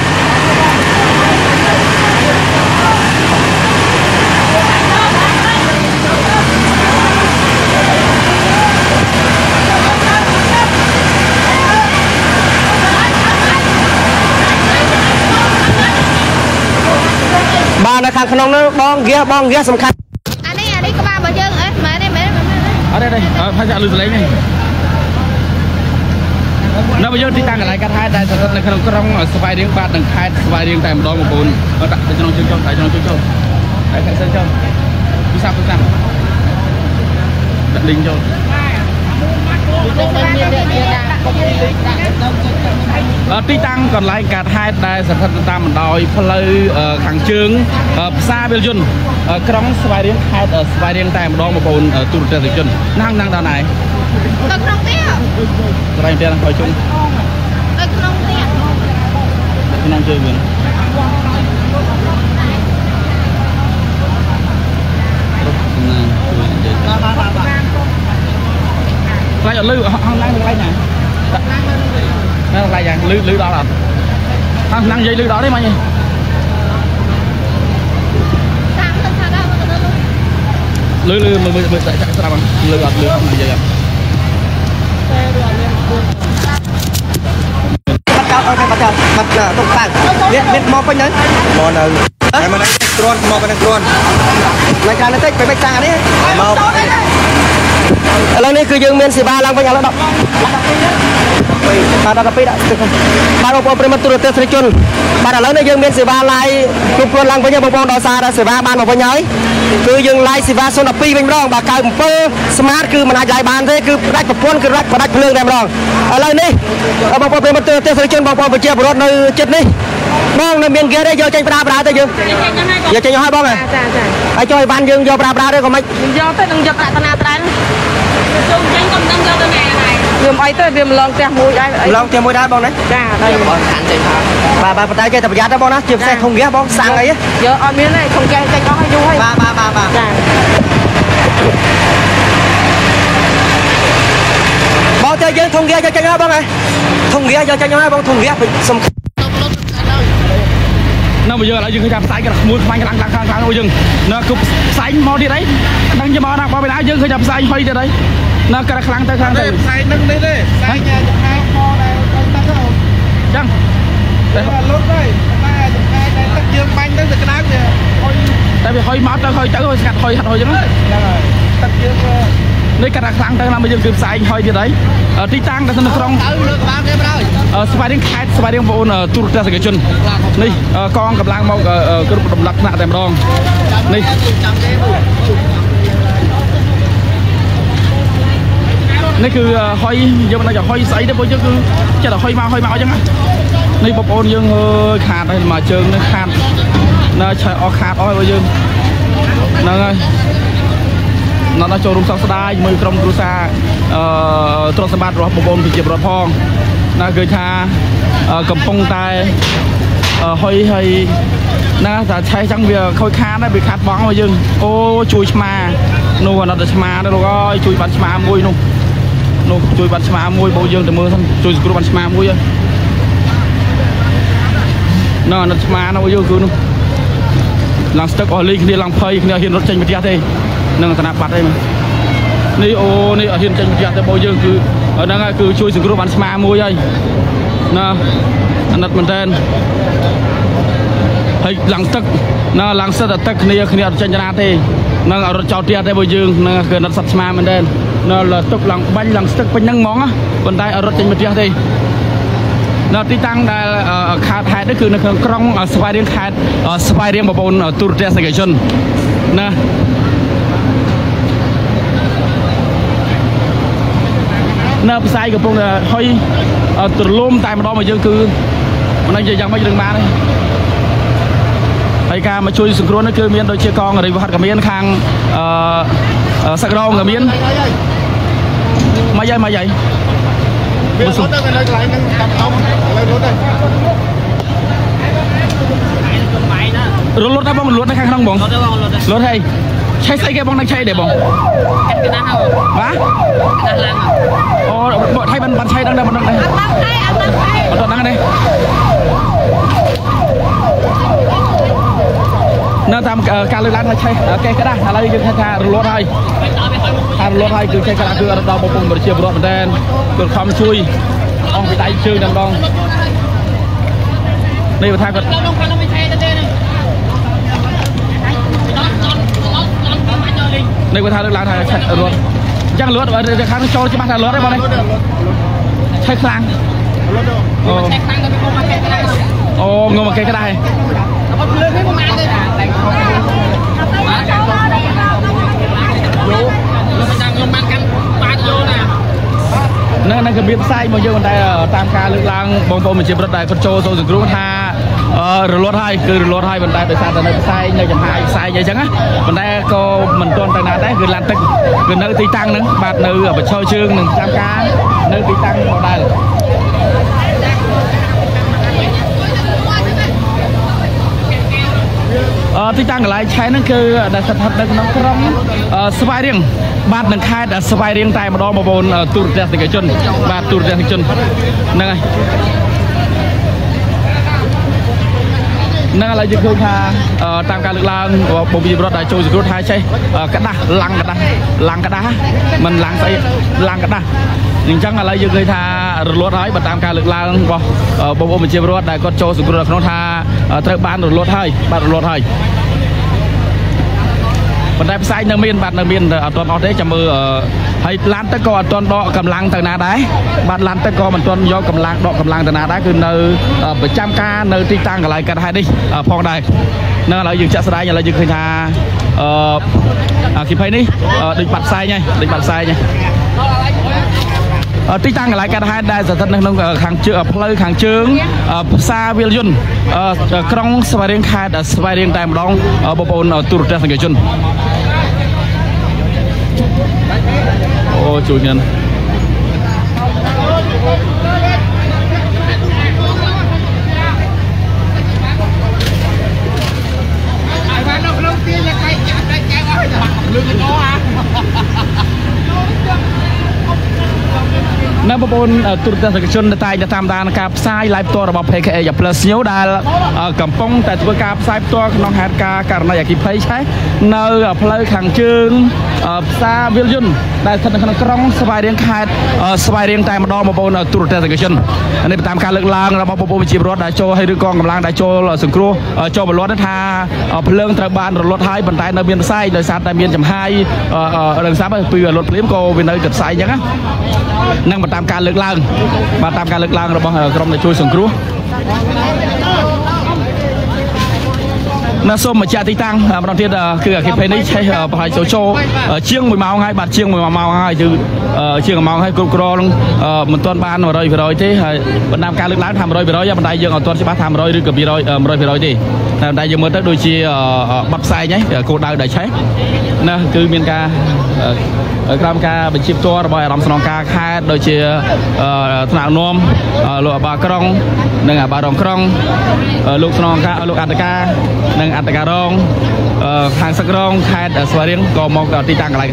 បាទនៅខាងក្នុងនោះបងហ្គាសបងហ្គាសសំខាន់អានេះអានេះក្បាលរបស់យើងអេមែនទេមែនអត់ទេទេផាច់ចាក់លឺសលេងនេះនៅបើយើងទីតាំងកន្លែងកាត់ហេតុដែលស្ថិតនៅក្នុងក្រុងស្វាយរៀងបាទនឹងខេត្តស្វាយរៀងតែម្ដងបងប្អូនដាក់ទៅក្នុងជើងចុះដាក់ក្នុងជើងចុះហើយខេត្តសិនចុះពិសាពិសាដាក់លីងចូលមានមានដាក់ដាក់ដាក់ទីតាំងកន្លែងកាត់ហេតុដែលស្ថិតតាមបណ្ដោយផ្លូវខាងជើងផ្សារវិលយន្តក្រុងស្វាយរៀងខេត្តស្វាយរៀងតែម្ដងបងប្អូនទូរទស្សនិកជនណាំងណាំងដល់ណាទៅក្នុងផ្ទះត្រៃផ្ទះហ្នឹងខ້ອຍជុំទៅក្នុងផ្ទះក្នុងជើងវិញខ្លាចអត់លឺហងឡើងខ្លាចណាណាខ្លាចយ៉ាងលឺលឺដល់អត់ហងឡើងនិយាយលឺដល់ទេមកញ៉េលឺលឺមើលមើលមើលស្រាប់ស្រាប់លឺអត់លឺនិយាយអត់បាត់ចោលអត់បាត់ចោលបាត់ទុកប៉ៅនេះនេះមកពេញហ្នឹងមកនៅតែមកគ្រាន់មកកណ្ដឹងគ្រាន់មកកាលតិចទៅមិនតាំងនេះមកឥឡូវនេះគឺយើងមានសេវាឡើងវិញឥឡូវដល់បាទដល់ទៅដាក់បាទបងប្អូនប្រិមត្តទូរទស្សនិកជនបាទឥឡូវនេះយើងមានសេវាឡាយគ្រប់គ្រាន់ឡើងវិញបងប្អូនដល់សារសេវាបានមកវិញហើយគឺយើងឡាយសេវាศูนย์ 12វិញម្ដងបាទកៅអំពើស្មាតគឺមិនអាចឡាយបានទេគឺផ្ដាច់ប្រព័ន្ធគឺរ៉ាច់ផ្ដាច់ភ្លើងតែម្ដងឥឡូវនេះបងប្អូនប្រិមត្តទូរទស្សនិកជនបងប្អូនប្រជាពលរដ្ឋនៅចិត្តនេះបងនៅមានហ្គេតទេយកចេញប្រើប្រាស់ទៅយើងយកចេញឲ្យបងហ៎ចាចាហើយចុះឲ្យបានយើងយកប្រើប្រាស់ទេក៏មិនយកទៅនឹងយកប្រាថ្នាត្រែនចូលចេញក៏មិនដឹងយកទៅណាហើយវាមិនអីទេវាម្លងផ្ទះមួយដែរម្លងផ្ទះមួយដែរបងណាចាដល់បងខានចេញបាទបាទប៉ុន្តែចេះតែប្រយ័ត្នដែរបងណាជាពិសេសធុងហ្គាសបងសាំងអីយកអត់មានទេធុងហ្គាសចេញអស់ហើយយូរហើយបាទបាទបាទបាទចាបងទៅយើងធុងហ្គាសយកចេញហើយបងហ៎ធុងហ្គាសយកចេញហើយបងធុងហ្គាសសំខាន់នៅមកយើងឥឡូវយើងឃើញថាផ្សាយក្មួយខ្វាញ់ខ្លាំងខ្លាំងខ្លាំងខ្លាំងយើងនៅគឺផ្សាយមកទៀតអីដឹងជាមកណាបងពេលណាយើងឃើញថាផ្សាយហុយទៀតអីនៅក្រាស់ខ្លាំងទៅខ្លាំងទៅផ្សាយនឹងនេះទេផ្សាយញ៉ាំចំហាយមកដែរទៅទៅចឹងតែលុតទៅតែចំហាយតែទឹកយើងបាញ់ទៅទៅក្តៅវាហុយតែវាហុយមកទៅហុយទៅស្កាត់ហុយហាត់ហុយចឹងហ្នឹងហើយទឹកយើងនេះក្រាស់ខ្លាំងទៅណាមកយើងគឺផ្សាយហុយទៀតអីទីតាំងនៅក្នុងក្រុងទៅលើក្បាលគេបណ្ដោយស្វាយរៀងខេត្តស្វាយរៀងបងប្អូនទូរទស្សនិកជននេះកងកម្លាំងមកគ្រប់ដំណាក់ថ្នាក់តែម្ដងនេះនេះគឺហុយយើងមិនដឹងថាហុយស្អីទេព្រោះយើងគឺចិត្តតែហុយមកហុយមកអញ្ចឹងនេះបងប្អូនយើងអើយខាតហើយមកជើងនេះខាតនៅឆើអស់ខាតអស់ហើយយើងហ្នឹងហើយនៅដល់ចូលរួមសោកស្ដាយជាមួយក្រុមគ្រួសារអឺទ្រព្យសម្បត្តិរបស់បងប្អូនប្រជាពលរដ្ឋផងណាគឺថាកំពុងតែហុយហើយណាតែឆេះចឹងវាខូចខាតហើយវាខាត់បងមកយើងអូជួយឆ្មានោះអាណត្តិឆ្មាទៅលោកអើយជួយបាត់ឆ្មាមួយនោះនោះជួយបាត់ឆ្មាមួយបងយើងទៅមើលសិនជួយសង្គ្រោះបាត់ឆ្មាមួយហើយណ៎អាណត្តិឆ្មានោះយើងគឺនោះឡើងស្ទឹកអស់លីគ្នាឡើងភ័យគ្នាហ៊ានរត់ចេញពីផ្ទះទេនឹងឋានៈបាត់ទេនេះអូនេះអត់ហ៊ានចេញពីផ្ទះទេបងយើងគឺហ្នឹងហើយគឺជួយសង្គ្រោះបានឆ្មាមួយហើយណាអាណត្តិមែនតើហើយឡើងទឹកណាឡើងសិតតែទឹកគ្នាគ្នាអត់ចេញចរាទេនឹងអត់រត់ចោលផ្ទះទេបងយើងនឹងគឺអាណត្តិសត្វឆ្មាមែនតើនៅទឹកឡើងបាញ់ឡើងស្ទឹកពេញហ្នឹងហ្មងប៉ុន្តែអត់រត់ចេញពីផ្ទះទេនៅទីតាំងដែលខាតហេតុនេះគឺនៅក្នុងក្រុងស្វាយរៀងខេត្តស្វាយរៀងបងប្អូនទូរទស្សនិកជនណានៅផ្សាយកំពុងតែហុយទលំតែម្ដងមកយើងគឺមិនដឹងយ៉ាងម៉េចរឿងបានទេហើយការមកជួយសង្គ្រោះនេះគឺមានដូចជាកងរាជវត្តក៏មានខាងអឺសក្តិរងក៏មានមកយាយមកយាយវារត់ទៅនៅកន្លែងហ្នឹងតាមធំឥឡូវរត់ទៅរត់ទៅបងរត់ទៅខាងក្នុងបងរត់ទៅបងរត់ទៅរត់ហើយឆេះស្អីគេបងនឹងឆេះដែរបងកាត់កណ្ដាស់ហ៎បាទកណ្ដាស់ឡើងអូបើថៃបានបានឆេះដឹងដែរមិនដឹងដែរអត់ដឹងទេអត់ដឹងទេអត់ដឹងទេនៅតាមការលើកឡើងថាឆេះកេះក្តាស់ឥឡូវយើងថារលត់ហើយថារលត់ហើយគឺឆេះក្តាស់គឺអត់ដល់បងប្អូនប្រជាពលរដ្ឋមែនតើគឺខំជួយអស់ពីដៃជើងតែម្ដងនេះបើថាគាត់នេះគាត់ថាលើកឡើងថាឆេះរត់អញ្ចឹងរត់ខាងចូលច្បាស់ថារត់ទេបងនេះឆេះខ្លាំងអូឆេះខ្លាំងទៅពីមកកេះក្តាស់អូងមកកេះក្តាស់អត់ភ្លើងទេមកមកទេតែយោលោកមិនចាំខ្ញុំបានកាន់បាតយោណានៅនៅកម្រិតផ្សាយមកយើងតែតាមការលើកឡើងបងប្អូនប្រជាពលរដ្ឋដែលគាត់ចូលចូលសង្គ្រោះថារលត់ហើយគឺរលត់ហើយប៉ុន្តែដោយសារតែនៅផ្សាយនៅចំហាយផ្សាយអីចឹងណាប៉ុន្តែក៏មិនទាន់ទៅណាដែរគឺឡានទឹកគឺនៅទីតាំងហ្នឹងបាទនៅបច្ឆោជើងនឹងតាមការនៅទីតាំងដដែលអឺទីតាំងកន្លែងឆែហ្នឹងគឺដែលស្ថិតនៅក្នុងក្រុងស្វាយរៀងបាទនឹងខេត្តស្វាយរៀងតែម្ដងបងប្អូនទូរទស្សនិកជនបាទទូរទស្សនិកជនហ្នឹងហើយនឹងឥឡូវយើងឃើញថាតាមការលើកឡើងបងប្អូនរដ្ឋដែលចូលសង្គ្រោះថាចេះក្តាស់ឡាំងក្តាស់ឡាំងក្តាស់មិនឡាំងស្អីឡាំងក្តាស់អញ្ចឹងឥឡូវយើងឃើញថារលត់ហើយបើតាមការលើកឡើងរបស់បងប្អូនប្រជាពលរដ្ឋដែលគាត់ចូលសង្គ្រោះនៅក្នុងថាត្រូវបានរលត់ហើយបាទរលត់ហើយប៉ុន្តែផ្សាយនៅមានបាទនៅមានអត់ទាន់អស់ទេចាំមើលហើយឡានទឹកក៏អត់ទាន់ដកកម្លាំងទៅណាដែរបាទឡានទឹកក៏មិនទាន់យកកម្លាំងដកកម្លាំងទៅណាដែរគឺនៅប្រចាំការនៅទីតាំងកន្លែងកាត់ហេតុនេះផងដែរនៅឥឡូវយើងចាក់ស្ដាយឥឡូវយើងឃើញថាអឺអគិភ័យនេះដូចបាត់ផ្សាយហើយដូចបាត់ផ្សាយហើយទីតាំងកន្លែងកាត់ហេតុដែលស្ថិតនៅក្នុងខាងជើងផ្លូវខាងជើងផ្សារវាលយន្តក្រុងស្វាយរៀងខេត្តស្វាយរៀងតែម្ដងបងប្អូនទូរទស្សនិកជនអូជួយញ៉ាំនៅបងប្អូនទូរទស្សនិកជនតែតែតាមដានការផ្សាយ live ផ្ទាល់របស់ พี เค เอ Plus News ដែលកំពុងតែធ្វើការផ្សាយផ្ទាល់ក្នុងហេតុការណ៍ករណីអគ្គិភ័យឆេះនៅផ្លូវខាងជើងផ្សារវាលយន្តដែលស្ថិតនៅក្នុងក្រុងស្វាយរៀងខេត្តស្វាយរៀងតែម្ដងបងប្អូនទូរទស្សនិកជននេះតាមការលើកឡើងរបស់បងប្អូនប្រជាពលរដ្ឋដែលចូលហើយឬកងកម្លាំងដែលចូលសង្គ្រោះចូលបលត់ថាភ្លើងត្រូវបានរលត់ហើយប៉ុន្តែនៅមានផ្សាយដោយសារតែមានចំហាយរឹងសាប់ពីរលត់ភ្លាមក៏វានៅគិតផ្សាយអញ្ចឹងណានឹងតាមការលើកឡើងបាទតាមការលើកឡើងរបស់ក្រុមដែលជួយសង្គ្រោះណាសូមបញ្ជាក់ទីតាំងម្ដងទៀតគឺអគ្គិភ័យនេះឆេះប្រហែលចូលចូលជាងមួយម៉ោងហើយបាទជាងមួយម៉ោងហើយគឺជាងមួយម៉ោងហើយគ្រប់គ្រងមិនទាន់បានone hundred percentទេហើយបណ្ដាំការលើកឡើងថាone hundred percentប៉ុន្តែយើងអត់ទាន់ច្បាស់ថាone hundredឬក៏two hundred percentទេតែតែយើងមើលទៅដូចជាបាត់ផ្សាយហ្នឹងគោលដៅដែលឆេះណាគឺមានការក្រោមការបញ្ជាផ្ទាល់របស់អារម្មណ៍ស្នងការខេត្តដូចជាថ្នាក់នាំលោកអាបាក្រុងនិងអាបារងក្រុងលោកស្នងការលោកអន្តការនិងអន្តការរងខាងសឹករងខេត្តស្វាយរៀងក៏មកទីតាំងកន្លែង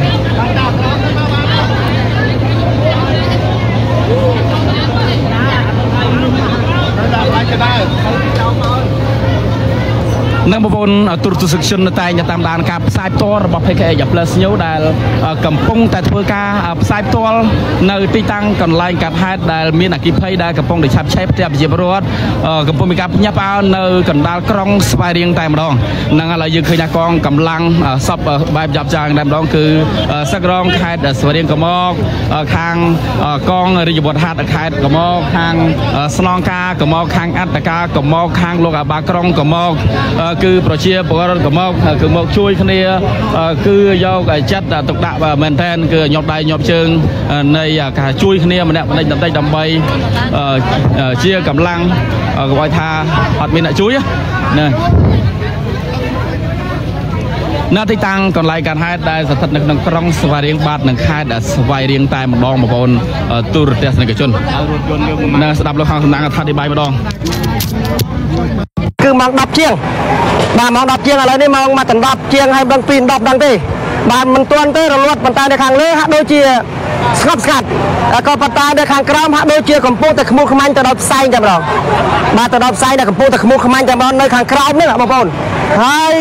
នឹងបងប្អូនទូរទស្សនិកជនតែងតាមដានការផ្សាយផ្ទាល់របស់ พี เค เอ Plus News ដែលកំពុងតែធ្វើការផ្សាយផ្ទាល់នៅទីតាំងកន្លែងកាត់ហេតុដែលមានអគ្គិភ័យដែលកំពុងតែឆាប់ឆេះផ្ទះប្រជាពលរដ្ឋកំពុងមានការភ្ញាក់ផ្អើលនៅកណ្ដាលក្រុងស្វាយរៀងតែម្ដងនឹងឥឡូវយើងឃើញថាកងកម្លាំងសពបែបយ៉ាប់ចាងតែម្ដងគឺសឹករងខេត្តស្វាយរៀងក៏មកខាងកងរាជវុធហត្ថខេត្តក៏មកខាងស្នងការក៏មកខាងអន្តការក៏មកខាងលោកអាបាក្រុងក៏មកគឺប្រជាពលរដ្ឋក៏មកគឺមកជួយគ្នាគឺយកចិត្តទុកដាក់មែនទែនគឺញាប់ដៃញាប់ជើងនៃការជួយគ្នាម្នាក់ម្នាក់បន្តិចដើម្បីជាកម្លាំងក៏ឲ្យថាអត់មានអ្នកជួយណានៅទីតាំងកន្លែងកាត់ហេតុដែលស្ថិតនៅក្នុងក្រុងស្វាយរៀងបាទនិងខេត្តស្វាយរៀងតែម្ដងបងប្អូនទូរទស្សនិកជននៅស្ដាប់លោកខាងសំណាងអធិប្បាយម្ដងគឺម៉ោងtenជាងបាទម៉ោងtenជាងឥឡូវនេះម៉ោងមកtenជាងហើយមិនដឹងពីtenដឹងទេបាទមិនទាន់ទេរលត់ប៉ុន្តែនៅខាងលើហាក់ដូចជាស្ងប់ស្ងាត់ក៏ប៉ុន្តែនៅខាងក្រោមហាក់ដូចជាកំពុងតែខ្មុំខ្មាញ់ទៅដល់ផ្សែងតែម្ដងបាទទៅដល់ផ្សែងដែលកំពុងតែខ្មុំខ្មាញ់តែម្ដងនៅខាងក្រោមនេះបងប្អូនហើយ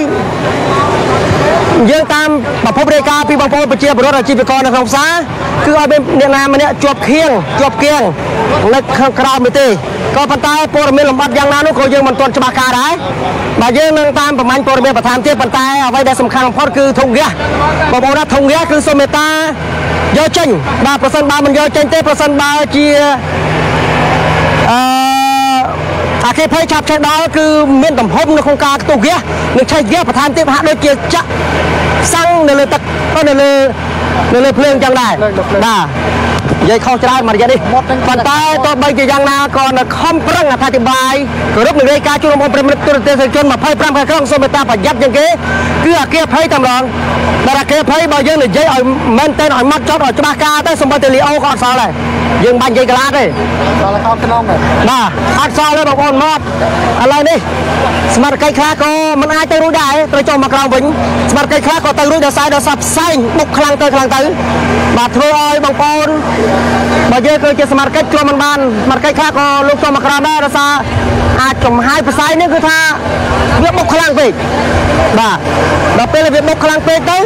យើងតាមប្រភពរាយការណ៍ពីបងប្អូនប្រជាពលរដ្ឋអាជីវករនៅក្នុងផ្សារគឺឲ្យមានអ្នកណាម្នាក់ជាប់ខៀងជាប់គៀងនៅខាងក្រោមនេះទេក៏ប៉ុន្តែព័ត៌មានលម្អិតយ៉ាងណានោះក៏យើងមិនទាន់ច្បាស់ការដែរបាទយើងនឹងតាមប្រមាញ់ព័ត៌មានបន្ថែមទៀតប៉ុន្តែអ្វីដែលសំខាន់បំផុតគឺធុងហ្គាសបងប្អូនថាធុងហ្គាសគឺសូមមេត្តាយកចេញបាទប្រសិនបើមិនយកចេញទេប្រសិនបើជាអឺអគ្គិភ័យឆាប់ឆេះដល់គឺមានទំហំនៅក្នុងការខ្ទុះហ្គាសនឹងឆេះហ្គាសបន្ថែមទៀតហាក់ដូចជាចាក់សាំងនៅលើទឹកនៅលើនៅលើភ្លើងចឹងដែរបាទអញ្យាយខុសច្រើនមករយៈនេះប៉ុន្តែទោះបីជាយ៉ាងណាក៏នៅខំប្រឹងអធិប្បាយគោរពនឹងរាយការណ៍ជូនបងប្អូនប្រិមិត្តទូរទស្សនិកជនម្ភៃប្រាំខែក្រុងសូមមេត្តាប្រយ័ត្នជាងគេគឺអគារភ័យតែម្ដងដល់អគារភ័យបើយើងនិយាយឲ្យមែនតើឲ្យម៉ត់ចត់ឲ្យច្បាស់ការទៅសូម្បីតែលីអូក៏អត់សល់ដែរយើងបាញ់និយាយកន្លះទេសល់ខោក្នុងបាទអត់សល់ទេបងប្អូនមកឥឡូវនេះស្មារតីខ្លះក៏មិនអាចទៅរួចដែរត្រូវចុះមកក្រោមវិញស្មារតីខ្លះក៏ទៅរួចដោយសារដោយសារផ្សែងបុកខ្លាំងទៅខ្លាំងទៅបាទធ្វើឲ្យបងប្អូនបើយើងគឺជាសមាជិកជាប់មិនបានសមាជិកខ្លះក៏លោកចុះមកក្រោមដែរដោយសារអាចចំហាយផ្សែងនេះគឺថាវាបុកខ្លាំងពេកបាទដល់ពេលវាបុកខ្លាំងពេកទៅ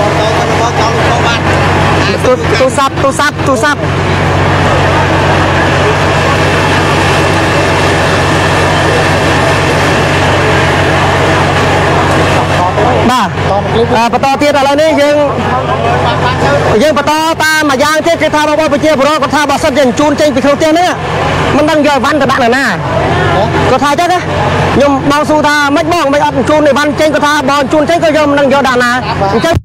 ទូរស័ព្ទទូរស័ព្ទទូរស័ព្ទបាទបន្តទៀតឥឡូវនេះយើងយើងបន្តតាមមួយយ៉ាងទៀតគេថាបងប្អូនប្រជាពលរដ្ឋគាត់ថាបើសិនជាជូនចេញពីក្នុងផ្ទះនេះមិនដឹងយកអីវ៉ាន់ទៅដាក់នៅណាគាត់ថាចឹងណាខ្ញុំបងសួរថាមិនបងមិនអត់ជូនអីវ៉ាន់ចេញគាត់ថាបើជូនចេញក៏យកមិនដឹងយកដាក់ណាអញ្ចឹង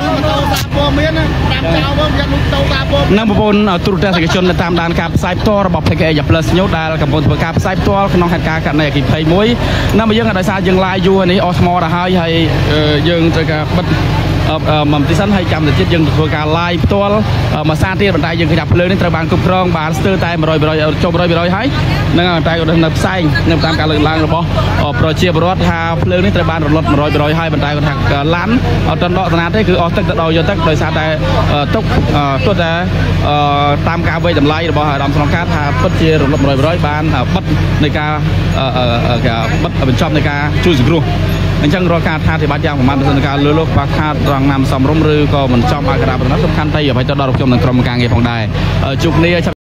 នឹងបងប្អូនទូរទស្សនិកជនតាមដានការផ្សាយផ្ទាល់របស់ Package A Plus News ដែលកំពុងធ្វើការផ្សាយផ្ទាល់ក្នុងហេតុការណ៍ករណីអគ្គិភ័យមួយណាមកយើងដោយសារយើង live យូរនេះអស់ថ្មទៅហើយហើយយើងត្រូវការបិទមកទីសិនហើយចាំទៅទៀតយើងធ្វើការ live ផ្ទាល់មួយសារទៀតប៉ុន្តែយើងចាប់ភ្លើងនេះត្រូវបានគ្រប់គ្រងបានស្ទើរតែ 100% ចុះ 100% ហើយនឹងតែក៏នៅផ្សែងនៅតាមការលើកឡើងរបស់ប្រជាពលរដ្ឋថាភ្លើងនេះត្រូវបានរលត់ 100% ហើយប៉ុន្តែគាត់ថាឡានអត់ទាន់ដកស្នាទេគឺអស់ទឹកទៅដល់យកទឹកដោយសារតែទុកទោះតែតាមការវិយតម្លៃរបស់អាដាមស្នងការថាពិតជារលត់ 100% បានបិទនៃការបិទបញ្ចប់នៃការជួយសង្គ្រោះអញ្ចឹងរាល់ការថាអធិប្បាយយ៉ាងប្រមាណប្រសិនការលើលោកបាក់ខាតរងណាំសំរុំឬក៏មិនចំអក្សរបណ្ណសំខាន់តែអ្វីទៅដល់រកខ្ញុំនឹងក្រុមការងារផងដែរជួបគ្នា